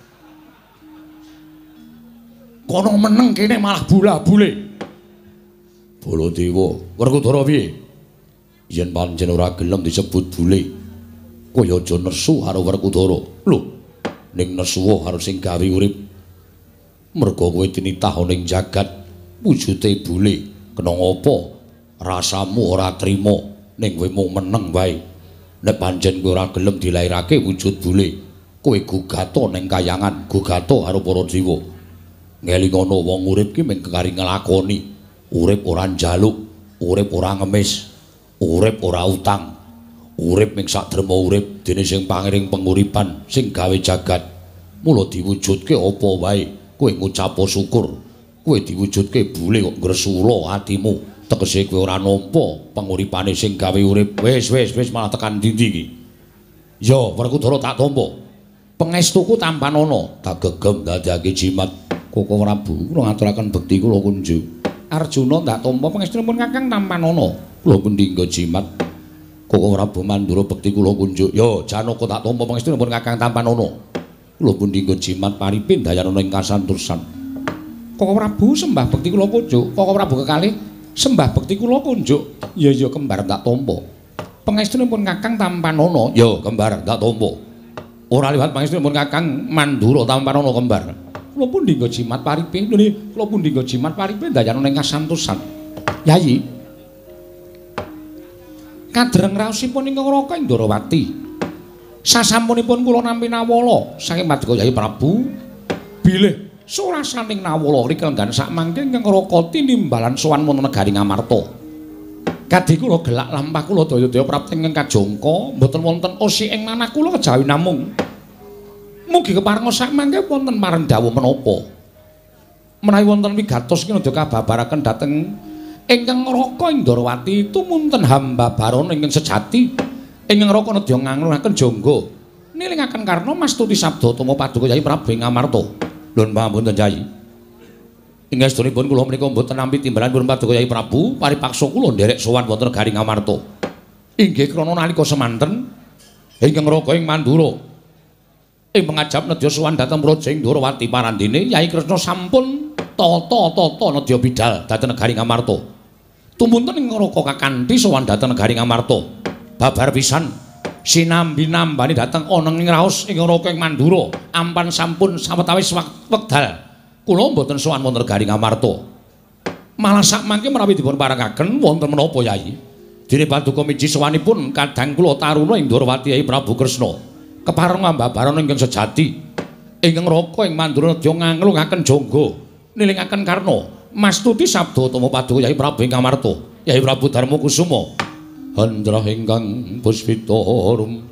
Kono meneng kene malah bula-bule. Baladewa, Werkudara piye? Yen pancen ora gelem disebut bule, kowe aja nesu karo Werkudara. Lho, ning nesu karo sing gawe urip. Merga kowe tinitah ning jagat wujude bule. Kena ngapa? Rasamu ora trima, ning kowe mung meneng wae. Nek pancen kowe ora gelem dilairake wujud bule, kowe gugata ning kayangan, gugata karo para dewa. Ngelingono wong urip ki mung kekari nglakoni. Urip ora njaluk, urip ora ngemis, urip ora utang. Urip ming sadrema urip dene sing pangiring penguripan sing gawe jagat. Mula diwujudke apa wae, kowe ngucap syukur. kowe diwujudke bule kok ngresula atimu. Tegese kowe ora nampa panguripane sing gawe urip. Wis malah tekan ndi iki. Ya, Werkudara tak tampa. Pangestuku tampan ana, tak gegem dadake jimat Koko Prabu kula ngaturaken bekti kula kunjuk. Arjuna tak tampa pangestunipun Kakang tampan ana. Kula pendhingga jimat Koko Prabu mandura bekti kula kunjuk. Ya, Janaka tak tampa pangestunipun Kakang tampan ana. Kula pendhingga jimat paripin dayanana ing kasantosan. Koko Prabu sembah bekti kula kunjuk. Koko Prabu kekalih sembah bekti kula kunjuk. Ya kembar tak tampa. Pangestunipun Kakang tampan ana. Ya kembar tak tampa. Ora liwat pangestunipun Kakang Mandura tampan ana kembar. Kula pun ndingga jimat paripe. Lho, kula pun ndingga jimat paripe dayanana ing kasantosan. Yayi. Kadreng raosipun ingkang Raka Indrawati. Sasampunipun kula nampi nawala saking Paduka Yayi Prabu bilih surasaning nawala rikelenggan sakmangke ingkang Raka tinimbalan sowan wonten negari Ngamarta. Kadhi kula gelak lampah kula daya-daya prapta ingkang kajangka mboten wonten osi ing manah kula kejawi namung mugi keparenga sakmangke wonten marendhawa menapa menawi wonten wigatos kinadya kababaraken dhateng ingkang Raka Indrawati tumunten hamba barana ingkang sejati ingkang Raka nedya nganglunaken jangga nilingaken karna mastuti sabda tama Paduka Yayi Prabu ing Ngamarta. Nuwun pamunten Yayi. Ing estunipun kula menika mboten nampi timbalanipun Paduka Yayi Prabu paripaksa kula nderek sowan wonten negari Ngamarta. Inggih krana nalika semanten ingkang Raka ing Mandura ing mangajab nedya sowan dhateng Praja Indrawati parandene Yayi Kresna sampun tata nedya bidal dhateng negari Ngamarta. Tumunten ing Raka kakanthi sowan dhateng negari Ngamarta. Babar pisan sinambi-nambani dhateng ana ing raos ing Raka ing Mandura ampan sampun sawetawis wekdal. Kula mboten sowan wonten negari Ngamarta. Malah sakmangke menawi dipun parengaken wonten menapa Yayi? Dene Paduka miji sowanipun kadang kula taruna Indrawati Yayi Prabu Kresna. Kepareng mbabarana ingkang sejati. Ingkang Raka ing Mandura nedya nganglungaken jangga nilingaken karna mastuti sabda tama Paduka Yayi Prabu ing Ngamarta. Yayi Prabu Darma Kusuma Handra ingkang puspita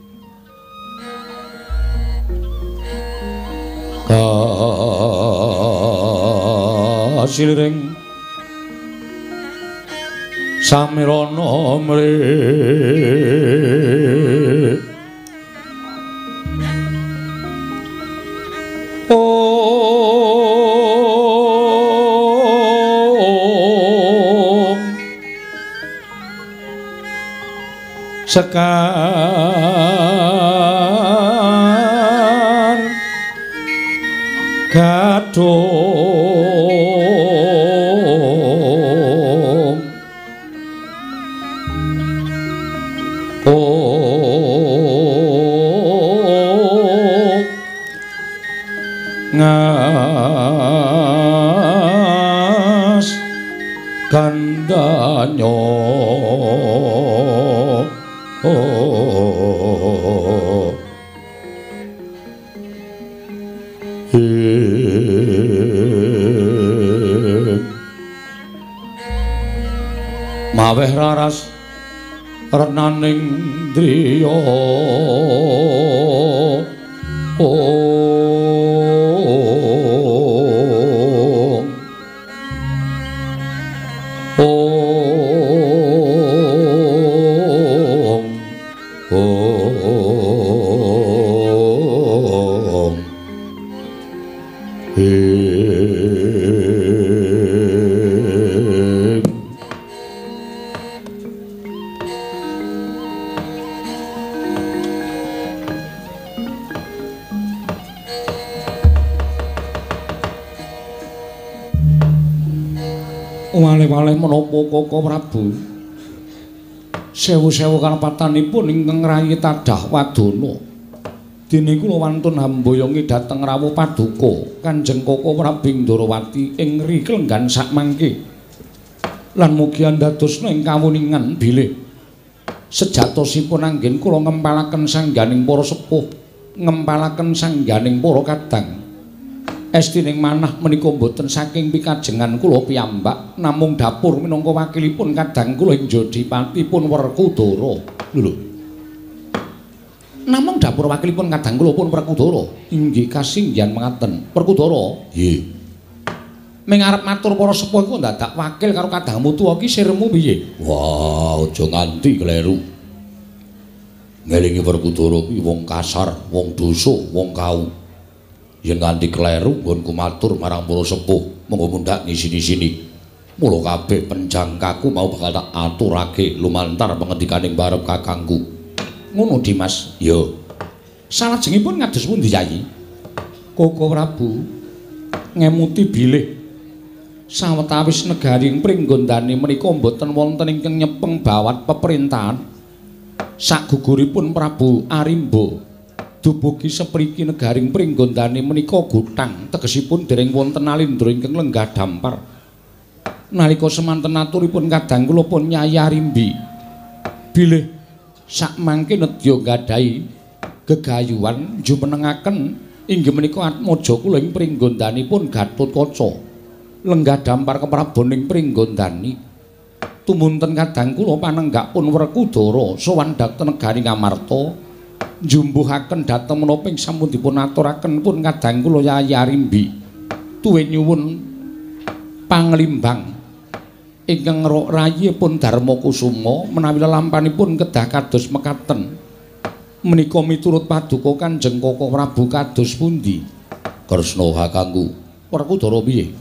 kasiliring samirana mrih sekar gadung ngas gandanya maweh raras renaning driya wale-wale menapa Koko Prabu sewu-sewu karepatanipun ingkang rayi tadah wadana dene kula wantun hamboyongi dhateng rawuh Paduka Kanjeng Koko Prabu Indrawati ing rikelenggan sakmangke lan mugi andadosna ing kawuningan bilih sejatosipun anggen kula ngempalaken sangganing para sepuh ngempalaken sangganing para kadang estining manah menika boten saking pikajengan kula piyambak namung dapur minangka wakilipun kadang kula ing Jodipatipun Werkudara. Lho. Namung dapur wakilipun kadang kula pun Werkudara. Inggih kasinggihan mengaten. Werkudara. Nggih. Ming arep matur para sepuh iku dadak wakil karo kadangmu tuwa ki sirmu piye? Wah, aja nganti kleru. Ngelingi Werkudara kuwi wong kasar, wong dosa, wong kau. Yen nganti kleru nggonku matur marang para sepuh, monggo mundhak ngisini-sini. Mula kabeh penjangkaku mau bakal tak aturake lumantar pengendikaning barep kakangku. Ngono Dimas. Ya. Salajengipun ngados pundi Yayi? Koko Prabu ngemuti bilih sawetawis negaring Pringgondani menika mboten wonten ingkang nyepeng bawat peperintahan. Sakguguripun Prabu Arimba dubugi sepriki negaring Pringgondani menika gutang, tegesipun dereng wonten alindra ingkang lenggah dampar. Nalika semanten aturipun kadang kula pun Nyai Arimbi bilih sakmangke nedya gadhahi gegayuhan jumenengaken inggih menika atmaja kula ing Pringgondanipun Gatotkaca lenggah dampar keprabaning Pringgondani. Tumunten kadang kula panenggak pun Werkudara sowan dhateng negaring Amarta njumbuhaken dhateng menapa ing sampun dipun aturaken pun kadang kula Nyai Arimbi tuwin nyuwun panglimbang ingkang rayipun Darmakusuma menawi lelampanipun kedah kados mekaten menika miturut paduka Kanjeng Koko Prabu kados pundi? Kresna kakangku, Werkudara piye?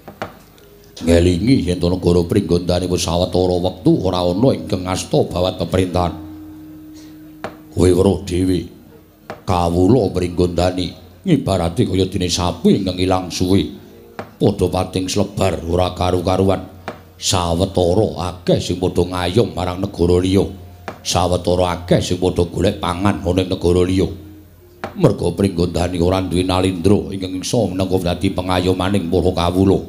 ngelingi yen to negara Pringgondani wis sawetara wektu ora ana ingkang ngasta bawat pemerintahan. Kowe weruh dhewe, kawula Pringgondani ngibarate kaya dene sapi ingkang ilang suwe. Padha pating slebar ora karu-karuan. Sawetara akeh sing padha ngayom marang negara liya. Sawetara akeh sing padha golek pangan ana ing negara liya. Merga Pringgondani ora duwe nalindra ingkang isa menengko dadi pengayomaning para kawula.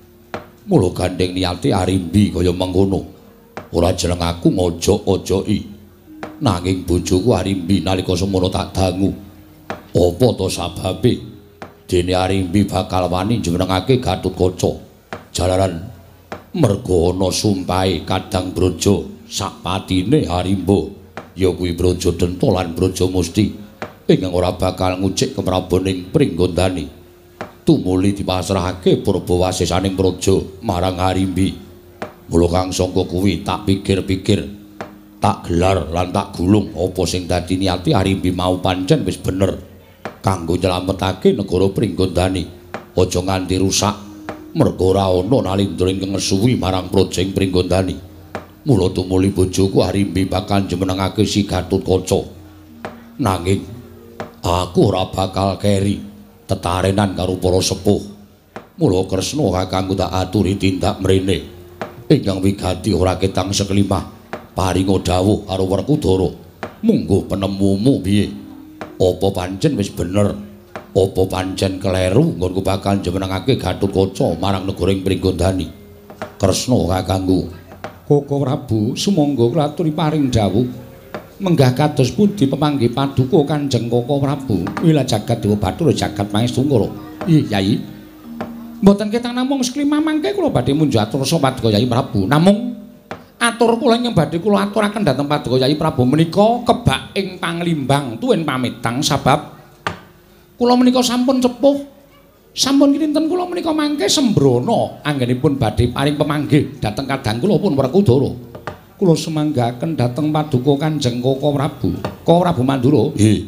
Mula gandeng niate Arimbi kaya mengkono. Ora jeneng aku ngojok-ojoki. Nanging bojoku Arimbi nalika semono tak dangu. Apa to sababe? Dene Arimbi bakal wani njenengake Gatotkaca. Jalaran merga ana sumpahe Kadang Braja sakpatine Arimba ya kuwi Braja Denta lan Braja Musti ingkang ora bakal ngucik keprabaning Pringgondani. Tumuli dipasrahake Purbawasisaning praja marang Arimbi. Mula kang sangka kuwi tak pikir-pikir, tak gelar lan tak gulung apa sing dadi niati Arimbi mau pancen wis bener kanggo nyelametake negara Pringgondani. Aja nganti rusak merga ora ana nalindra ingkang ngesuwi marang praja ing Pringgondani. Mula tumuli bojoku Arimbi bakal njenengake si Gatotkaca. Nanging aku ora bakal keri tetarenan karo para sepuh. Mula Kresna kakangku tak aturi tindak mrene ingkang wigati ora ketang seklimah paringa dawuh karo Werkudara. Munggo penemumu piye? Apa pancen wis bener? Apa pancen kleru nggonku bakal njenengake Gatotkaca marang negara ing Pringgondani? Kresna kakangku. Koko Prabu sumangga kula aturi paring dawuh. Menggah kados pundi pemanggih paduka Kanjeng Koko Prabu wila jagat Dewa Bathara jagat Maestungkara. Ih Yai, mboten ketang namung seklimah mangke kula badhe munjuk atur sa paduka Yai Prabu. Namung atur kula ingkang badhe kula aturaken dhateng paduka Yai Prabu menika kebak ing panglimbang tuwin pamitang sabab kula menika sampun sepuh. Sampun kinten kula menika mangke sembrono anggenipun badhe paring pemanggih dhateng kadang kula pun Werkudara. Kula semanggaken dhateng paduka Kanjeng Koko Prabu. Koko Prabu Mandura. Nggih.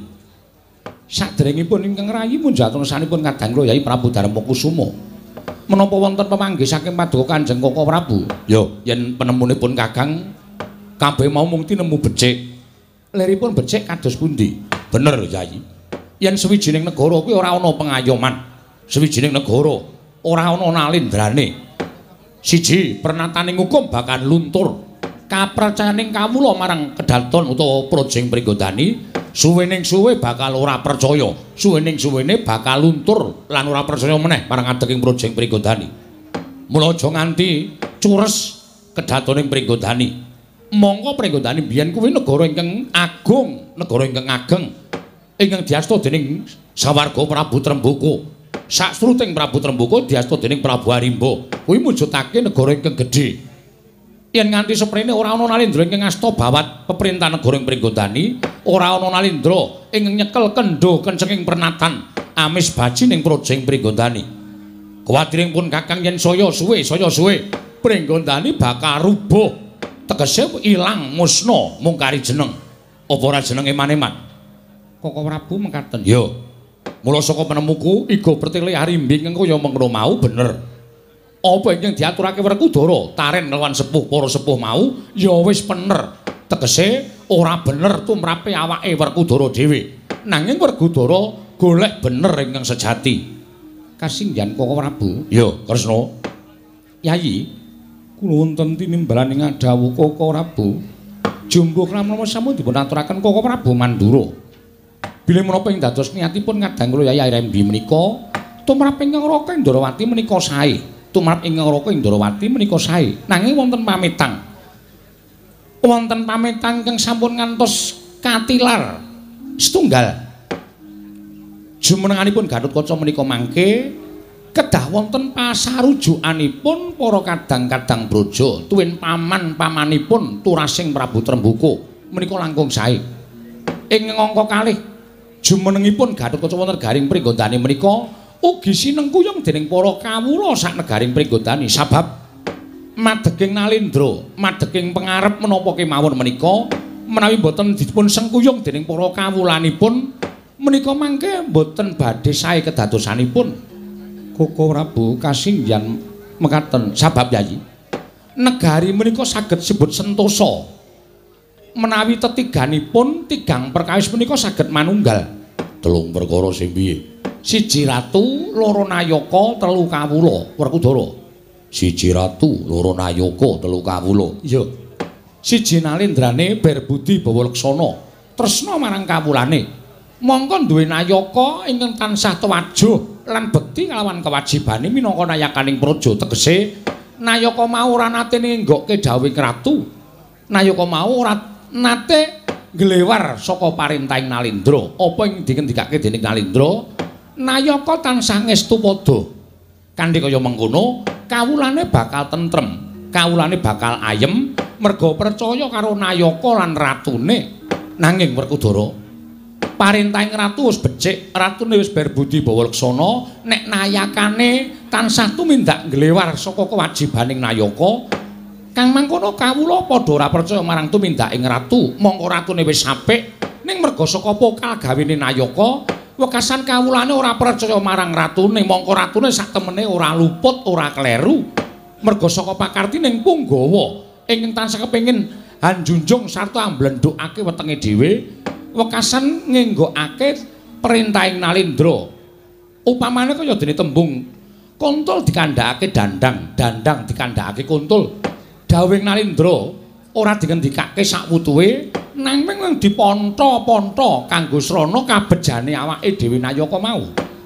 Saderengipun ingkang rayi munjatursanipun kadang kula Yai Prabu Darmakusuma. Menapa wonten pemanggih saking paduka Kanjeng Koko Prabu? Yo, Yen penemunipun Kakang kabeh mau mung tinemu becik. Liripun becik kados pundi? bener Yai. Yen sawijining negara kuwi ora ana pengayoman, sawijining negara ora ana nalindrane. Siji, pernataning hukum bakal luntur. Kapercayaning kawula marang kedaton utawa projeng Pringgondani suwening suwe bakal ora percaya, suwening suwene bakal luntur lan ora percaya meneh marang adeking projeng Pringgondani. Mula aja nganti cures kedatoning Pringgondani. Monggo Pringgondani biyen kuwi negara ingkang agung, negara ingkang ageng ingkang diasta dening sawarga Prabu Tremboko. Sakstruting Prabu Tremboko diasta dening Prabu Arimba. Kuwi mujudake negara ingkang gedhe. Yen nganti seprene ora ana nalindra ingkang ngasta bawat peperintahan negara ing Pringgondani, ora ana nalindra ingkang nyekel kendho kencenging pernatan amis baji ning projeng Pringgondani. Kuwatiripun Kakang yen saya suwe Pringgondani bakal rubuh. Tegese ilang musna mung kari jeneng. Apa ora jenenge Maneman? Koko Prabu mengkaten. Ya. Mula saka penemuku Iga Pertile Arimbing kaya mengkono mau bener. Apa ingkang diaturake Werkudara taren lawan sepuh para sepuh mau ya wis bener. Tegese ora bener tumrape awake Werkudara dhewe. Nanging Werkudara golek bener ingkang sejati. Kasinggihan Koko Prabu. Ya, Kresna. Yayi, kula wonten tinimbalan ing dawuh Koko Prabu. Jumbo kramana sampun dipun aturaken Koko Prabu Mandura. Bilih menapa ing dados niatipun ngadang kula Yayi Rembi menika tumrap ingkang Raka Indrawati menika sae. Tumrap ingkang Raka Indrawati menika sae. Nanging wonten pamitang. Wonten pamitang ingkang sampun ngantos katilar setunggal. Jumenenganipun Gatotkaca menika mangke kedah wonten pasarujukanipun para kadang-kadang braja tuwin paman-pamanipun Turasing Prabu Trembuka menika langkung sae. Ing angka kalih jumenengipun Gatotkaca wonten garing Pringgondani menika ugi sinengkuyung dening para kawula sak negaring Pringgondani sabab madeging Nalendra, madeging pangarep menapa kemawon menika menawi boten dipun sengkuyung dening para kawulanipun menika mangke boten badhe sae kedadosanipun. Koko Prabu kasinggihan mekaten sabab Yayi. Negari menika saged sebut sentosa. Menawi tetiganipun tigang perkawis menika saged manunggal. Telung perkara sing piye? Siji ratu, loro nayaka, telu kawula, Werkudara. Siji ratu, loro nayaka, telu kawula. Iya. Siji nalendrane berbudi bawa leksana, tresna marang kawulane. Mongko duwe nayaka ingkang tansah tuwajuh lan bekti kalawan kewajibane minangka nayakaning praja. Tegese nayaka mau ora nate nenggokke dawuhing ratu. Nayaka mau ora nate nglewar saka parentahing Nalendra. Apa ing dikendikake dening Nalendra, nayaka tansah ngestu padha. Kanthi kaya mengkono, kawulane bakal tentrem, kawulane bakal ayem merga percaya karo nayaka lan ratune. Nanging Werkudara, parentahing ratu wis becik, ratune wis berbudi bawa leksana, nek nayakane tansah tumindak nglewar saka kewajibaning nayaka, kang mangkono kawula padha ora percaya marang tumindaking ratu, mongko ratune wis apik, ning merga saka pokal gawene nayaka, wekasan kawulane ora percaya marang ratune, mongko ratune sak temene ora luput, ora kleru, merga saka pakartining Punggawa ingkang tansah kepengin hanjunjung sarta amblendhukake wetenge dhewe. Wekasan ngenggokake perintahing Nalendra. Upamane kaya dene tembung kuntul dikandhakake dandang, dandang dikandhakake kuntul. Dawuhing Nalendra ora dingendikake sakwutuhe, nanging diponto-ponto kanggo srana kabejane awake dhewe nayaka mau.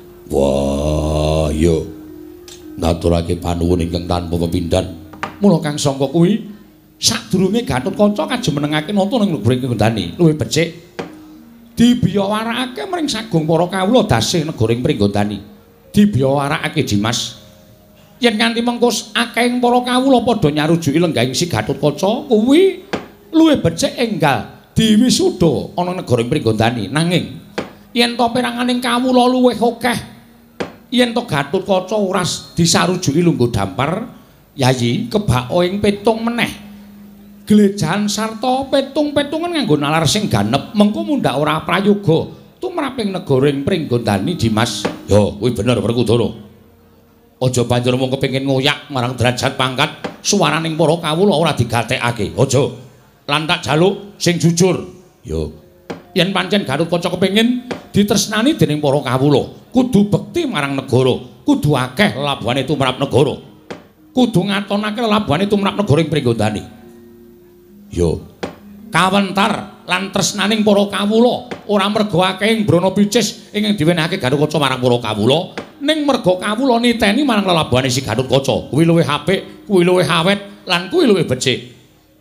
Wah, iya. Ngaturake panuwun ingkang tanpa pepindhan. Mula kang sangka kuwi sadurunge Gatotkaca kajumenengake nata ning Pringgondani luwih becik. Dibiyawarakake mring sagung para kawula dasih negaring Pringgondani. Dibiyawarakake Dimas. Yen nganti mengko akehing para kawula padha nyarujuki lenggahing si Gatotkaca kuwi luwih becik enggal diwisuda ana negaring Pringgondani. Nanging yen to peranganing kawula luwih akeh, yen to Gatotkaca ora disarujuki lungguh dampar, Yayi kebak ing petung meneh. Glejahan sarta petung-petungan nganggo nalar sing ganep mengko mundhak ora prayoga tumraping negaring Pringgondani Dimas. Ya, kuwi bener Werkudara. Aja banjur mung kepengin ngoyak marang derajat pangkat suwaraning para kawula ora digatekake. Aja. Lan tak jaluk sing jujur. Ya. Yen pancen Gatotkaca kepengin ditresnani dening para kawula, kudu bekti marang negara, kudu akeh lelabuhane tumrap negara. Kudu ngatonake lelabuhane tumrap negaring Pringgondani. Yo, kawentar lan tresnaning para kawula ora merga akehing brana picis ingkang diwenehake Gatotkaca marang para kawula, ning merga kawula niteni marang lelabuhane si Gatotkaca. Kuwi luwih apik, kuwi luwih awet lan kuwi luwih becik.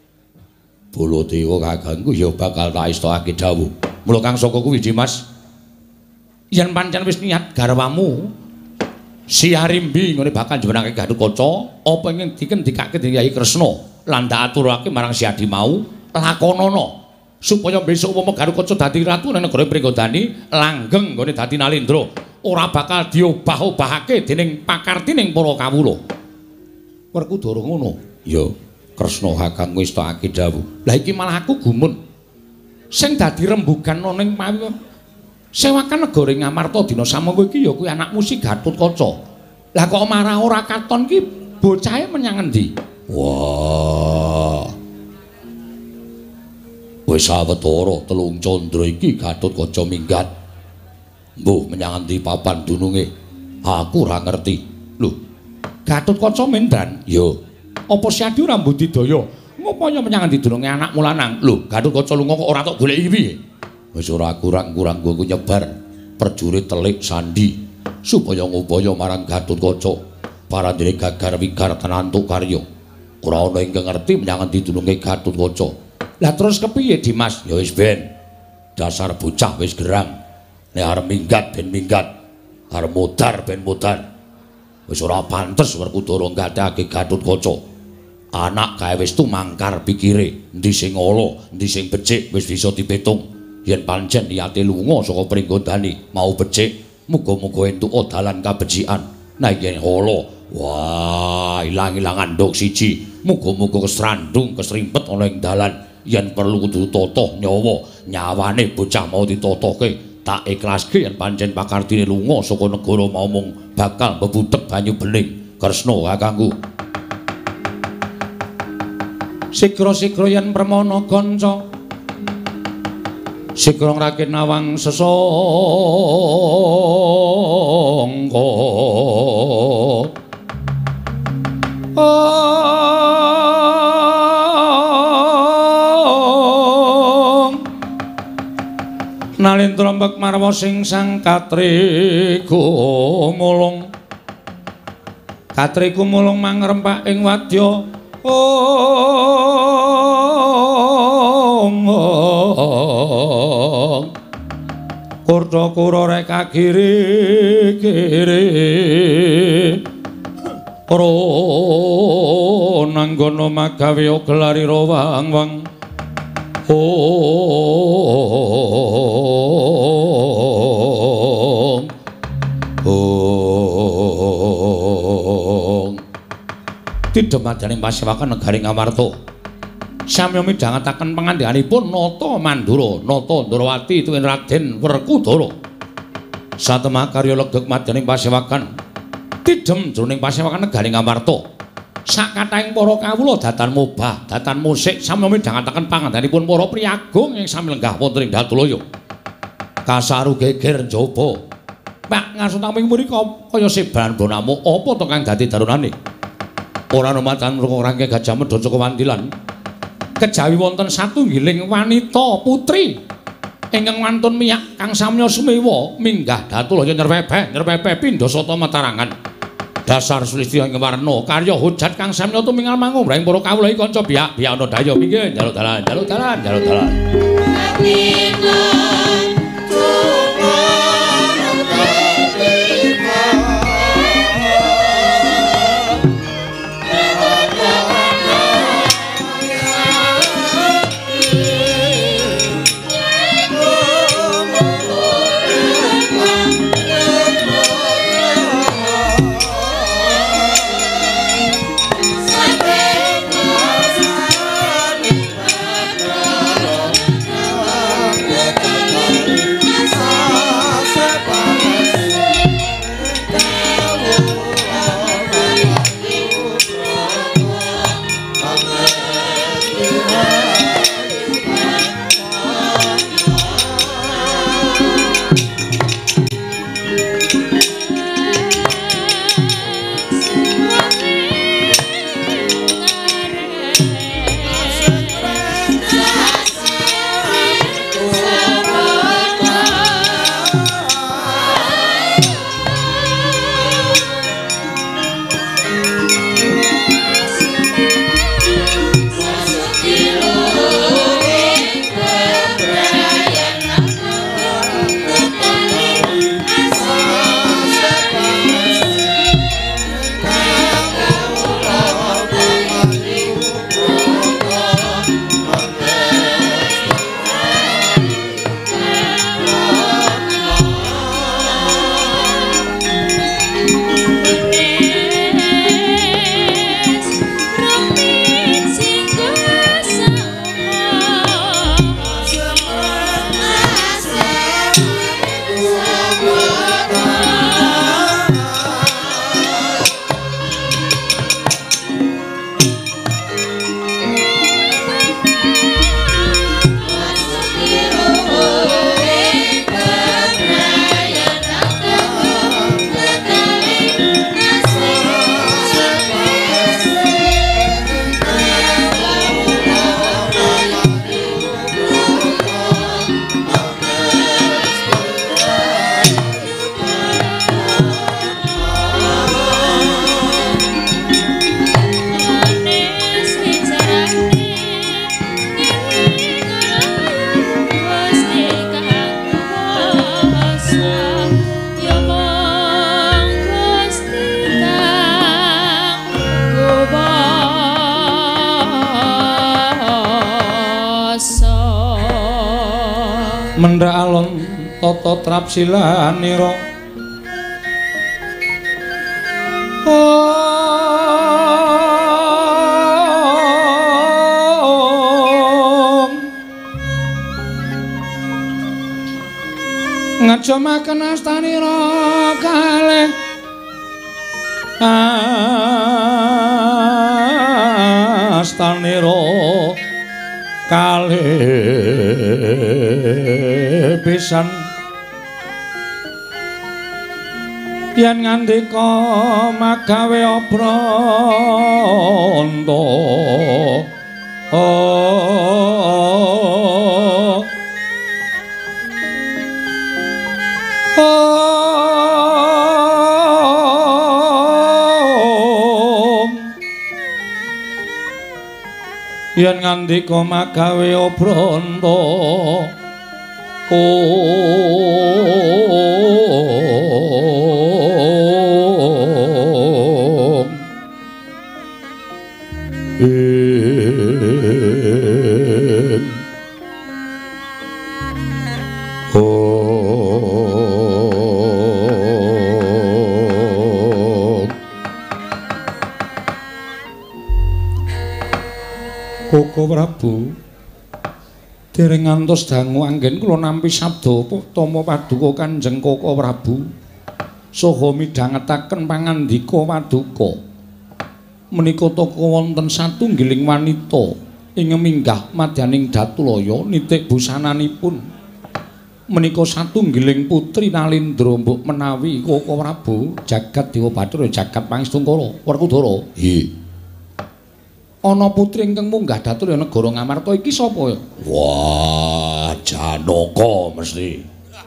Baladewa kakangku ya bakal tak istokake dawuh. Mula kang saka kuwi Dimas, yen pancen wis niat garwamu si Arimbi ngene bakal njenengake Gatotkaca, apa ingkang dikendikake dening Kyai Kresna lan tak aturake marang si Adi mau lakonana supaya besok upama Gatotkaca dadi ratu nang negara Pringgondani langgeng nggone dadi Nalendra. ora bakal diobah-obahake dening pakartining para kawula. Werkudara ngono. Ya, Kresna Kakang wis tokake dawuh. Lah iki malah aku gumun. Sing dadi rembugan ana ning sewakan negara Ngamarta dina samangka iki ya kuwi anakmu si Gatotkaca. Lah kok marah ora katon ki bocahe menyang endi? Wah. Wis sawetara telung candra iki Gatotkaca minggat. Mbuh menyang endi papan dununge? Aku ora ngerti. Lho, Gatotkaca mendan? Ya. Apa Siadi ora mbudidaya? Ngupaya menyang endi dununge anakmu lanang? Lho, Gatotkaca lunga kok ora tok goleki piye? Wis ora kurang-kurang ku nyebar prajurit telik sandi supaya ngupaya marang Gatotkaca. Parandene gagar wigar tenantuk karya. Ora ana ingkang ngerti menyang endi dununge Gatotkaca. Lah terus kepiye Dimas? Ya wis ben. Dasar bocah wis gerang. Nek arep minggat ben minggat, arep modar ben modar. Wis ora pantes Werkudara nggatekake Gatotkaca. Anak kae wis tumangkar pikire, endi sing ala, endi sing becik wis bisa dipitung. Yen pancen niyate lunga saka pringgodane mau becik, muga-muga entuk dalan kabecikan. Nah yen ala, wah ilang-ilangan ndok siji, muga-muga kesrandung kesrimpet ana ing dalan. Yen perlu kudu tata nyawa, nyawane bocah mau ditatoke. Tak ikhlaske yen pancen pakartine lunga saka negara mau mung bakal bebudhek banyu bening. Kresna kakangku. Sigra-sigra yen permana kanca. Sigra ngrakit nawang sesangka. Nalin trombek marwa sing sang Katri gumulung. Katri gumulung mangrempak ing wadya. Kurta-kura rek kagiri-giri. Ro nanggono magawe gelari rawang-wang. Didemadaning pasewakan negari Ngamarta. Samya midhangetaken pangandhanipun Nata Mandura, Nata Ndrawati tuwin Raden Werkudara. Satemah karya legeg madaning pasewakan. Tidhem jroning pasewakan negari Ngamarta. Sakatahing para kawula datan mobah, datan musik samya midhangetaken pangandhanipun para priyagung ing sami lenggah wonten ing Datulaya. Kasaru geger njaba. Pak ngasuntaming mrika kaya sebaran bonamu apa to kang dadi darunane? Ora numatan rangke Gajah Medha saka Wandilan. Kejawi wonten satunggiling wanita putri ingkang wantun miyak kang samya sumewa minggah Datulaya nyerpepeh pindha sata Matarangan. Dasar Sulistya ing warna karya hujat kang samya tumingal mangumbrahing para kawula iki kanca biak-biak ana daya pinggih njaluk dalan. mendha alon tata trapsilanira ngajamaken astanira kalih astanira kalih pisan yen ngandika magawe apranta yen ngandika magawe apranta Koko Prabu dereng ngantos dangu anggen kula nampi sabda Tama Paduka Kanjeng Koko Prabu saha midhangetaken pangandika Paduka menika taka wonten satunggiling wanita ing minggah madyaning Datulaya nitik busananipun menika satunggiling putri Nalindra mbok menawi Koko Prabu jagat Dewa Bathara jagat Pangestungkara Werkudara nggih ana putri ingkang munggah datur ya negara Ngamarta iki sapa ya? Wah, Janaka mesti.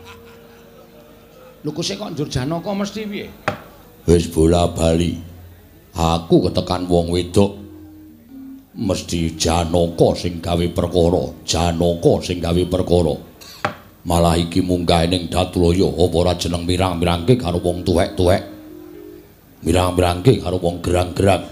Lho kok sik kok njur Janaka mesti piye? Wis bola-bali. Aku ketekan wong wedok mesti Janaka sing gawe perkara, Janaka sing gawe perkara. Malah iki munggah ning Datulaya apa ora jeneng mirang-mirangke karo wong tuwek-tuwek. Mirang-mirangke karo wong gerang-gerang.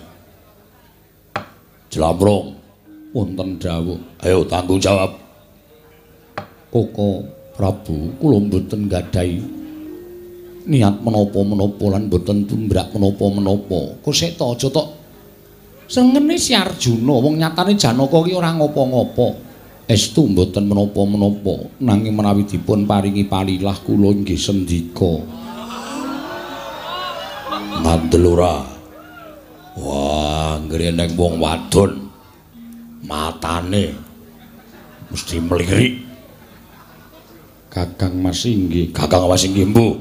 Jlamrong wonten dawuh. Ayo tanggung jawab. Koko Prabu, kula mboten gadhahi niat menapa-menapa lan mboten tumbrak menapa-menapa. Kok sik to aja tok sengene si Arjuna wong nyatane Janaka ki ora ngapa-ngapa. Estu mboten menapa-menapa nanging menawi dipun paringi palilah kula nggih sendika. Mandel ora. Wah, ngreneng wong wadon matane mesti mlirik. Kakang Mas inggih. Kakang Mas inggih, Mbu.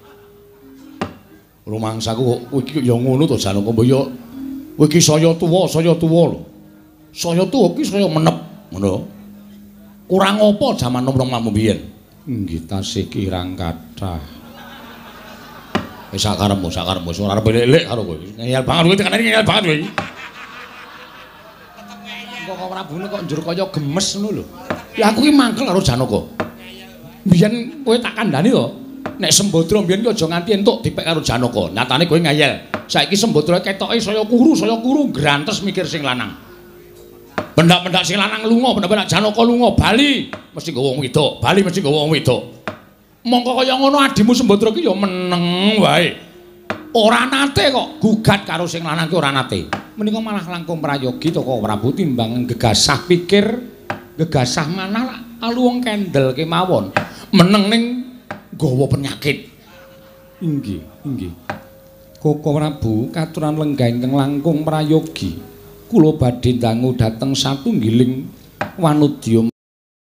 Rumangsaku kok kowe iki ya ngono to Janaka mbok ya kowe iki saya tuwa lho. Saya tuwa iki saya menep, ngono. Kurang apa jaman nom-nom biyen? Nggih tasih kirang kathah. Wis sakarepmu ora arep lelek karo kowe. Ngeyel banget kowe tekan ngeyel banget kowe. Kok Prabune kok njur kaya gemes ngono lho. Ya aku ki mangkel karo Janaka. Biyen kowe tak kandhani to. Nek Sembadra biyen ki aja nganti entuk dipek karo Janaka. Nyatane kowe ngeyel. Saiki Sembadra ketoke saya kuru grantes mikir sing lanang. Pendak-pendak sing lanang lunga, pendak-pendak Janaka lunga bali mesti nggawa wong wedok, bali mesti nggawa wong wedok. Mongko kaya ngono adimu Sembadra ki ya meneng wae. Ora nate kok gugat karo sing lanang ki ora nate. Menika malah langkung prayogi to kok Prabu timbang gegasah pikir, gegasah manah alu wong kendel kemawon. Meneng ning gawa penyakit. Inggih, inggih. Koko Prabu katuran lenggah ingkang langkung prayogi. Kula badhe dangu dhateng satunggiling wanudya